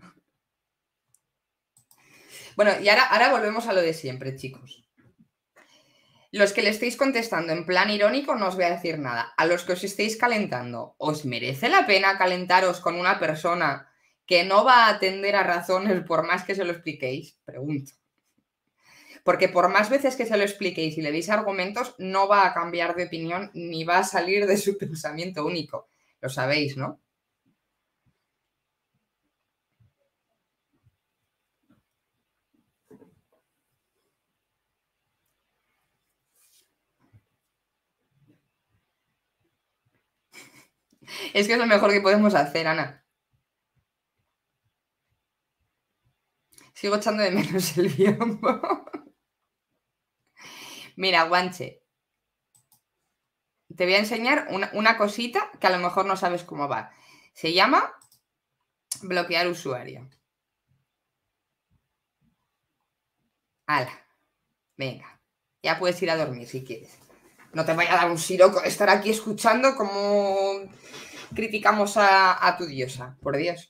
Bueno, y ahora, ahora volvemos a lo de siempre, chicos. Los que le estéis contestando en plan irónico no os voy a decir nada. A los que os estéis calentando, ¿os merece la pena calentaros con una persona que no va a atender a razones por más que se lo expliquéis? Pregunto. Porque por más veces que se lo expliquéis y le deis argumentos, no va a cambiar de opinión ni va a salir de su pensamiento único. Lo sabéis, ¿no? Es que es lo mejor que podemos hacer, Ana. Sigo echando de menos el biombo. Mira, Guanche. Te voy a enseñar una, una cosita que a lo mejor no sabes cómo va. Se llama bloquear usuario. Hala. Venga. Ya puedes ir a dormir si quieres. No te vaya a dar un siroco estar aquí escuchando cómo criticamos a, a tu diosa. Por Dios.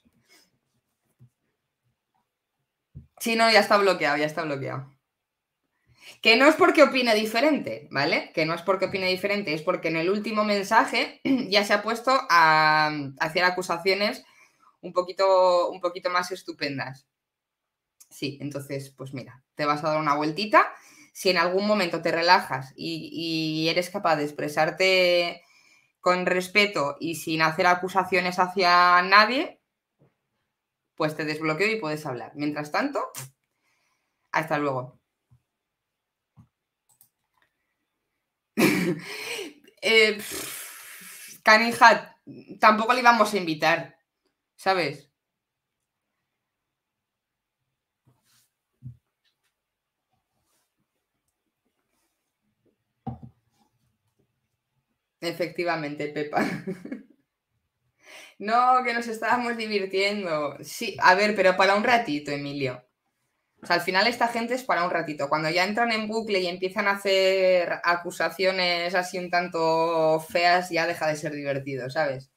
Sí, no, ya está bloqueado, ya está bloqueado. Que no es porque opine diferente, ¿vale? Que no es porque opine diferente, es porque en el último mensaje ya se ha puesto a, a hacer acusaciones un poquito, un poquito más estupendas. Sí, entonces, pues mira, te vas a dar una vueltita. Si en algún momento te relajas y, y eres capaz de expresarte con respeto y sin hacer acusaciones hacia nadie, pues te desbloqueo y puedes hablar. Mientras tanto, hasta luego. eh, Canija, tampoco le íbamos a invitar, ¿sabes? Efectivamente, Pepa. No, que nos estábamos divirtiendo. Sí, a ver, pero para un ratito, Emilio. O sea, al final esta gente es para un ratito. Cuando ya entran en bucle y empiezan a hacer acusaciones así un tanto feas, ya deja de ser divertido, ¿sabes?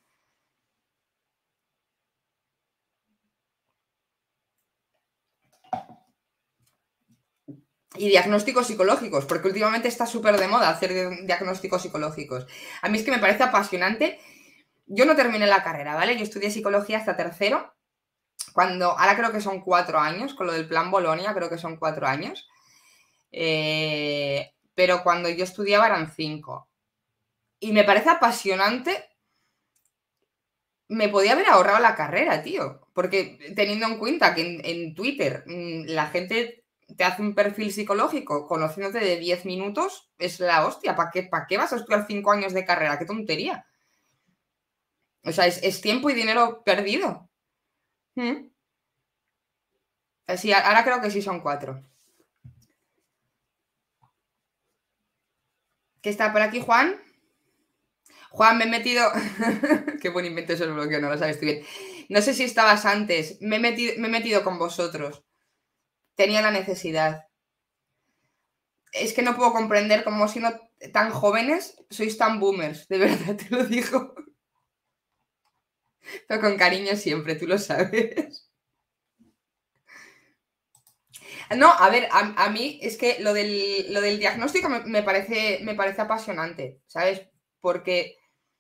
Y diagnósticos psicológicos, porque últimamente está súper de moda hacer diagnósticos psicológicos. A mí es que me parece apasionante. Yo no terminé la carrera, ¿vale? Yo estudié psicología hasta tercero. Cuando, ahora creo que son cuatro años, con lo del plan Bolonia creo que son cuatro años, eh, pero cuando yo estudiaba eran cinco. Y me parece apasionante, me podía haber ahorrado la carrera, tío, porque teniendo en cuenta que en, en Twitter mmm, la gente te hace un perfil psicológico conociéndote de diez minutos, es la hostia. ¿Para qué, ¿para qué vas a estudiar cinco años de carrera? ¡Qué tontería! O sea, es, es tiempo y dinero perdido. ¿Mm? Sí, ahora creo que sí son cuatro. ¿Qué está por aquí, Juan? Juan, me he metido... Qué buen invento eso el bloqueo, no lo sabes tú bien. No sé si estabas antes. Me he metido, me he metido con vosotros. Tenía la necesidad. Es que no puedo comprender cómo siendo tan jóvenes sois tan boomers. De verdad, te lo digo. Pero con cariño siempre, tú lo sabes. No, a ver, a, a mí es que lo del, lo del diagnóstico me, me, parece, me parece apasionante, ¿sabes? Porque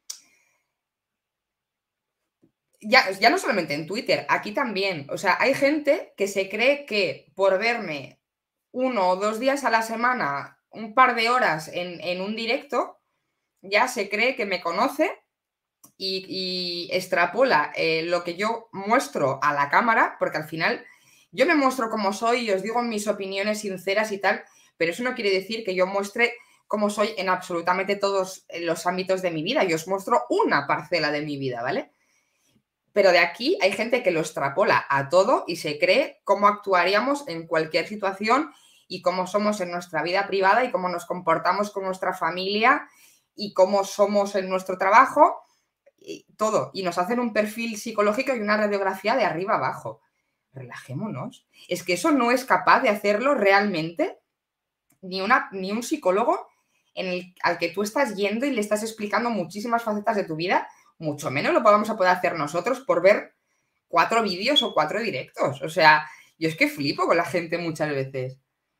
ya, ya no solamente en Twitter, aquí también. O sea, hay gente que se cree que por verme uno o dos días a la semana, un par de horas en, en un directo, ya se cree que me conoce y, y extrapola eh, lo que yo muestro a la cámara, porque al final yo me muestro como soy y os digo mis opiniones sinceras y tal, pero eso no quiere decir que yo muestre cómo soy en absolutamente todos los ámbitos de mi vida. Yo os muestro una parcela de mi vida, ¿vale? Pero de aquí hay gente que lo extrapola a todo y se cree cómo actuaríamos en cualquier situación y cómo somos en nuestra vida privada y cómo nos comportamos con nuestra familia y cómo somos en nuestro trabajo, y todo. Y nos hacen un perfil psicológico y una radiografía de arriba abajo. Relajémonos. Es que eso no es capaz de hacerlo realmente ni, una, ni un psicólogo en el, al que tú estás yendo y le estás explicando muchísimas facetas de tu vida. Mucho menos lo vamos a poder hacer nosotros por ver cuatro vídeos o cuatro directos. O sea, yo es que flipo con la gente muchas veces.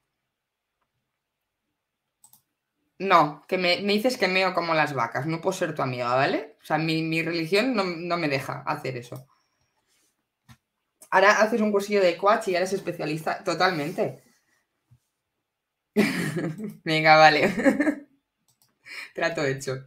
No, que me, me dices que meo como las vacas. No puedo ser tu amiga, ¿vale? O sea, mi, mi religión no, no me deja hacer eso. Ahora haces un cursillo de coach y eres especialista. Totalmente. Venga, vale. Trato hecho.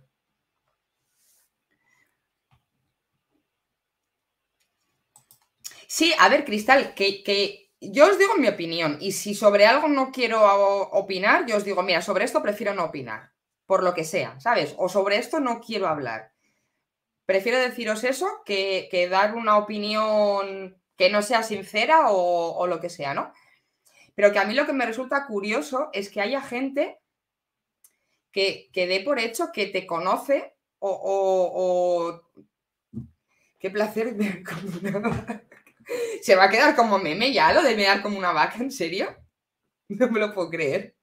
Sí, a ver, Cristal, que, que yo os digo mi opinión y si sobre algo no quiero opinar, yo os digo, mira, sobre esto prefiero no opinar, por lo que sea, ¿sabes? O sobre esto no quiero hablar. Prefiero deciros eso que, que dar una opinión que no sea sincera o, o lo que sea, ¿no? Pero que a mí lo que me resulta curioso es que haya gente que, que dé por hecho que te conoce o... o, o... Qué placer ver como una vaca. ¿Se va a quedar como meme ya lo de mear como una vaca? ¿En serio? No me lo puedo creer.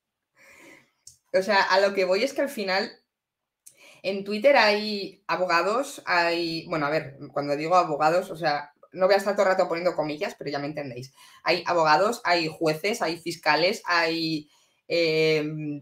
O sea, a lo que voy es que al final en Twitter hay abogados, hay... Bueno, a ver, cuando digo abogados, o sea, no voy a estar todo el rato poniendo comillas, pero ya me entendéis. Hay abogados, hay jueces, hay fiscales, hay eh,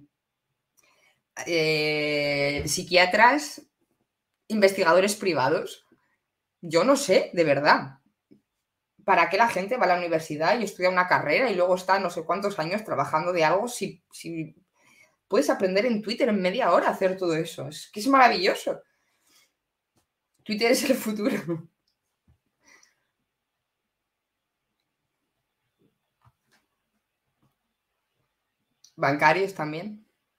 eh, psiquiatras, investigadores privados. Yo no sé, de verdad, ¿para qué la gente va a la universidad y estudia una carrera y luego está no sé cuántos años trabajando de algo si, si puedes aprender en Twitter en media hora a hacer todo eso? Es que es maravilloso. Twitter es el futuro. Bancarios también.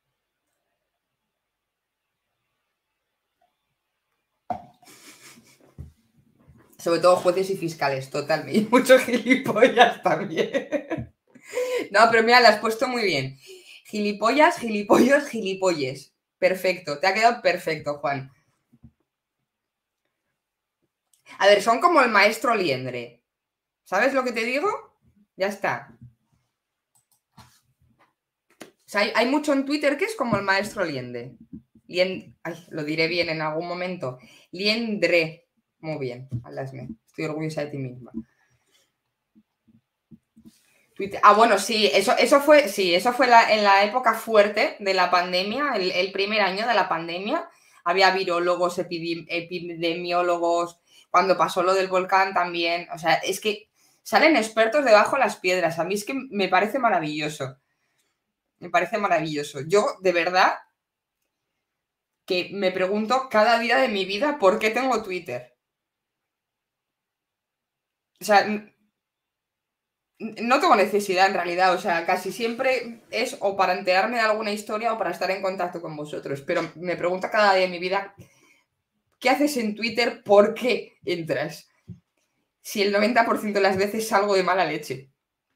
Sobre todo jueces y fiscales, totalmente. Y muchos gilipollas también. No, pero mira, lo has puesto muy bien. Gilipollas, gilipollos, gilipolles. Perfecto, te ha quedado perfecto, Juan. A ver, son como el maestro liendre. ¿Sabes lo que te digo? Ya está. O sea, hay, hay mucho en Twitter que es como el maestro liendre. Lien... Ay, lo diré bien en algún momento. Liendre. Muy bien, hazme. Estoy orgullosa de ti misma. Twitter. Ah, bueno, sí, eso, eso fue, sí, eso fue la, en la época fuerte de la pandemia, el, el primer año de la pandemia. Había virólogos, epidemi epidemiólogos, cuando pasó lo del volcán también. O sea, es que salen expertos debajo de las piedras. A mí es que me parece maravilloso. Me parece maravilloso. Yo, de verdad, que me pregunto cada día de mi vida por qué tengo Twitter. O sea, no tengo necesidad en realidad, o sea, casi siempre es o para enterarme de alguna historia o para estar en contacto con vosotros, pero me pregunto cada día de mi vida, ¿qué haces en Twitter? ¿Por qué entras? Si el noventa por ciento de las veces salgo de mala leche.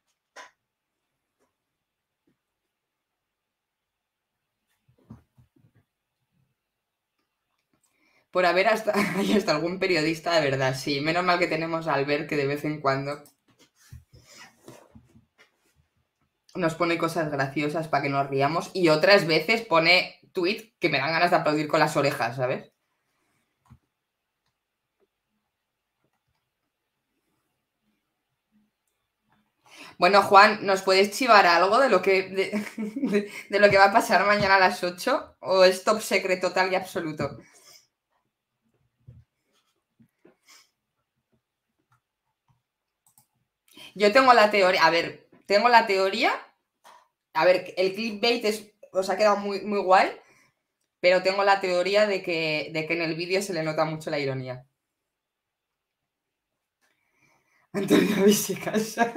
Por haber hasta, hay hasta algún periodista de verdad, sí. Menos mal que tenemos a Albert que de vez en cuando nos pone cosas graciosas para que nos riamos y otras veces pone tweet que me dan ganas de aplaudir con las orejas, ¿sabes? Bueno, Juan, ¿nos puedes chivar algo de lo que de, de, de lo que va a pasar mañana a las ocho? ¿O es top secret total y absoluto? Yo tengo la teoría, a ver, tengo la teoría, a ver, el clickbait es, os ha quedado muy, muy guay, pero tengo la teoría de que, de que en el vídeo se le nota mucho la ironía. Antonio Visi Casa.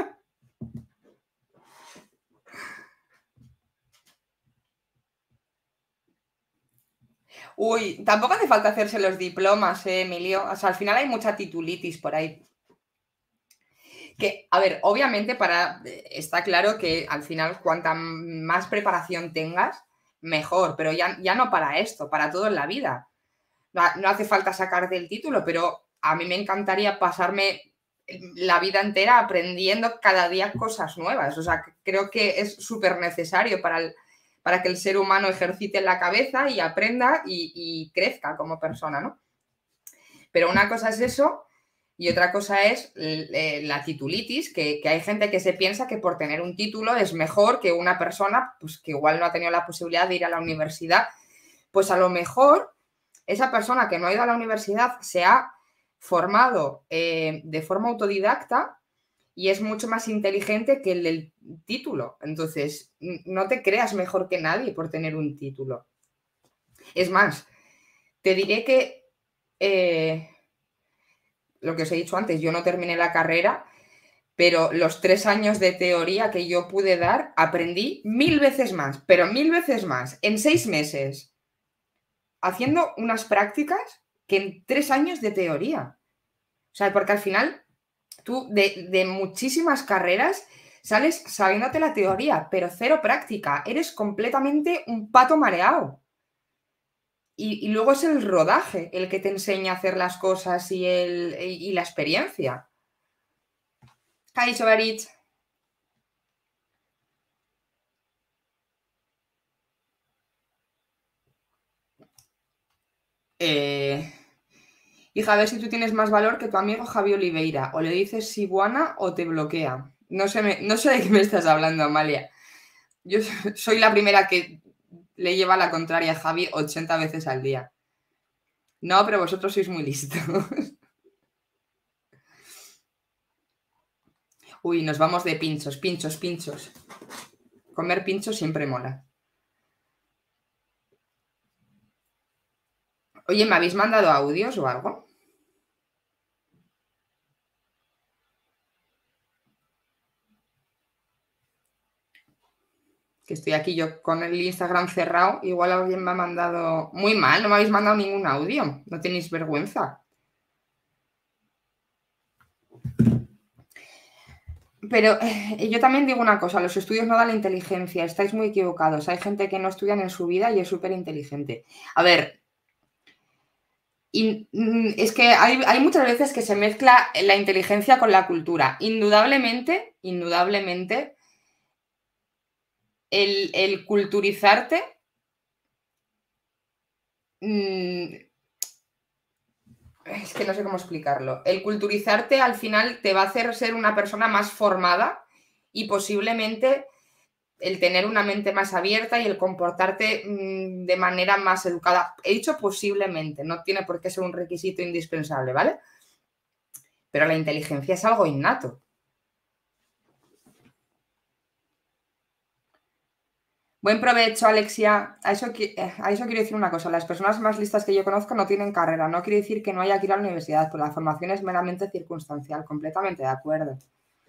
Uy, tampoco hace falta hacerse los diplomas, eh, Emilio. O sea, al final hay mucha titulitis por ahí. Que, a ver, obviamente para, está claro que al final cuanta más preparación tengas, mejor, pero ya, ya no para esto, para todo en la vida. No, no hace falta sacarte el título, pero a mí me encantaría pasarme la vida entera aprendiendo cada día cosas nuevas. O sea, creo que es súper necesario para, el, para que el ser humano ejercite la cabeza y aprenda y, y crezca como persona, ¿no? Pero una cosa es eso y otra cosa es la titulitis, que, que hay gente que se piensa que por tener un título es mejor que una persona pues, que igual no ha tenido la posibilidad de ir a la universidad. Pues a lo mejor esa persona que no ha ido a la universidad se ha formado eh, de forma autodidacta y es mucho más inteligente que el, el, título. Entonces, no te creas mejor que nadie por tener un título. Es más, te diré que eh, lo que os he dicho antes, yo no terminé la carrera, pero los tres años de teoría que yo pude dar, aprendí mil veces más, pero mil veces más, en seis meses, haciendo unas prácticas que en tres años de teoría. O sea, porque al final tú de, de muchísimas carreras sales sabiéndote la teoría, pero cero práctica. Eres completamente un pato mareado. Y, y luego es el rodaje el que te enseña a hacer las cosas y, el, y, y la experiencia. Hi, Sobarich. Eh, hija, a ver si tú tienes más valor que tu amigo Javi Oliveira. O le dices Sibuana o te bloquea. No sé, me, no sé de qué me estás hablando, Amalia. Yo soy la primera que le lleva la contraria a Javi ochenta veces al día. No, pero vosotros sois muy listos. Uy, nos vamos de pinchos, pinchos, pinchos. Comer pinchos siempre mola. Oye, ¿me habéis mandado audios o algo? Que estoy aquí yo con el Instagram cerrado. Igual alguien me ha mandado... Muy mal, no me habéis mandado ningún audio. No tenéis vergüenza. Pero eh, yo también digo una cosa, los estudios no dan la inteligencia, estáis muy equivocados. Hay gente que no estudian en su vida y es súper inteligente. A ver, y, mm, es que hay, hay muchas veces que se mezcla la inteligencia con la cultura. Indudablemente, indudablemente, el, el culturizarte... Mm, es que no sé cómo explicarlo. El culturizarte al final te va a hacer ser una persona más formada y posiblemente el tener una mente más abierta y el comportarte mmm, de manera más educada. He dicho posiblemente, no tiene por qué ser un requisito indispensable, ¿vale? Pero la inteligencia es algo innato. Buen provecho, Alexia. A eso, a eso quiero decir una cosa. Las personas más listas que yo conozco no tienen carrera. No quiere decir que no haya que ir a la universidad, pero la formación es meramente circunstancial. Completamente de acuerdo.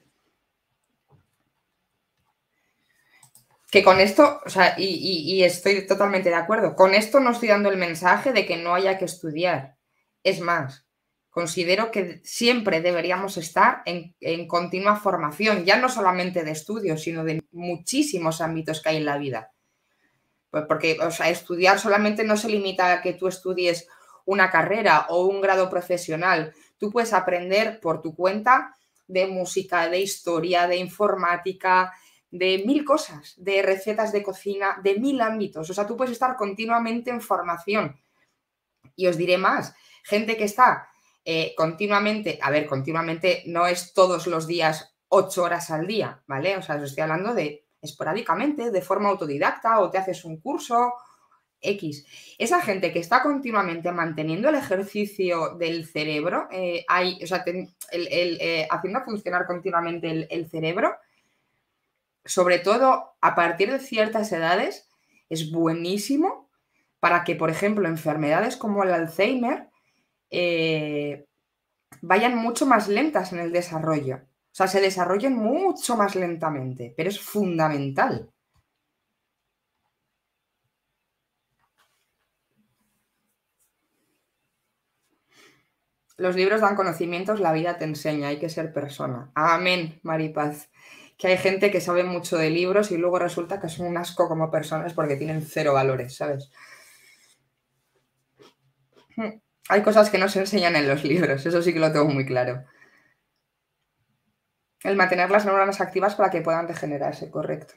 Que con esto, o sea, y, y, y estoy totalmente de acuerdo. Con esto no estoy dando el mensaje de que no haya que estudiar. Es más, considero que siempre deberíamos estar en, en continua formación, ya no solamente de estudios, sino de muchísimos ámbitos que hay en la vida. Pues porque, o sea, estudiar solamente no se limita a que tú estudies una carrera o un grado profesional. Tú puedes aprender por tu cuenta de música, de historia, de informática, de mil cosas, de recetas de cocina, de mil ámbitos. O sea, tú puedes estar continuamente en formación. Y os diré más, gente que está eh, continuamente, a ver, continuamente no es todos los días ocho horas al día, ¿vale? O sea, os estoy hablando de esporádicamente, de forma autodidacta o te haces un curso X. Esa gente que está continuamente manteniendo el ejercicio del cerebro, eh, hay, o sea, ten, el, el, eh, haciendo funcionar continuamente el, el cerebro, sobre todo a partir de ciertas edades, es buenísimo para que, por ejemplo, enfermedades como el Alzheimer eh, vayan mucho más lentas en el desarrollo. O sea, se desarrollen mucho más lentamente, pero es fundamental. Los libros dan conocimientos, la vida te enseña, hay que ser persona. Amén, Maripaz. Que hay gente que sabe mucho de libros y luego resulta que son un asco como personas porque tienen cero valores, ¿sabes? Hay cosas que no se enseñan en los libros, eso sí que lo tengo muy claro. El mantener las neuronas activas para que puedan regenerarse, correcto.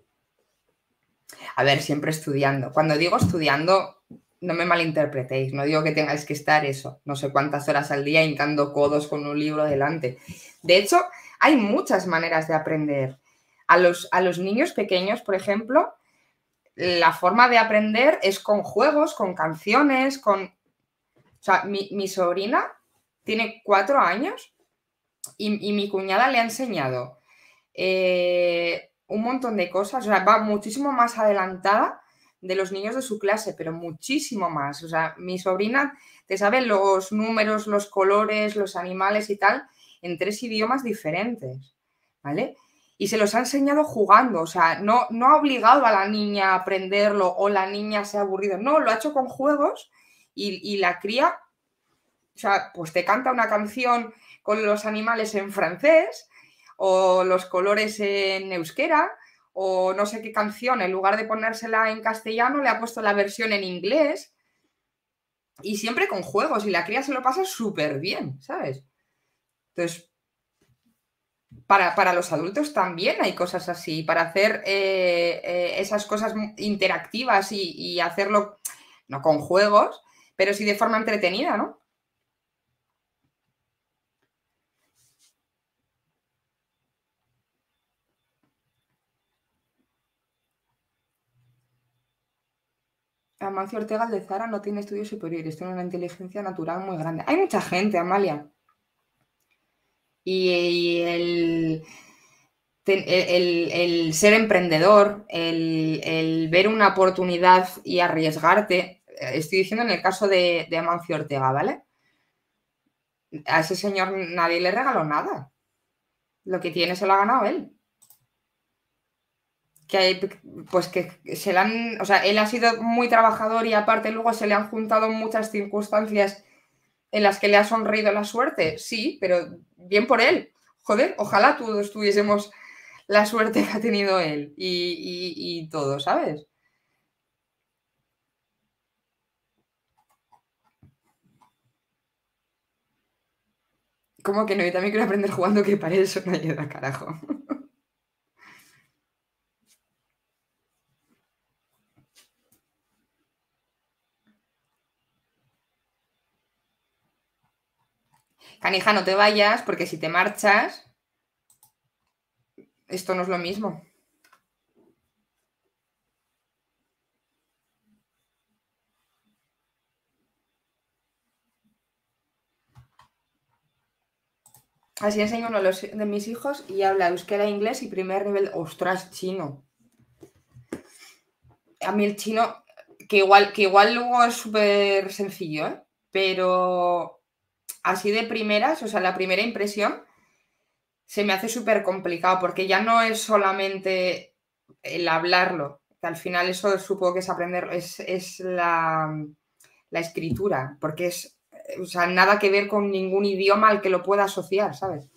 A ver, siempre estudiando. Cuando digo estudiando, no me malinterpretéis, no digo que tengáis que estar eso, no sé cuántas horas al día hincando codos con un libro delante. De hecho, hay muchas maneras de aprender. A los, a los niños pequeños, por ejemplo, la forma de aprender es con juegos, con canciones, con... O sea, mi, mi sobrina tiene cuatro años y, y mi cuñada le ha enseñado eh, montón de cosas, o sea, va muchísimo más adelantada de los niños de su clase, pero muchísimo más. O sea, mi sobrina te sabe los números, los colores, los animales y tal, en tres idiomas diferentes, ¿vale? Y se los ha enseñado jugando, o sea, no, no ha obligado a la niña a aprenderlo o la niña se ha aburrido, no, lo ha hecho con juegos y, y la cría, o sea, pues te canta una canción con los animales en francés o los colores en euskera o no sé qué canción, en lugar de ponérsela en castellano, le ha puesto la versión en inglés y siempre con juegos y la cría se lo pasa súper bien, ¿sabes? Entonces, para, para los adultos también hay cosas así, para hacer eh, eh, esas cosas interactivas y, y hacerlo, no con juegos, pero sí de forma entretenida, ¿no? Amancio Ortega, el de Zara, no tiene estudios superiores, tiene una inteligencia natural muy grande. Hay mucha gente, Amalia. Y, y el, el, el, ser emprendedor, el, el ver una oportunidad y arriesgarte, estoy diciendo en el caso de, de Amancio Ortega, ¿vale? A ese señor nadie le regaló nada. Lo que tiene se lo ha ganado él. Que hay, pues que se le han, o sea, él ha sido muy trabajador y aparte luego se le han juntado muchas circunstancias en las que le ha sonreído la suerte, sí, pero bien por él. Joder, ojalá todos tuviésemos la suerte que ha tenido él y, y, y todo, ¿sabes? ¿Cómo que no? Yo también quiero aprender jugando, que para eso no ayuda, carajo. Canija, no te vayas, porque si te marchas, esto no es lo mismo. Así enseño uno de, los, de mis hijos y habla euskera, inglés y primer nivel. ¡Ostras, chino! A mí el chino, que igual, que igual luego es súper sencillo, ¿eh? Pero así de primeras, o sea, la primera impresión se me hace súper complicado porque ya no es solamente el hablarlo, que al final eso supongo que es aprenderlo, es, es la, la escritura, porque es, o sea, nada que ver con ningún idioma al que lo pueda asociar, ¿sabes?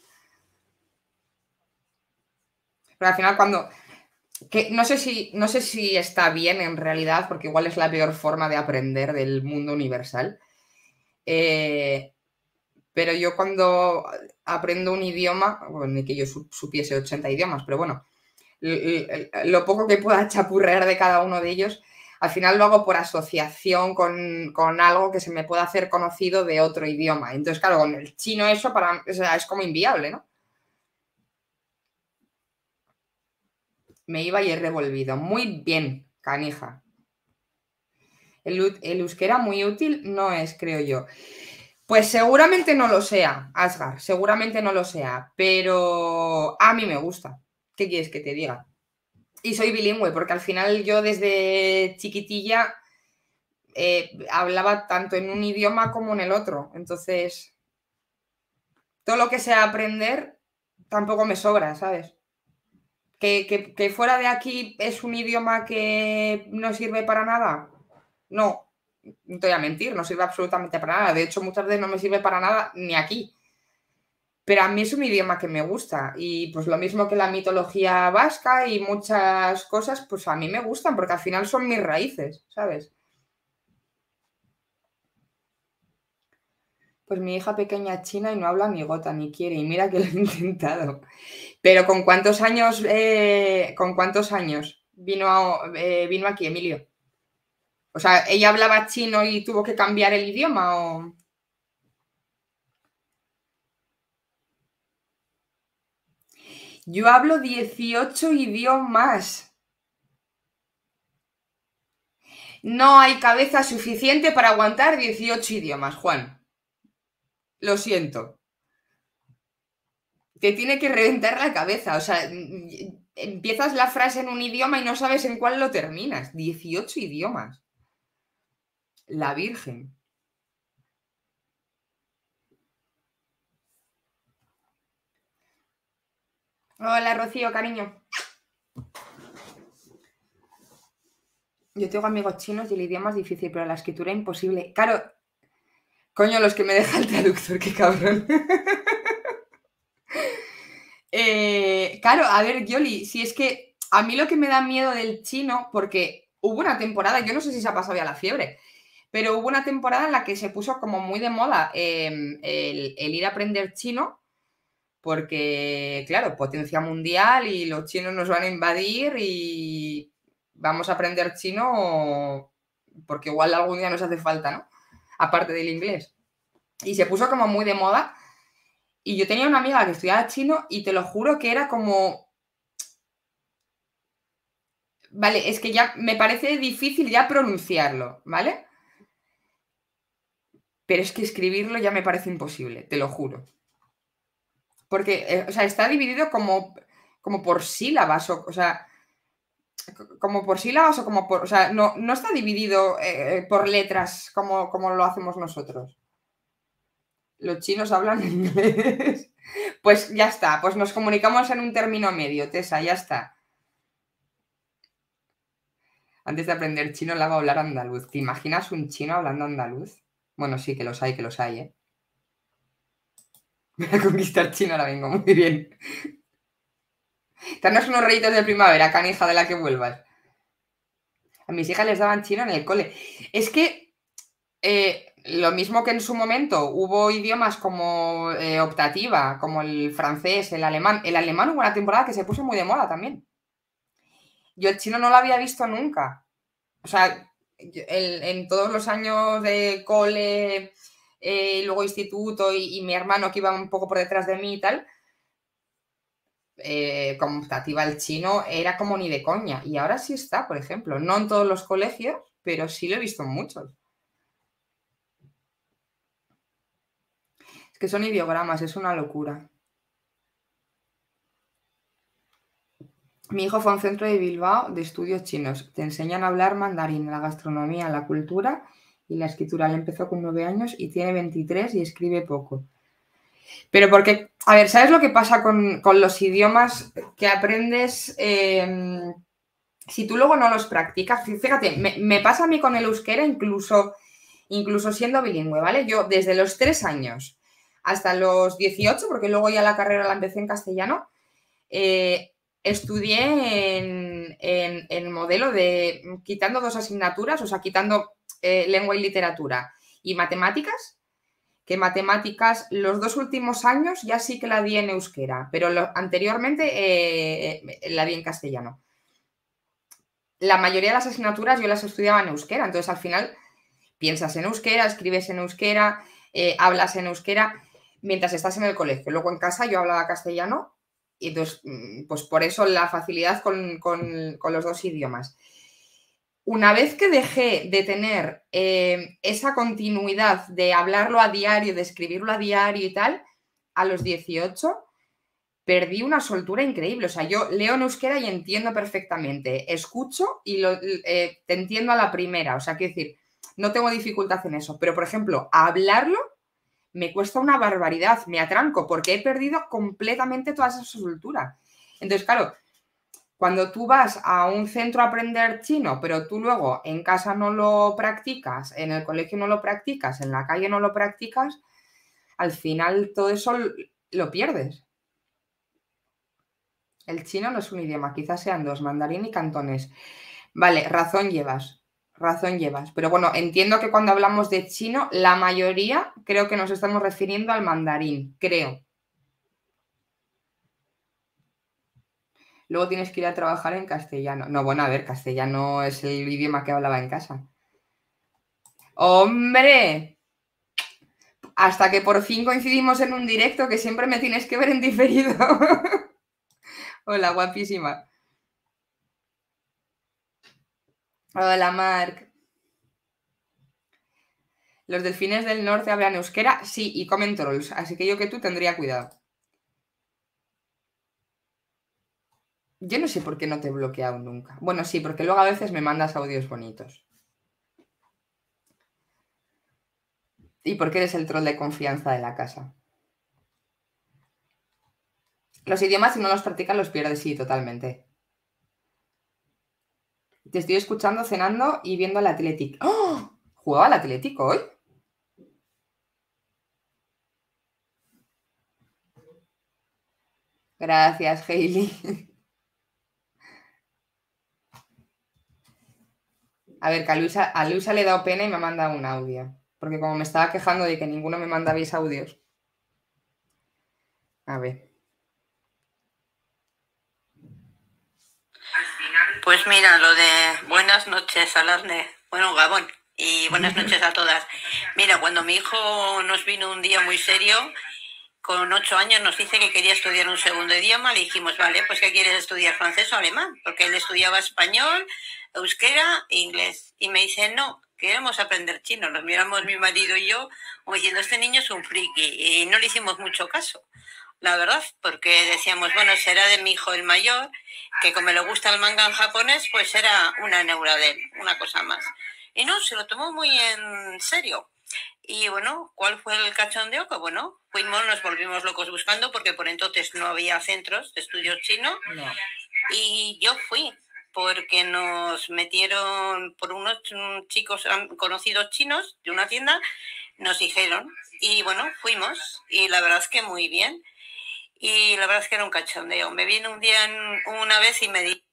Pero al final cuando... Que no sé si, no sé si está bien en realidad, porque igual es la peor forma de aprender del mundo universal. Eh, pero yo cuando aprendo un idioma, bueno, ni que yo supiese ochenta idiomas, pero bueno, lo poco que pueda chapurrear de cada uno de ellos, al final lo hago por asociación con, con algo que se me pueda hacer conocido de otro idioma. Entonces, claro, con el chino eso para, o sea, es como inviable, ¿no? Me iba y he revolvido. Muy bien, canija. El, el euskera muy útil no es, creo yo. Pues seguramente no lo sea, Asgar, seguramente no lo sea, pero a mí me gusta. ¿Qué quieres que te diga? Y soy bilingüe, porque al final yo desde chiquitilla eh, hablaba tanto en un idioma como en el otro. Entonces, todo lo que sea aprender tampoco me sobra, ¿sabes? ¿Que, que, que fuera de aquí es un idioma que no sirve para nada? No, no te voy a mentir, no sirve absolutamente para nada. De hecho, muchas veces no me sirve para nada ni aquí. Pero a mí es un idioma que me gusta. Y pues lo mismo que la mitología vasca y muchas cosas, pues a mí me gustan, porque al final son mis raíces, ¿sabes? Pues mi hija pequeña es china y no habla ni gota ni quiere. Y mira que lo he intentado. Pero ¿con cuántos años, eh, ¿con cuántos años vino, a, eh, vino aquí, Emilio? O sea, ¿ella hablaba chino y tuvo que cambiar el idioma o...? Yo hablo dieciocho idiomas. No hay cabeza suficiente para aguantar dieciocho idiomas, Juan. Lo siento. Te tiene que reventar la cabeza. O sea, empiezas la frase en un idioma y no sabes en cuál lo terminas. dieciocho idiomas. La Virgen. Hola, Rocío, cariño. Yo tengo amigos chinos y el idioma es difícil, pero la escritura imposible. Claro, coño, los que me deja el traductor, qué cabrón. eh, claro, a ver, Yoli, si es que a mí lo que me da miedo del chino, porque hubo una temporada, yo no sé si se ha pasado ya la fiebre, pero hubo una temporada en la que se puso como muy de moda eh, el, el ir a aprender chino, porque, claro, potencia mundial y los chinos nos van a invadir y vamos a aprender chino porque igual algún día nos hace falta, ¿no? Aparte del inglés. Y se puso como muy de moda. Y yo tenía una amiga que estudiaba chino y te lo juro que era como... Vale, es que ya me parece difícil ya pronunciarlo, ¿vale? Pero es que escribirlo ya me parece imposible, te lo juro. Porque, eh, o sea, está dividido como, como por sílabas, o, o sea, como por sílabas o como por... O sea, no, no está dividido eh, por letras como, como lo hacemos nosotros. Los chinos hablan inglés. Pues ya está, pues nos comunicamos en un término medio, Tessa, ya está. Antes de aprender chino, le hago hablar andaluz. ¿Te imaginas un chino hablando andaluz? Bueno, sí, que los hay, que los hay, ¿eh? Voy a conquistar chino, ahora vengo, muy bien. Danos unos rayitos de primavera, canija, de la que vuelvas. A mis hijas les daban chino en el cole. Es que eh, lo mismo que en su momento hubo idiomas como eh, optativa, como el francés, el alemán. El alemán hubo una temporada que se puso muy de moda también. Yo el chino no lo había visto nunca. O sea, el, en todos los años de cole, eh, luego instituto y, y mi hermano que iba un poco por detrás de mí y tal, eh, como optativa el chino era como ni de coña. Y ahora sí está, por ejemplo. No en todos los colegios, pero sí lo he visto en muchos. Es que son ideogramas, es una locura. Mi hijo fue a un centro de Bilbao de estudios chinos. Te enseñan a hablar mandarín, la gastronomía, la cultura y la escritura. Él empezó con nueve años y tiene veintitrés y escribe poco. Pero porque, a ver, ¿sabes lo que pasa con, con los idiomas que aprendes eh, si tú luego no los practicas? Fíjate, me, me pasa a mí con el euskera incluso, incluso siendo bilingüe, ¿vale? Yo desde los tres años hasta los dieciocho, porque luego ya la carrera la empecé en castellano, eh, estudié en, en, en modelo de quitando dos asignaturas, o sea, quitando eh, lengua y literatura y matemáticas, que matemáticas los dos últimos años ya sí que la di en euskera, pero lo, anteriormente eh, la di en castellano. La mayoría de las asignaturas yo las estudiaba en euskera, entonces al final piensas en euskera, escribes en euskera, eh, hablas en euskera mientras estás en el colegio. Luego en casa yo hablaba castellano y entonces, pues por eso la facilidad con, con, con los dos idiomas. Una vez que dejé de tener eh, esa continuidad de hablarlo a diario, de escribirlo a diario y tal, a los dieciocho perdí una soltura increíble. O sea, yo leo en euskera y entiendo perfectamente. Escucho y lo, eh, te entiendo a la primera. O sea, quiero decir, no tengo dificultad en eso. Pero, por ejemplo, hablarlo me cuesta una barbaridad. Me atranco porque he perdido completamente toda esa soltura. Entonces, claro, cuando tú vas a un centro a aprender chino, pero tú luego en casa no lo practicas, en el colegio no lo practicas, en la calle no lo practicas, al final todo eso lo pierdes. El chino no es un idioma, quizás sean dos, mandarín y cantonés. Vale, razón llevas, razón llevas. Pero bueno, entiendo que cuando hablamos de chino, la mayoría creo que nos estamos refiriendo al mandarín, creo. Luego tienes que ir a trabajar en castellano. No, bueno, a ver, castellano es el idioma que hablaba en casa. ¡Hombre! Hasta que por fin coincidimos en un directo que siempre me tienes que ver en diferido. Hola, guapísima. Hola, Marc. ¿Los delfines del norte hablan euskera? Sí, y comen trolls. Así que yo que tú tendría cuidado. Yo no sé por qué no te he bloqueado nunca. Bueno, sí, porque luego a veces me mandas audios bonitos. Y porque eres el troll de confianza de la casa. Los idiomas, si no los practicas, los pierdes, sí, totalmente. Te estoy escuchando, cenando y viendo el Athletic. ¡Oh! ¿Jugaba el Athletic hoy? Gracias, Hailey. A ver, que a Luisa, a Luisa le he dado pena y me ha mandado un audio. Porque como me estaba quejando de que ninguno me mandabais audios. A ver. Pues mira, lo de buenas noches, Alarne. Bueno, Gabón. Y buenas noches a todas. Mira, cuando mi hijo nos vino un día muy serio, con ocho años nos dice que quería estudiar un segundo idioma, le dijimos, vale, pues ¿qué quieres estudiar? ¿Francés o alemán? Porque él estudiaba español, euskera e inglés. Y me dice, no, queremos aprender chino. Nos miramos mi marido y yo como diciendo, este niño es un friki. Y no le hicimos mucho caso, la verdad, porque decíamos, bueno, será de mi hijo el mayor, que como le gusta el manga en japonés, pues será una neura de él, una cosa más. Y no, se lo tomó muy en serio. Y bueno, ¿cuál fue el cachondeo? Que bueno, fuimos, nos volvimos locos buscando porque por entonces no había centros de estudios chinos. No. Y yo fui porque nos metieron por unos chicos conocidos chinos de una tienda, nos dijeron. Y bueno, fuimos y la verdad es que muy bien. Y la verdad es que era un cachondeo. Me vino un día en, una vez y me di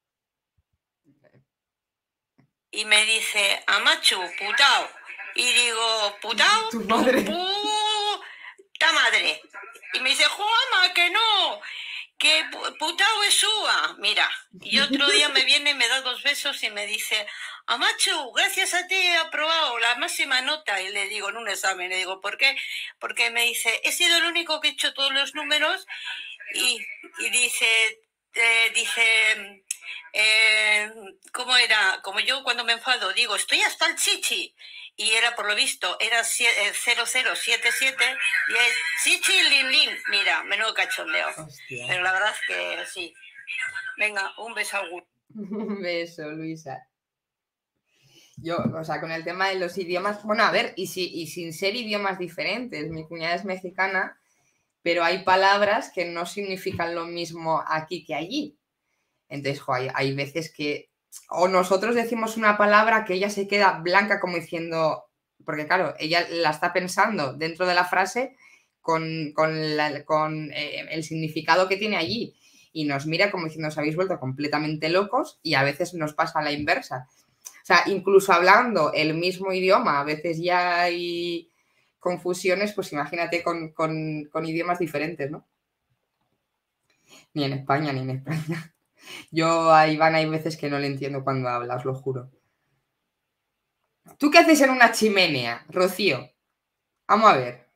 y me dice, Amachu, putao. Y digo, ¿putao? Tu madre. Puta madre. Y me dice, Juama, que no, que putao es súa. Mira, y otro día me viene y me da dos besos y me dice, Amachu, gracias a ti he aprobado la máxima nota. Y le digo, en un examen, le digo, ¿por qué? Porque me dice, he sido el único que he hecho todos los números y, y dice, eh, dice... Eh, ¿cómo era? Como yo cuando me enfado digo, estoy hasta el chichi. Y era, por lo visto, era cero cero siete siete y es chichi lin lin. Mira, menudo cachondeo. Hostia. Pero la verdad es que sí. Venga, un beso. Un beso, Luisa. Yo, o sea, con el tema de los idiomas, bueno, a ver, y, si, y sin ser idiomas diferentes, mi cuñada es mexicana, pero hay palabras que no significan lo mismo aquí que allí. Entonces, jo, hay, hay veces que o nosotros decimos una palabra que ella se queda blanca como diciendo, porque claro, ella la está pensando dentro de la frase con, con, la, con eh, el significado que tiene allí y nos mira como diciendo, os habéis vuelto completamente locos y a veces nos pasa la inversa. O sea, incluso hablando el mismo idioma, a veces ya hay confusiones, pues imagínate con, con, con idiomas diferentes, ¿no? Ni en España, ni en España. Yo a Iván hay veces que no le entiendo cuando habla, os lo juro. ¿Tú qué haces en una chimenea, Rocío? Vamos a ver.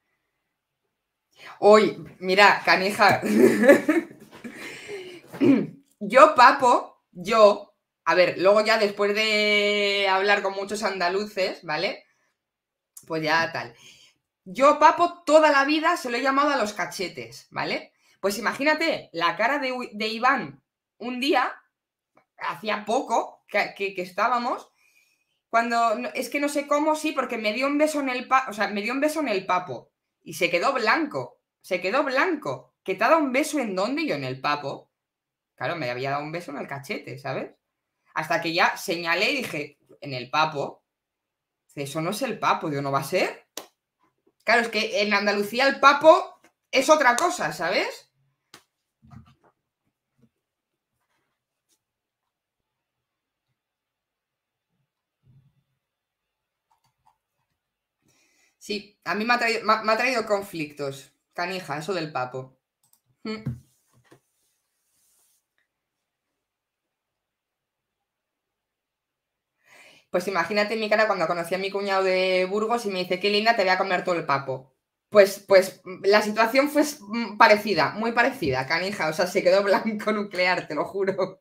Hoy, mira, canija. Yo, Papo, yo... A ver, luego ya después de hablar con muchos andaluces, ¿vale? Pues ya tal. Yo, Papo, toda la vida se lo he llamado a los cachetes, ¿vale? Pues imagínate la cara de, de Iván un día, hacía poco que, que, que estábamos, cuando, es que no sé cómo, sí, porque me dio un beso en el papo, o sea, me dio un beso en el papo y se quedó blanco, se quedó blanco. ¿Que te ha dado un beso en dónde? Yo en el papo. Claro, me había dado un beso en el cachete, ¿sabes? Hasta que ya señalé y dije, en el papo. Eso no es el papo, digo, ¿no va a ser? Claro, es que en Andalucía el papo es otra cosa, ¿sabes? Sí, a mí me ha traído, me ha traído conflictos. Canija, eso del papo. Mm. Pues imagínate mi cara cuando conocí a mi cuñado de Burgos y me dice, qué linda, te voy a comer todo el papo. Pues, pues la situación fue parecida, muy parecida, canija. O sea, se quedó blanco nuclear, te lo juro.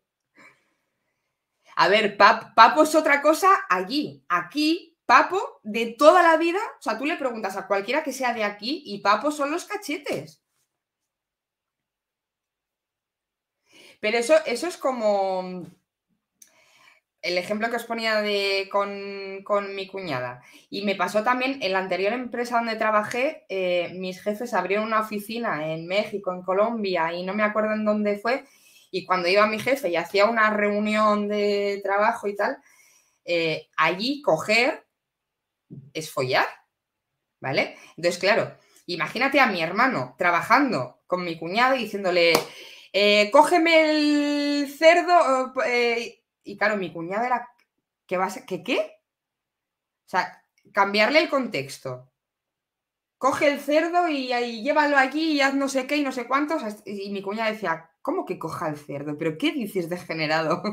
A ver, pap, papo es otra cosa allí. Aquí, papo de toda la vida, o sea, tú le preguntas a cualquiera que sea de aquí y papo son los cachetes. Pero eso, eso es como el ejemplo que os ponía de, con, con mi cuñada. Y me pasó también en la anterior empresa donde trabajé, eh, mis jefes abrieron una oficina en México, en Colombia, y no me acuerdo en dónde fue. Y cuando iba mi jefe y hacía una reunión de trabajo y tal, eh, allí coger es follar, ¿vale? Entonces, claro, imagínate a mi hermano trabajando con mi cuñado y diciéndole, eh, cógeme el cerdo, eh, y claro, mi cuñado era, ¿qué va a ser? ¿Qué qué? O sea, cambiarle el contexto. Coge el cerdo y, y llévalo allí y haz no sé qué y no sé cuántos. Y mi cuñada decía, ¿cómo que coja el cerdo? ¿Pero qué dices, degenerado?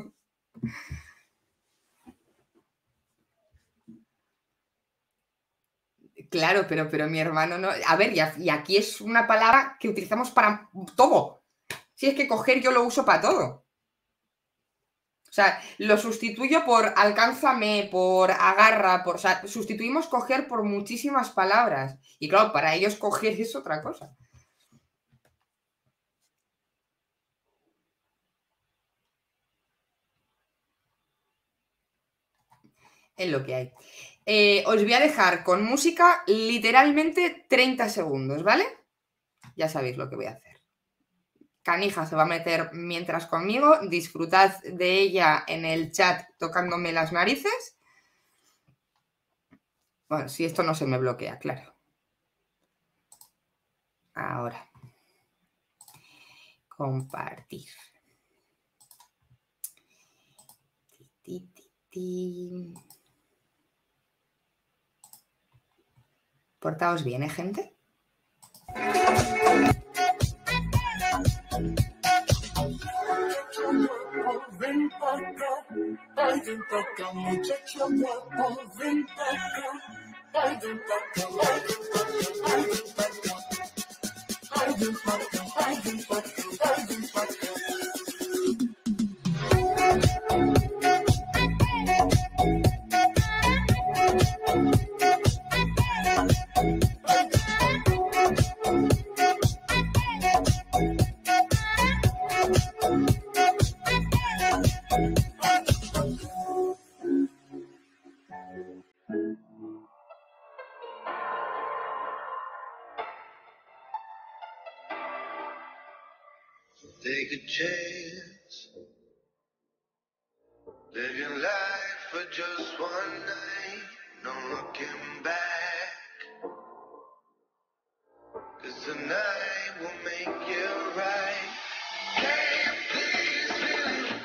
Claro, pero, pero mi hermano no. A ver, y, a- y aquí es una palabra que utilizamos para todo. Si es que coger yo lo uso para todo. O sea, lo sustituyo por alcánzame, por agarra, por. O sea, sustituimos coger por muchísimas palabras. Y claro, para ellos coger es otra cosa. Es lo que hay. Eh, os voy a dejar con música literalmente treinta segundos, ¿vale? Ya sabéis lo que voy a hacer. Canija se va a meter mientras conmigo. Disfrutad de ella en el chat tocándome las narices. Bueno, si esto no se me bloquea, claro. Ahora. Compartir. Ti, ti, ti. Portaos bien, ¿eh, gente? Ven pa' acá, ay, ven pa' acá, muchacho guapo, ven pa' acá, ay, ven pa' acá, ay, ven pa' acá, ay, ven pa' acá, ay, ven pa' acá, ay, ven pa' acá, ay, ven pa' acá. Take a chance, live your life for just one night, no looking back, 'cause tonight will make you right. Can you please feel it?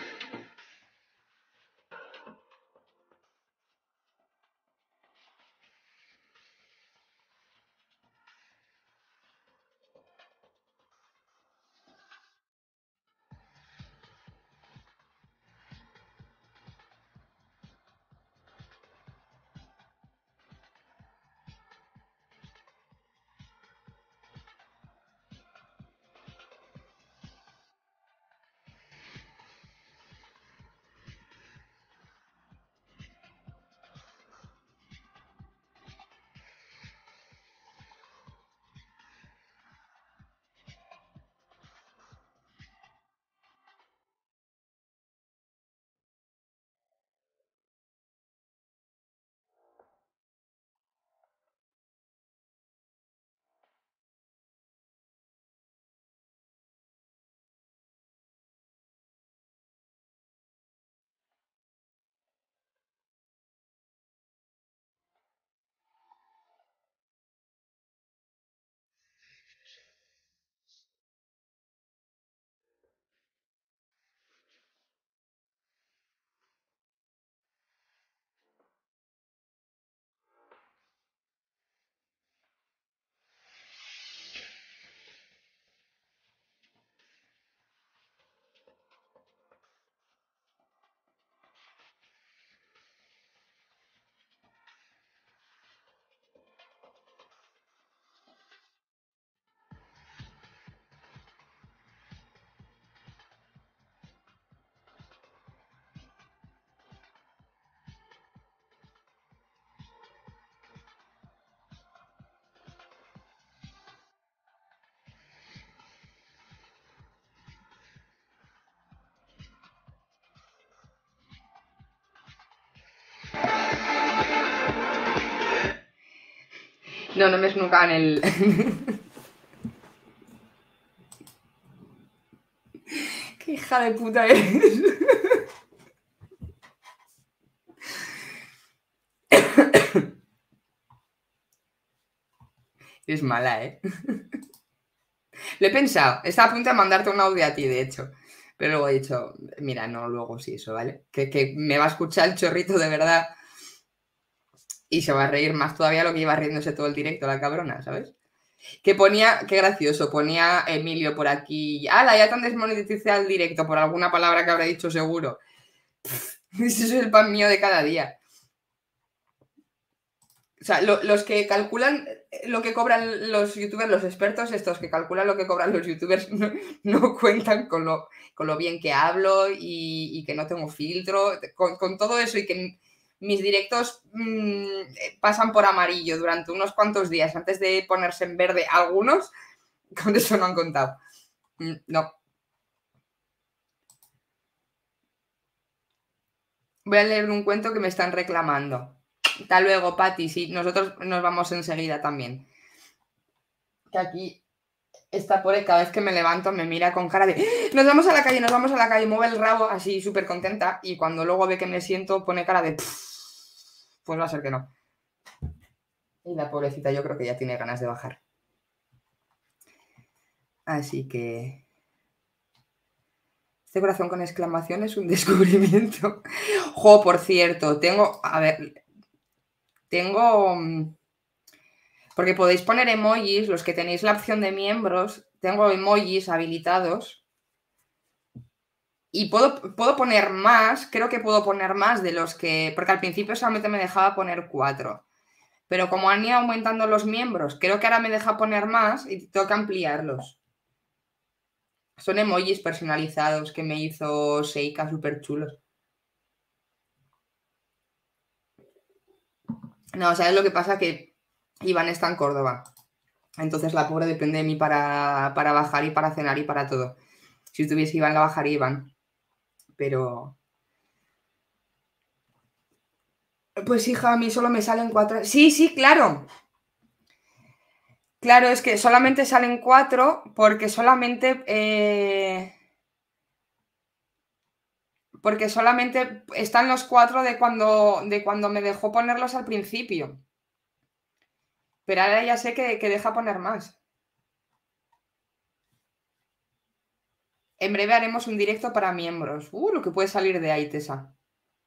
No, només nunca en el... Qué hija de puta eres. Es mala, ¿eh? Lo he pensado. Estaba a punto de mandarte un audio a ti, de hecho. Pero luego he dicho, mira, no, luego sí, eso, ¿vale? Que, que me va a escuchar el chorrito de verdad y se va a reír más todavía lo que lleva riéndose todo el directo, la cabrona, ¿sabes? Que ponía, qué gracioso, ponía Emilio por aquí. ¡Hala! Ya te han desmonetizado el directo por alguna palabra que habrá dicho seguro. Ese es el pan mío de cada día. O sea, lo, los que calculan lo que cobran los youtubers, los expertos, estos que calculan lo que cobran los youtubers, no, no cuentan con lo, con lo bien que hablo y, y que no tengo filtro, con, con todo eso y que mis directos mmm, pasan por amarillo durante unos cuantos días antes de ponerse en verde algunos, con eso no han contado. No. Voy a leer un cuento que me están reclamando. Hasta luego, Pati. Sí, nosotros nos vamos enseguida también. Que aquí esta pobre, cada vez que me levanto, me mira con cara de nos vamos a la calle, nos vamos a la calle, mueve el rabo así súper contenta y cuando luego ve que me siento pone cara de pues va a ser que no. Y la pobrecita yo creo que ya tiene ganas de bajar. Así que... Este corazón con exclamación es un descubrimiento. Jo, por cierto, tengo... A ver... Tengo... Porque podéis poner emojis, los que tenéis la opción de miembros, tengo emojis habilitados. Y puedo, puedo poner más, creo que puedo poner más de los que... Porque al principio solamente me dejaba poner cuatro. Pero como han ido aumentando los miembros, creo que ahora me deja poner más y tengo que ampliarlos. Son emojis personalizados que me hizo Seika, súper chulos. No, ¿sabes lo que pasa? Que Iván está en Córdoba. Entonces la pobre depende de mí para, para bajar y para cenar y para todo. Si tuviese Iván, la bajaría Iván. Pero... Pues hija, a mí solo me salen cuatro... Sí, sí, claro. Claro, es que solamente salen cuatro porque solamente... Eh... Porque solamente están los cuatro de cuando, de cuando me dejó ponerlos al principio. Pero ahora ya sé que, que deja poner más. En breve haremos un directo para miembros. Uh, lo que puede salir de ahí, Tessa.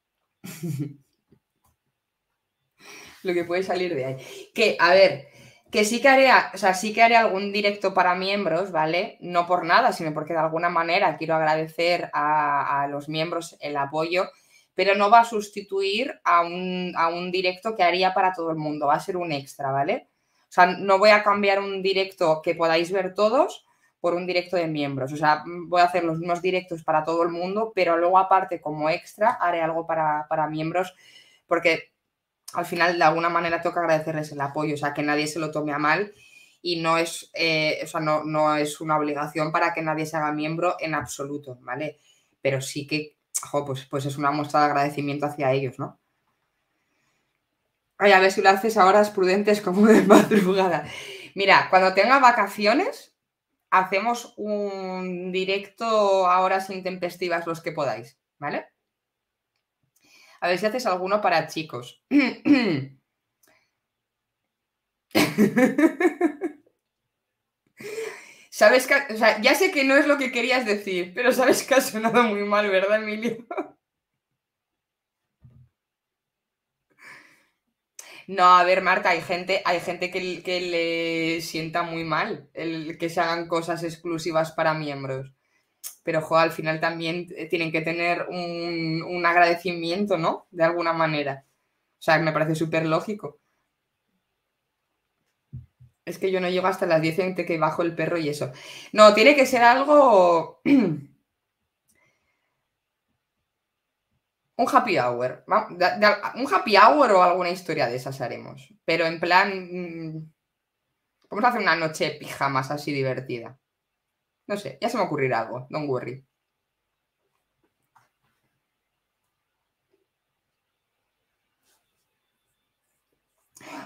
Lo que puede salir de ahí. Que, a ver, que sí que haré, o sea, sí que haré algún directo para miembros, ¿vale? No por nada, sino porque de alguna manera quiero agradecer a, a los miembros el apoyo, pero no va a sustituir a un, a un directo que haría para todo el mundo, va a ser un extra, ¿vale? O sea, no voy a cambiar un directo que podáis ver todos por un directo de miembros. O sea, voy a hacer los mismos directos para todo el mundo, pero luego aparte como extra haré algo para, para miembros, porque al final de alguna manera tengo que agradecerles el apoyo, o sea, que nadie se lo tome a mal y no es, eh, o sea, no, no es una obligación para que nadie se haga miembro en absoluto, ¿vale? Pero sí que, jo, pues, pues es una muestra de agradecimiento hacia ellos, ¿no? Ay, a ver si lo haces a horas prudentes como de madrugada. Mira, cuando tenga vacaciones, hacemos un directo a horas intempestivas los que podáis, ¿vale? A ver si haces alguno para chicos. Sabes que, o sea, ya sé que no es lo que querías decir, pero sabes que ha sonado muy mal, ¿verdad, Emilio? No, a ver, Marta, hay gente, hay gente que, que le sienta muy mal el que se hagan cosas exclusivas para miembros. Pero, jo, al final también tienen que tener un, un agradecimiento, ¿no? De alguna manera. O sea, me parece súper lógico. Es que yo no llego hasta las diez entre que bajo el perro y eso. No, tiene que ser algo... un happy hour. Un happy hour o alguna historia de esas haremos. Pero en plan... Vamos a hacer una noche de pijamas así divertida. No sé, ya se me ocurrirá algo. Don't worry.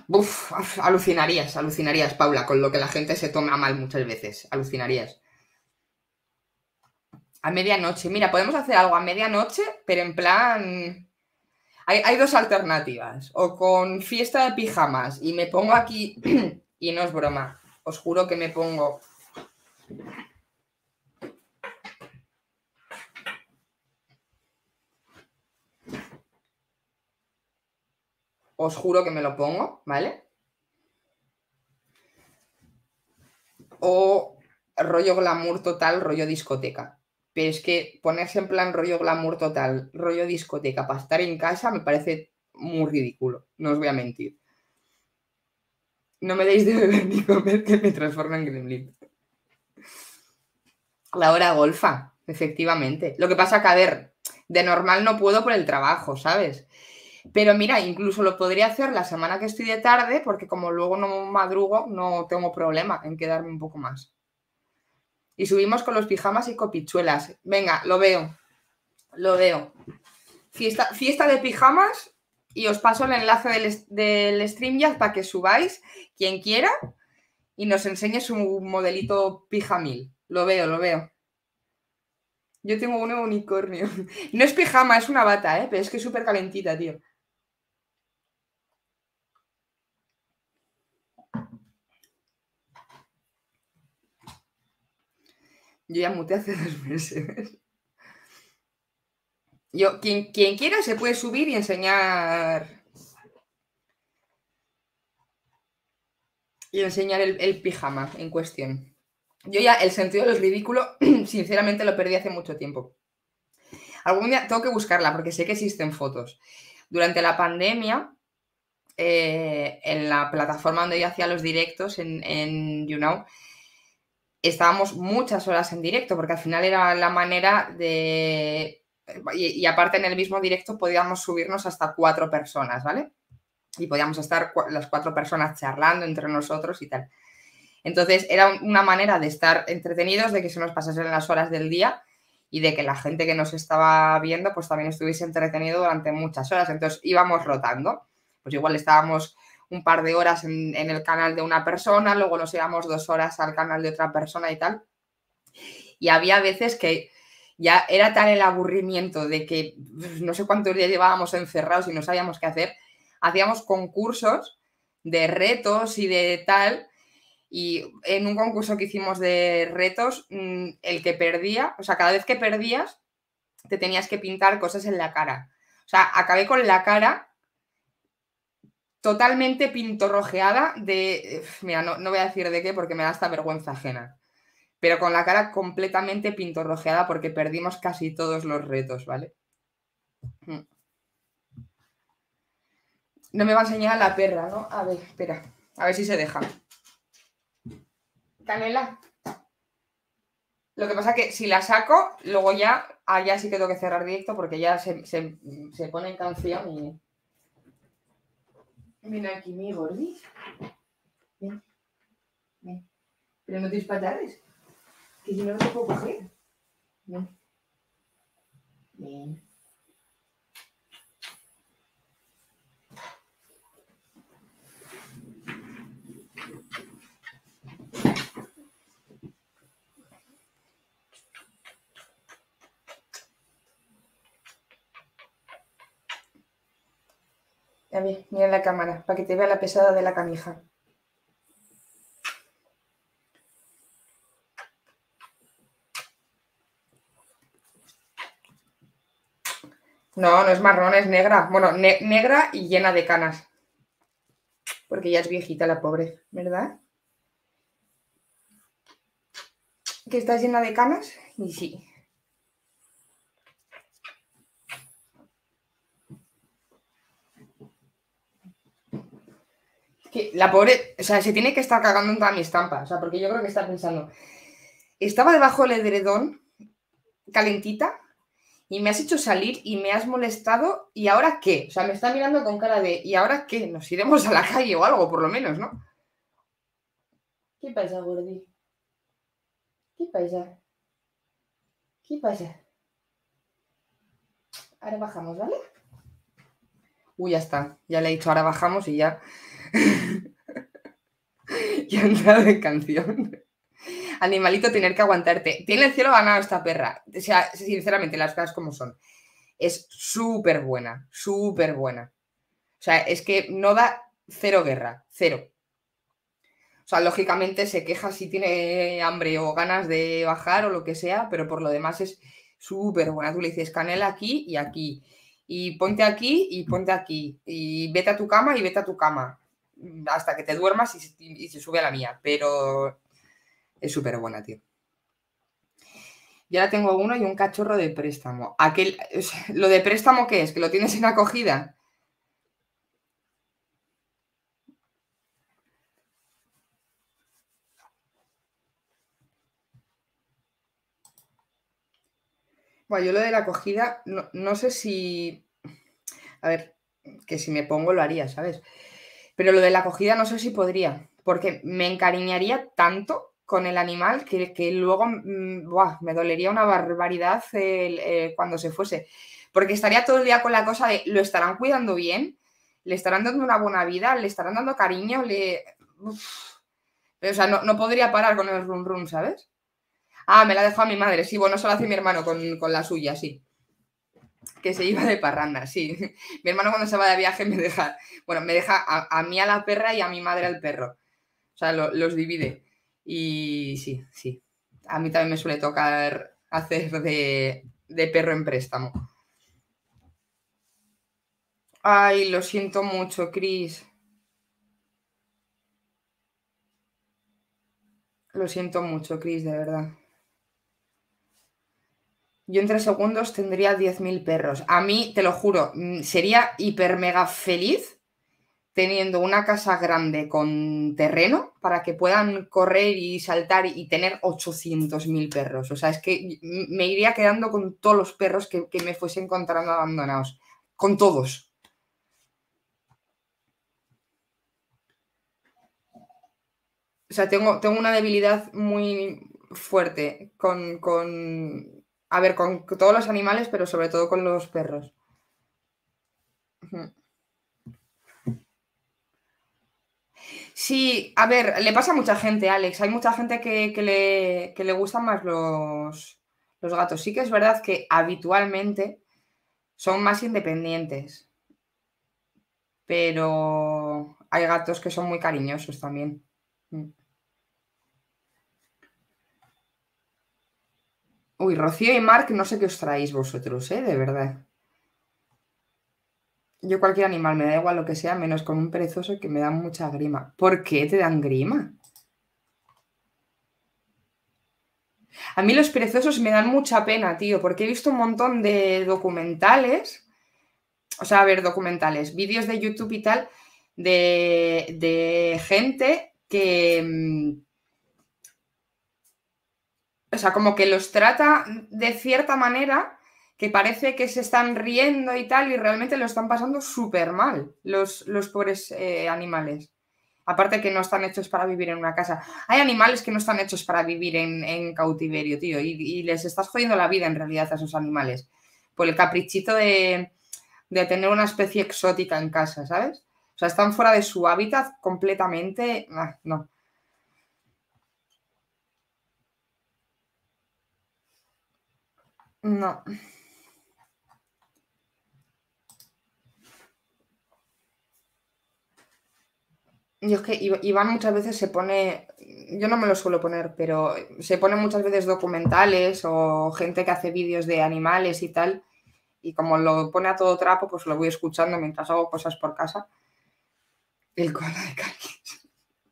Uf, uf, alucinarías, alucinarías, Paula, con lo que la gente se toma mal muchas veces. Alucinarías. A medianoche. Mira, podemos hacer algo a medianoche, pero en plan... Hay, hay dos alternativas. O con fiesta de pijamas y me pongo aquí... y no es broma. Os juro que me pongo... Os juro que me lo pongo, ¿vale? O rollo glamour total, rollo discoteca. Pero es que ponerse en plan rollo glamour total, rollo discoteca para estar en casa me parece muy ridículo. No os voy a mentir. No me deis de beber ni comer que me transforma en gremlin. La hora golfa, efectivamente. Lo que pasa que, a ver, de normal no puedo por el trabajo, ¿sabes? Pero mira, incluso lo podría hacer la semana que estoy de tarde, porque como luego no madrugo, no tengo problema en quedarme un poco más. Y subimos con los pijamas y copichuelas. Venga, lo veo. Lo veo. Fiesta, fiesta de pijamas y os paso el enlace del, del StreamYard para que subáis, quien quiera, y nos enseñe su modelito pijamil. Lo veo, lo veo. Yo tengo uno unicornio. No es pijama, es una bata, ¿eh? Pero es que es súper calentita, tío. Yo ya muté hace dos meses. Yo, quien, quien quiera se puede subir y enseñar... Y enseñar el, el pijama en cuestión. Yo ya el sentido del ridículo, sinceramente, lo perdí hace mucho tiempo. Algún día tengo que buscarla porque sé que existen fotos. Durante la pandemia, eh, en la plataforma donde yo hacía los directos, en, en YouNow, estábamos muchas horas en directo porque al final era la manera de... Y, y aparte en el mismo directo podíamos subirnos hasta cuatro personas, ¿vale? Y podíamos estar cu- las cuatro personas charlando entre nosotros y tal. Entonces era una manera de estar entretenidos, de que se nos pasasen las horas del día y de que la gente que nos estaba viendo pues también estuviese entretenido durante muchas horas. Entonces íbamos rotando. Pues igual estábamos un par de horas en, en el canal de una persona, luego nos íbamos dos horas al canal de otra persona y tal. Y había veces que ya era tal el aburrimiento de que no sé cuántos días llevábamos encerrados y no sabíamos qué hacer. Hacíamos concursos de retos y de tal. Y en un concurso que hicimos de retos, el que perdía, o sea, cada vez que perdías, te tenías que pintar cosas en la cara. O sea, acabé con la cara totalmente pintorrojeada de... Mira, no, no voy a decir de qué porque me da hasta vergüenza ajena. Pero con la cara completamente pintorrojeada porque perdimos casi todos los retos, ¿vale? No me va a enseñar la perra, ¿no? A ver, espera. A ver si se deja. Canela. Lo que pasa que si la saco, luego ya, allá sí que tengo que cerrar directo porque ya se, se, se pone en canción y... Ven aquí, mi gordi. Ven. Ven. Pero no te disparates. Que si no, no te puedo coger. Ven. Ven. A ver, mira la cámara, para que te vea la pesada de la camija. No, no es marrón, es negra. Bueno, ne- negra y llena de canas. Porque ya es viejita la pobre, ¿verdad? ¿Que está llena de canas? Y sí. Que la pobre, o sea, se tiene que estar cagando en toda mi estampa. O sea, porque yo creo que está pensando, estaba debajo del edredón, calentita, y me has hecho salir y me has molestado, ¿y ahora qué? O sea, me está mirando con cara de, ¿y ahora qué? Nos iremos a la calle o algo, por lo menos, ¿no? ¿Qué pasa, gordi? ¿Qué pasa? ¿Qué pasa? Ahora bajamos, ¿vale? Uy, ya está. Ya le he dicho, ahora bajamos y ya... ya ha entrado en canción. Animalito, tener que aguantarte. Tiene el cielo ganado esta perra. O sea, sinceramente, las cosas como son. Es súper buena, súper buena. O sea, es que no da cero guerra, cero. O sea, lógicamente se queja si tiene hambre o ganas de bajar o lo que sea, pero por lo demás es súper buena. Tú le dices canela aquí y aquí. Y ponte aquí y ponte aquí. Y vete a tu cama y vete a tu cama. Hasta que te duermas y, y se sube a la mía. Pero es súper buena, tío. Yo ahora tengo uno y un cachorro de préstamo. Aquel, o sea, ¿lo de préstamo qué es? ¿Que lo tienes en acogida? Bueno, yo lo de la acogida, no, no sé si... A ver, que si me pongo lo haría, ¿sabes? Pero lo de la acogida no sé si podría, porque me encariñaría tanto con el animal que, que luego mmm, buah, me dolería una barbaridad el, eh, cuando se fuese. Porque estaría todo el día con la cosa de, ¿lo estarán cuidando bien? ¿Le estarán dando una buena vida? ¿Le estarán dando cariño? Le... Uf. O sea, no, no podría parar con el rum rum, ¿sabes? Ah, me la dejó a mi madre. Sí, bueno, eso lo hace mi hermano con, con la suya, sí. Que se iba de parranda, sí. Mi hermano cuando se va de viaje me deja... Bueno, me deja a, a mí a la perra y a mi madre al perro. O sea, lo, los divide. Y sí, sí. A mí también me suele tocar hacer de, de perro en préstamo. Ay, lo siento mucho, Cris. Lo siento mucho, Cris, de verdad. Yo en tres segundos tendría diez mil perros. A mí, te lo juro, sería hiper mega feliz teniendo una casa grande con terreno para que puedan correr y saltar y tener ochocientos mil perros. O sea, es que me iría quedando con todos los perros que, que me fuese encontrando abandonados. Con todos. O sea, tengo, tengo una debilidad muy fuerte con, con... A ver, con todos los animales, pero sobre todo con los perros. Sí, a ver, le pasa a mucha gente, Alex. Hay mucha gente que, que, le, que le gustan más los, los gatos. Sí que es verdad que habitualmente son más independientes. Pero hay gatos que son muy cariñosos también. Uy, Rocío y Marc, no sé qué os traéis vosotros, ¿eh? De verdad. Yo cualquier animal, me da igual lo que sea, menos con un perezoso que me da mucha grima. ¿Por qué te dan grima? A mí los perezosos me dan mucha pena, tío, porque he visto un montón de documentales, o sea, a ver, documentales, vídeos de YouTube y tal, de, de gente que... O sea, como que los trata de cierta manera que parece que se están riendo y tal, y realmente lo están pasando súper mal los, los pobres eh, animales. Aparte que no están hechos para vivir en una casa. Hay animales que no están hechos para vivir en, en cautiverio, tío, y, y les estás jodiendo la vida en realidad a esos animales. Por el caprichito de, de tener una especie exótica en casa, ¿sabes? O sea, están fuera de su hábitat completamente... Ah, no. No. Yo es que Iván muchas veces se pone, yo no me lo suelo poner, pero se pone muchas veces documentales o gente que hace vídeos de animales y tal, y como lo pone a todo trapo, pues lo voy escuchando mientras hago cosas por casa. El cola de cañas.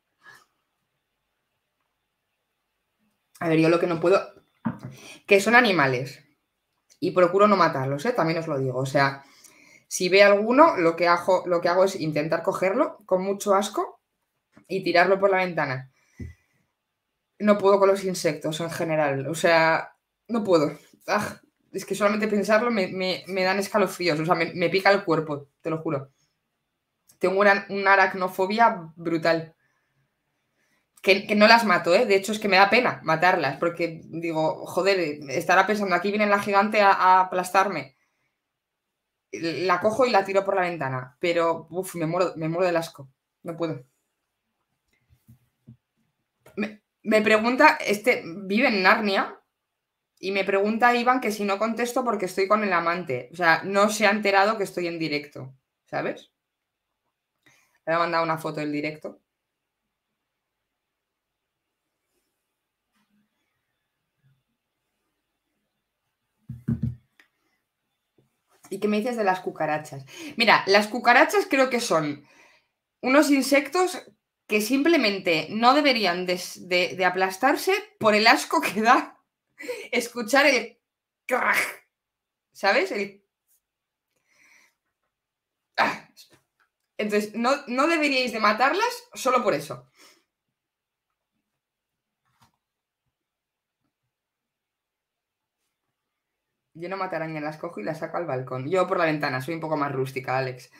A ver, yo lo que no puedo... Que son animales. Y procuro no matarlos, ¿eh? También os lo digo. O sea, si ve alguno, lo que hago, lo que hago es intentar cogerlo con mucho asco y tirarlo por la ventana. No puedo con los insectos en general. O sea, no puedo. ¡Ah! Es que solamente pensarlo me, me, me dan escalofríos. O sea, me, me pica el cuerpo, te lo juro. Tengo una, una aracnofobia brutal. Que, que no las mato, ¿eh? De hecho, es que me da pena matarlas. Porque digo, joder, estará pensando, aquí viene la gigante a, a aplastarme. la cojo y la tiro por la ventana. Pero, uff, me muero, me muero del asco. No puedo. Me, me pregunta, este vive en Narnia, y me pregunta Iván que si no contesto porque estoy con el amante. O sea, no se ha enterado que estoy en directo, ¿sabes? Le he mandado una foto del directo. ¿Y qué me dices de las cucarachas? Mira, las cucarachas creo que son unos insectos que simplemente no deberían de, de, de aplastarse por el asco que da escuchar el crack, ¿sabes? El... Ah. Entonces, no, no deberíais de matarlas solo por eso. Yo no mato arañas, las cojo y las saco al balcón. Yo por la ventana, soy un poco más rústica, Alex.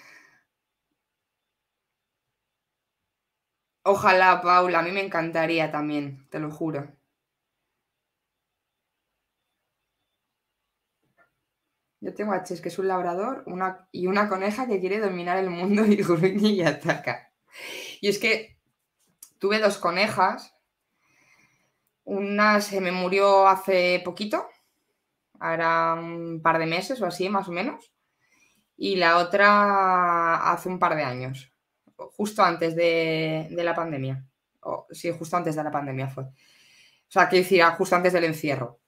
Ojalá, Paula, a mí me encantaría también, te lo juro. Yo tengo a Ches, que es un labrador, una, y una coneja que quiere dominar el mundo y gruñe y ataca. Y es que tuve dos conejas. Una se me murió hace poquito, ahora un par de meses o así, más o menos. Y la otra hace un par de años, justo antes de, de la pandemia. Oh, sí, justo antes de la pandemia fue. O sea, quiero decir, justo antes del encierro.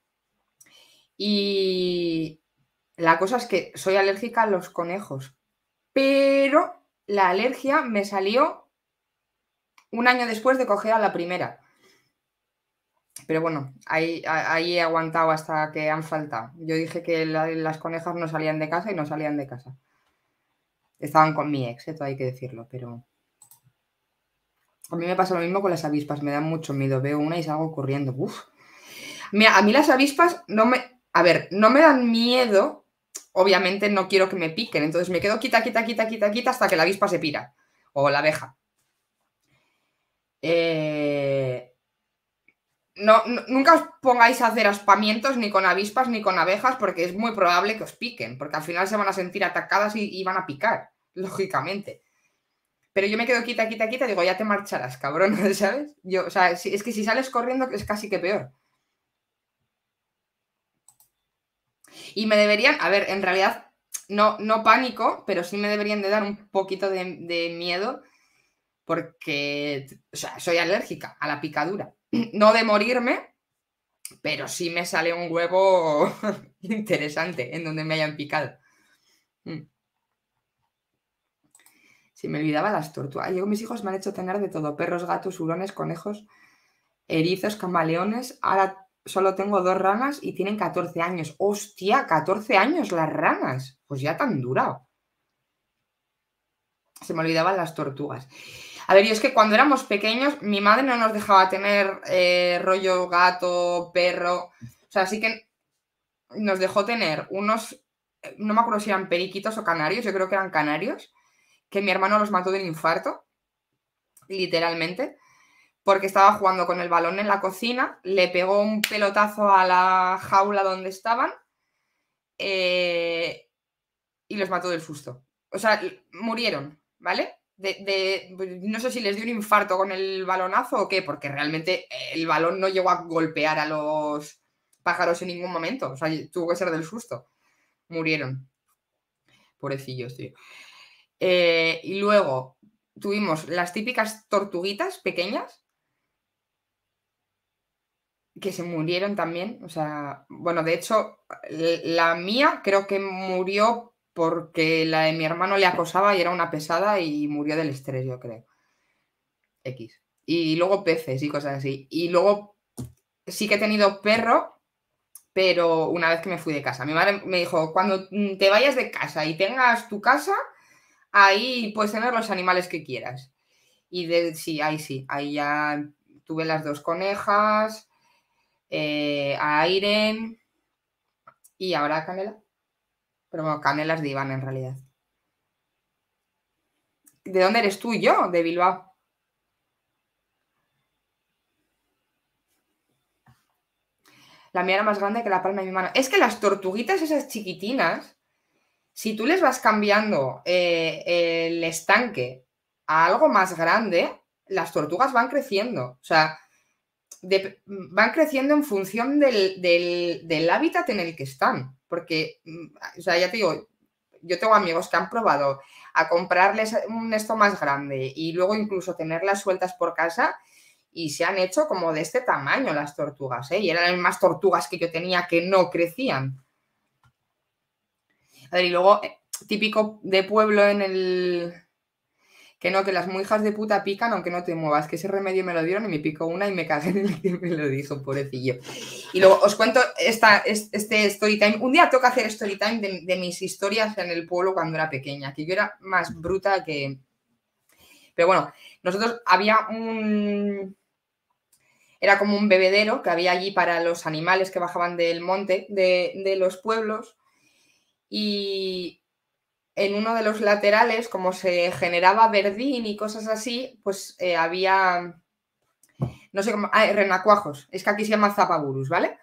Y la cosa es que soy alérgica a los conejos, pero la alergia me salió un año después de coger a la primera. Pero bueno, ahí, ahí he aguantado hasta que han faltado. Yo dije que la, las conejas no salían de casa y no salían de casa. Estaban con mi ex, esto hay que decirlo, pero... A mí me pasa lo mismo con las avispas, me dan mucho miedo. Veo una y salgo corriendo. Uf. Mira, a mí las avispas no me... A ver, no me dan miedo. Obviamente no quiero que me piquen. Entonces me quedo quita, quita, quita, quita, quita hasta que la avispa se pira. O la abeja. Eh... No, no, nunca os pongáis a hacer aspamientos ni con avispas ni con abejas porque es muy probable que os piquen. Porque al final se van a sentir atacadas y, y van a picar, lógicamente. Pero yo me quedo quita, quita, quita, digo, ya te marcharás, cabrón, ¿sabes? Yo, o sea, es que si sales corriendo es casi que peor. Y me deberían, a ver, en realidad, no, no pánico, pero sí me deberían de dar un poquito de, de miedo porque, o sea, soy alérgica a la picadura. No de morirme, pero sí me sale un huevo interesante en donde me hayan picado. Mm. Se me olvidaba las tortugas. Yo, mis hijos me han hecho tener de todo. Perros, gatos, hurones, conejos, erizos, camaleones. Ahora solo tengo dos ranas y tienen catorce años. ¡Hostia! catorce años las ranas. Pues ya tan durado. Se me olvidaban las tortugas. A ver, y es que cuando éramos pequeños, mi madre no nos dejaba tener eh, rollo gato, perro. O sea, sí que nos dejó tener unos... No me acuerdo si eran periquitos o canarios. Yo creo que eran canarios. Que mi hermano los mató de un infarto, literalmente, porque estaba jugando con el balón en la cocina, le pegó un pelotazo a la jaula donde estaban eh, y los mató del susto. O sea, murieron, ¿vale? De, de, no sé si les dio un infarto con el balonazo o qué, porque realmente el balón no llegó a golpear a los pájaros en ningún momento. O sea, tuvo que ser del susto. Murieron. Pobrecillos, tío. Eh, y luego tuvimos las típicas tortuguitas pequeñas que se murieron también. O sea, bueno, de hecho, la mía creo que murió porque la de mi hermano le acosaba y era una pesada y murió del estrés, yo creo. X. Y luego peces y cosas así. Y luego sí que he tenido perro, pero una vez que me fui de casa. Mi madre me dijo, cuando te vayas de casa y tengas tu casa... Ahí puedes tener los animales que quieras. Y de, sí, ahí sí. Ahí ya tuve las dos conejas, eh, a Irene y ahora a Canela. Pero bueno, Canela es de Iván en realidad. ¿De dónde eres tú? Yo, de Bilbao. La mía era más grande que la palma de mi mano. Es que las tortuguitas esas chiquitinas si tú les vas cambiando eh, el estanque a algo más grande, las tortugas van creciendo. O sea, de, van creciendo en función del, del, del hábitat en el que están. Porque, o sea, ya te digo, yo tengo amigos que han probado a comprarles un esto más grande y luego incluso tenerlas sueltas por casa y se han hecho como de este tamaño las tortugas, ¿eh? Y eran las mismas tortugas que yo tenía que no crecían. A ver, y luego, típico de pueblo en el... Que no, que las muy hijas de puta pican aunque no te muevas, que ese remedio me lo dieron y me picó una y me cagué en el que me lo dijo, pobrecillo. Y luego os cuento esta, este story time. Un día toca hacer story time de, de mis historias en el pueblo cuando era pequeña, que yo era más bruta que... Pero bueno, nosotros había un... Era como un bebedero que había allí para los animales que bajaban del monte de, de los pueblos y... En uno de los laterales, como se generaba verdín y cosas así, pues eh, había, no sé cómo, ah, renacuajos, es que aquí se llama zapaburus, ¿vale?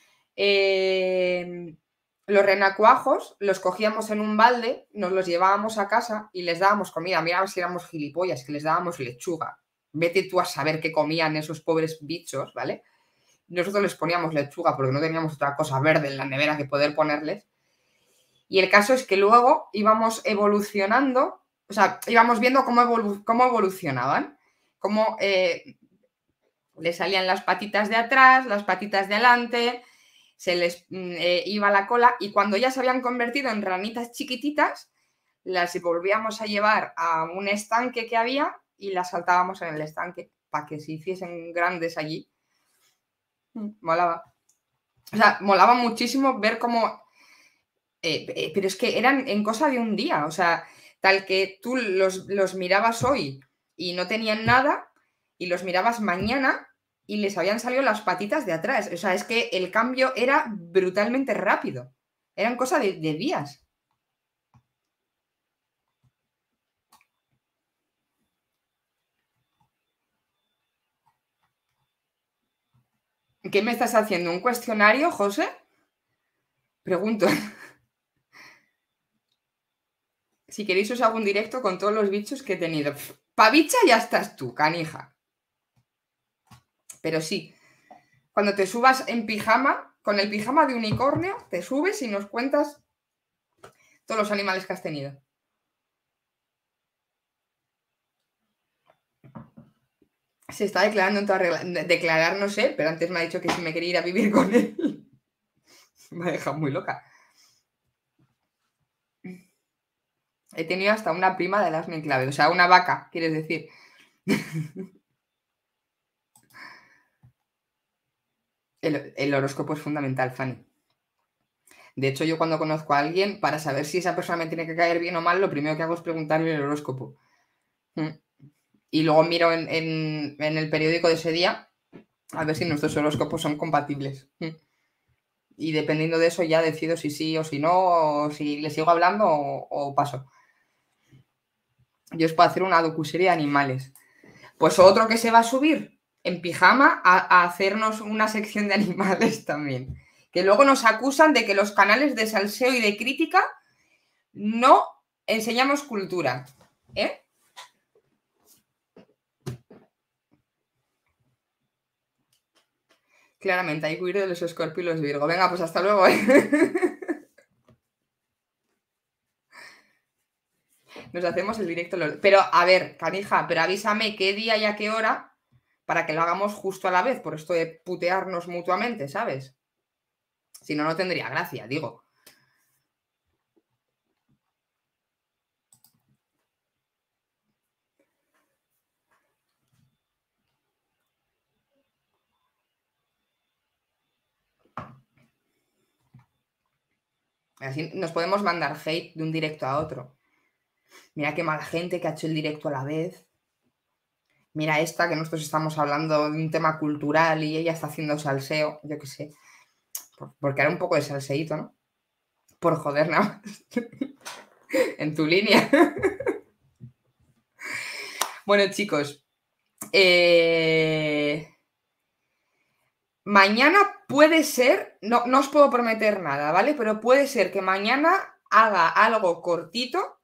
Eh, los renacuajos los cogíamos en un balde, nos los llevábamos a casa y les dábamos comida. Mira si éramos gilipollas, que les dábamos lechuga. Vete tú a saber qué comían esos pobres bichos, ¿vale? Nosotros les poníamos lechuga porque no teníamos otra cosa verde en la nevera que poder ponerles. Y el caso es que luego íbamos evolucionando, o sea, íbamos viendo cómo, evolu cómo evolucionaban, cómo eh, les salían las patitas de atrás, las patitas de adelante, se les eh, iba la cola y cuando ya se habían convertido en ranitas chiquititas, las volvíamos a llevar a un estanque que había y las saltábamos en el estanque para que se hiciesen grandes allí. Molaba. O sea, molaba muchísimo ver cómo... Eh, eh, pero es que eran en cosa de un día, o sea, tal que tú los, los mirabas hoy y no tenían nada y los mirabas mañana y les habían salido las patitas de atrás. O sea, es que el cambio era brutalmente rápido. Eran cosa de, de días. ¿Qué me estás haciendo? ¿Un cuestionario, José? Pregunto. Si queréis os hago un directo con todos los bichos que he tenido. Pa' bicha ya estás tú, canija. Pero sí, cuando te subas en pijama, con el pijama de unicornio, te subes y nos cuentas todos los animales que has tenido. Se está declarando en toda regla. Declarar no sé, pero antes me ha dicho que si me quería ir a vivir con él. Me ha dejado muy loca. He tenido hasta una prima de las Menclave, o sea, una vaca, quieres decir. El, el horóscopo es fundamental, Fanny. De hecho, yo cuando conozco a alguien, para saber si esa persona me tiene que caer bien o mal, lo primero que hago es preguntarle el horóscopo. Y luego miro en, en, en el periódico de ese día a ver si nuestros horóscopos son compatibles. Y dependiendo de eso ya decido si sí o si no, o si le sigo hablando o, o paso. Yo os puedo hacer una docuserie de animales. Pues otro que se va a subir en pijama a, a hacernos una sección de animales también. Que luego nos acusan de que los canales de salseo y de crítica no enseñamos cultura. ¿Eh? Claramente, hay que huir de los Escorpio y los Virgo. Venga, pues hasta luego, ¿eh? Nos hacemos el directo. Pero, a ver, canija, pero avísame qué día y a qué hora para que lo hagamos justo a la vez, por esto de putearnos mutuamente, ¿sabes? Si no, no tendría gracia, digo. Así nos podemos mandar hate de un directo a otro. Mira qué mala gente que ha hecho el directo a la vez. Mira esta, que nosotros estamos hablando de un tema cultural y ella está haciendo salseo, yo qué sé. Porque era un poco de salseíto, ¿no? Por joder, nada más. En tu línea. Bueno, chicos. Eh... Mañana puede ser, no, no os puedo prometer nada, ¿vale? Pero puede ser que mañana haga algo cortito.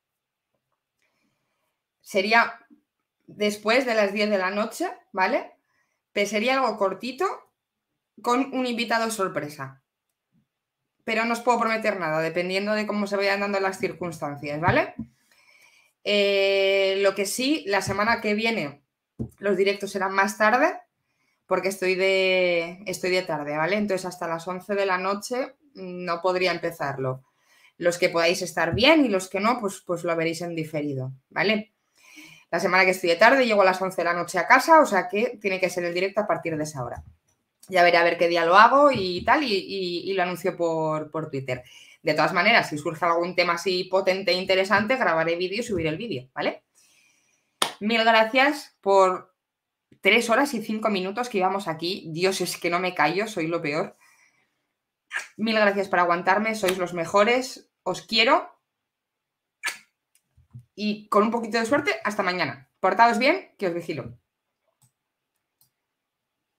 Sería después de las diez de la noche, ¿vale? Pero sería algo cortito con un invitado sorpresa. Pero no os puedo prometer nada, dependiendo de cómo se vayan dando las circunstancias, ¿vale? Eh, lo que sí, la semana que viene los directos serán más tarde, porque estoy de, estoy de tarde, ¿vale? Entonces hasta las once de la noche no podría empezarlo. Los que podáis estar bien y los que no, pues, pues lo veréis en diferido, ¿vale? La semana que estoy de tarde llego a las once de la noche a casa, o sea que tiene que ser el directo a partir de esa hora. Ya veré a ver qué día lo hago y tal, y, y, y lo anuncio por, por Twitter. De todas maneras, si surge algún tema así potente e interesante, grabaré vídeo y subiré el vídeo, ¿vale? Mil gracias por tres horas y cinco minutos que llevamos aquí. Dios, es que no me callo, soy lo peor. Mil gracias por aguantarme, sois los mejores, os quiero. Y con un poquito de suerte, hasta mañana. Portaos bien, que os vigilo.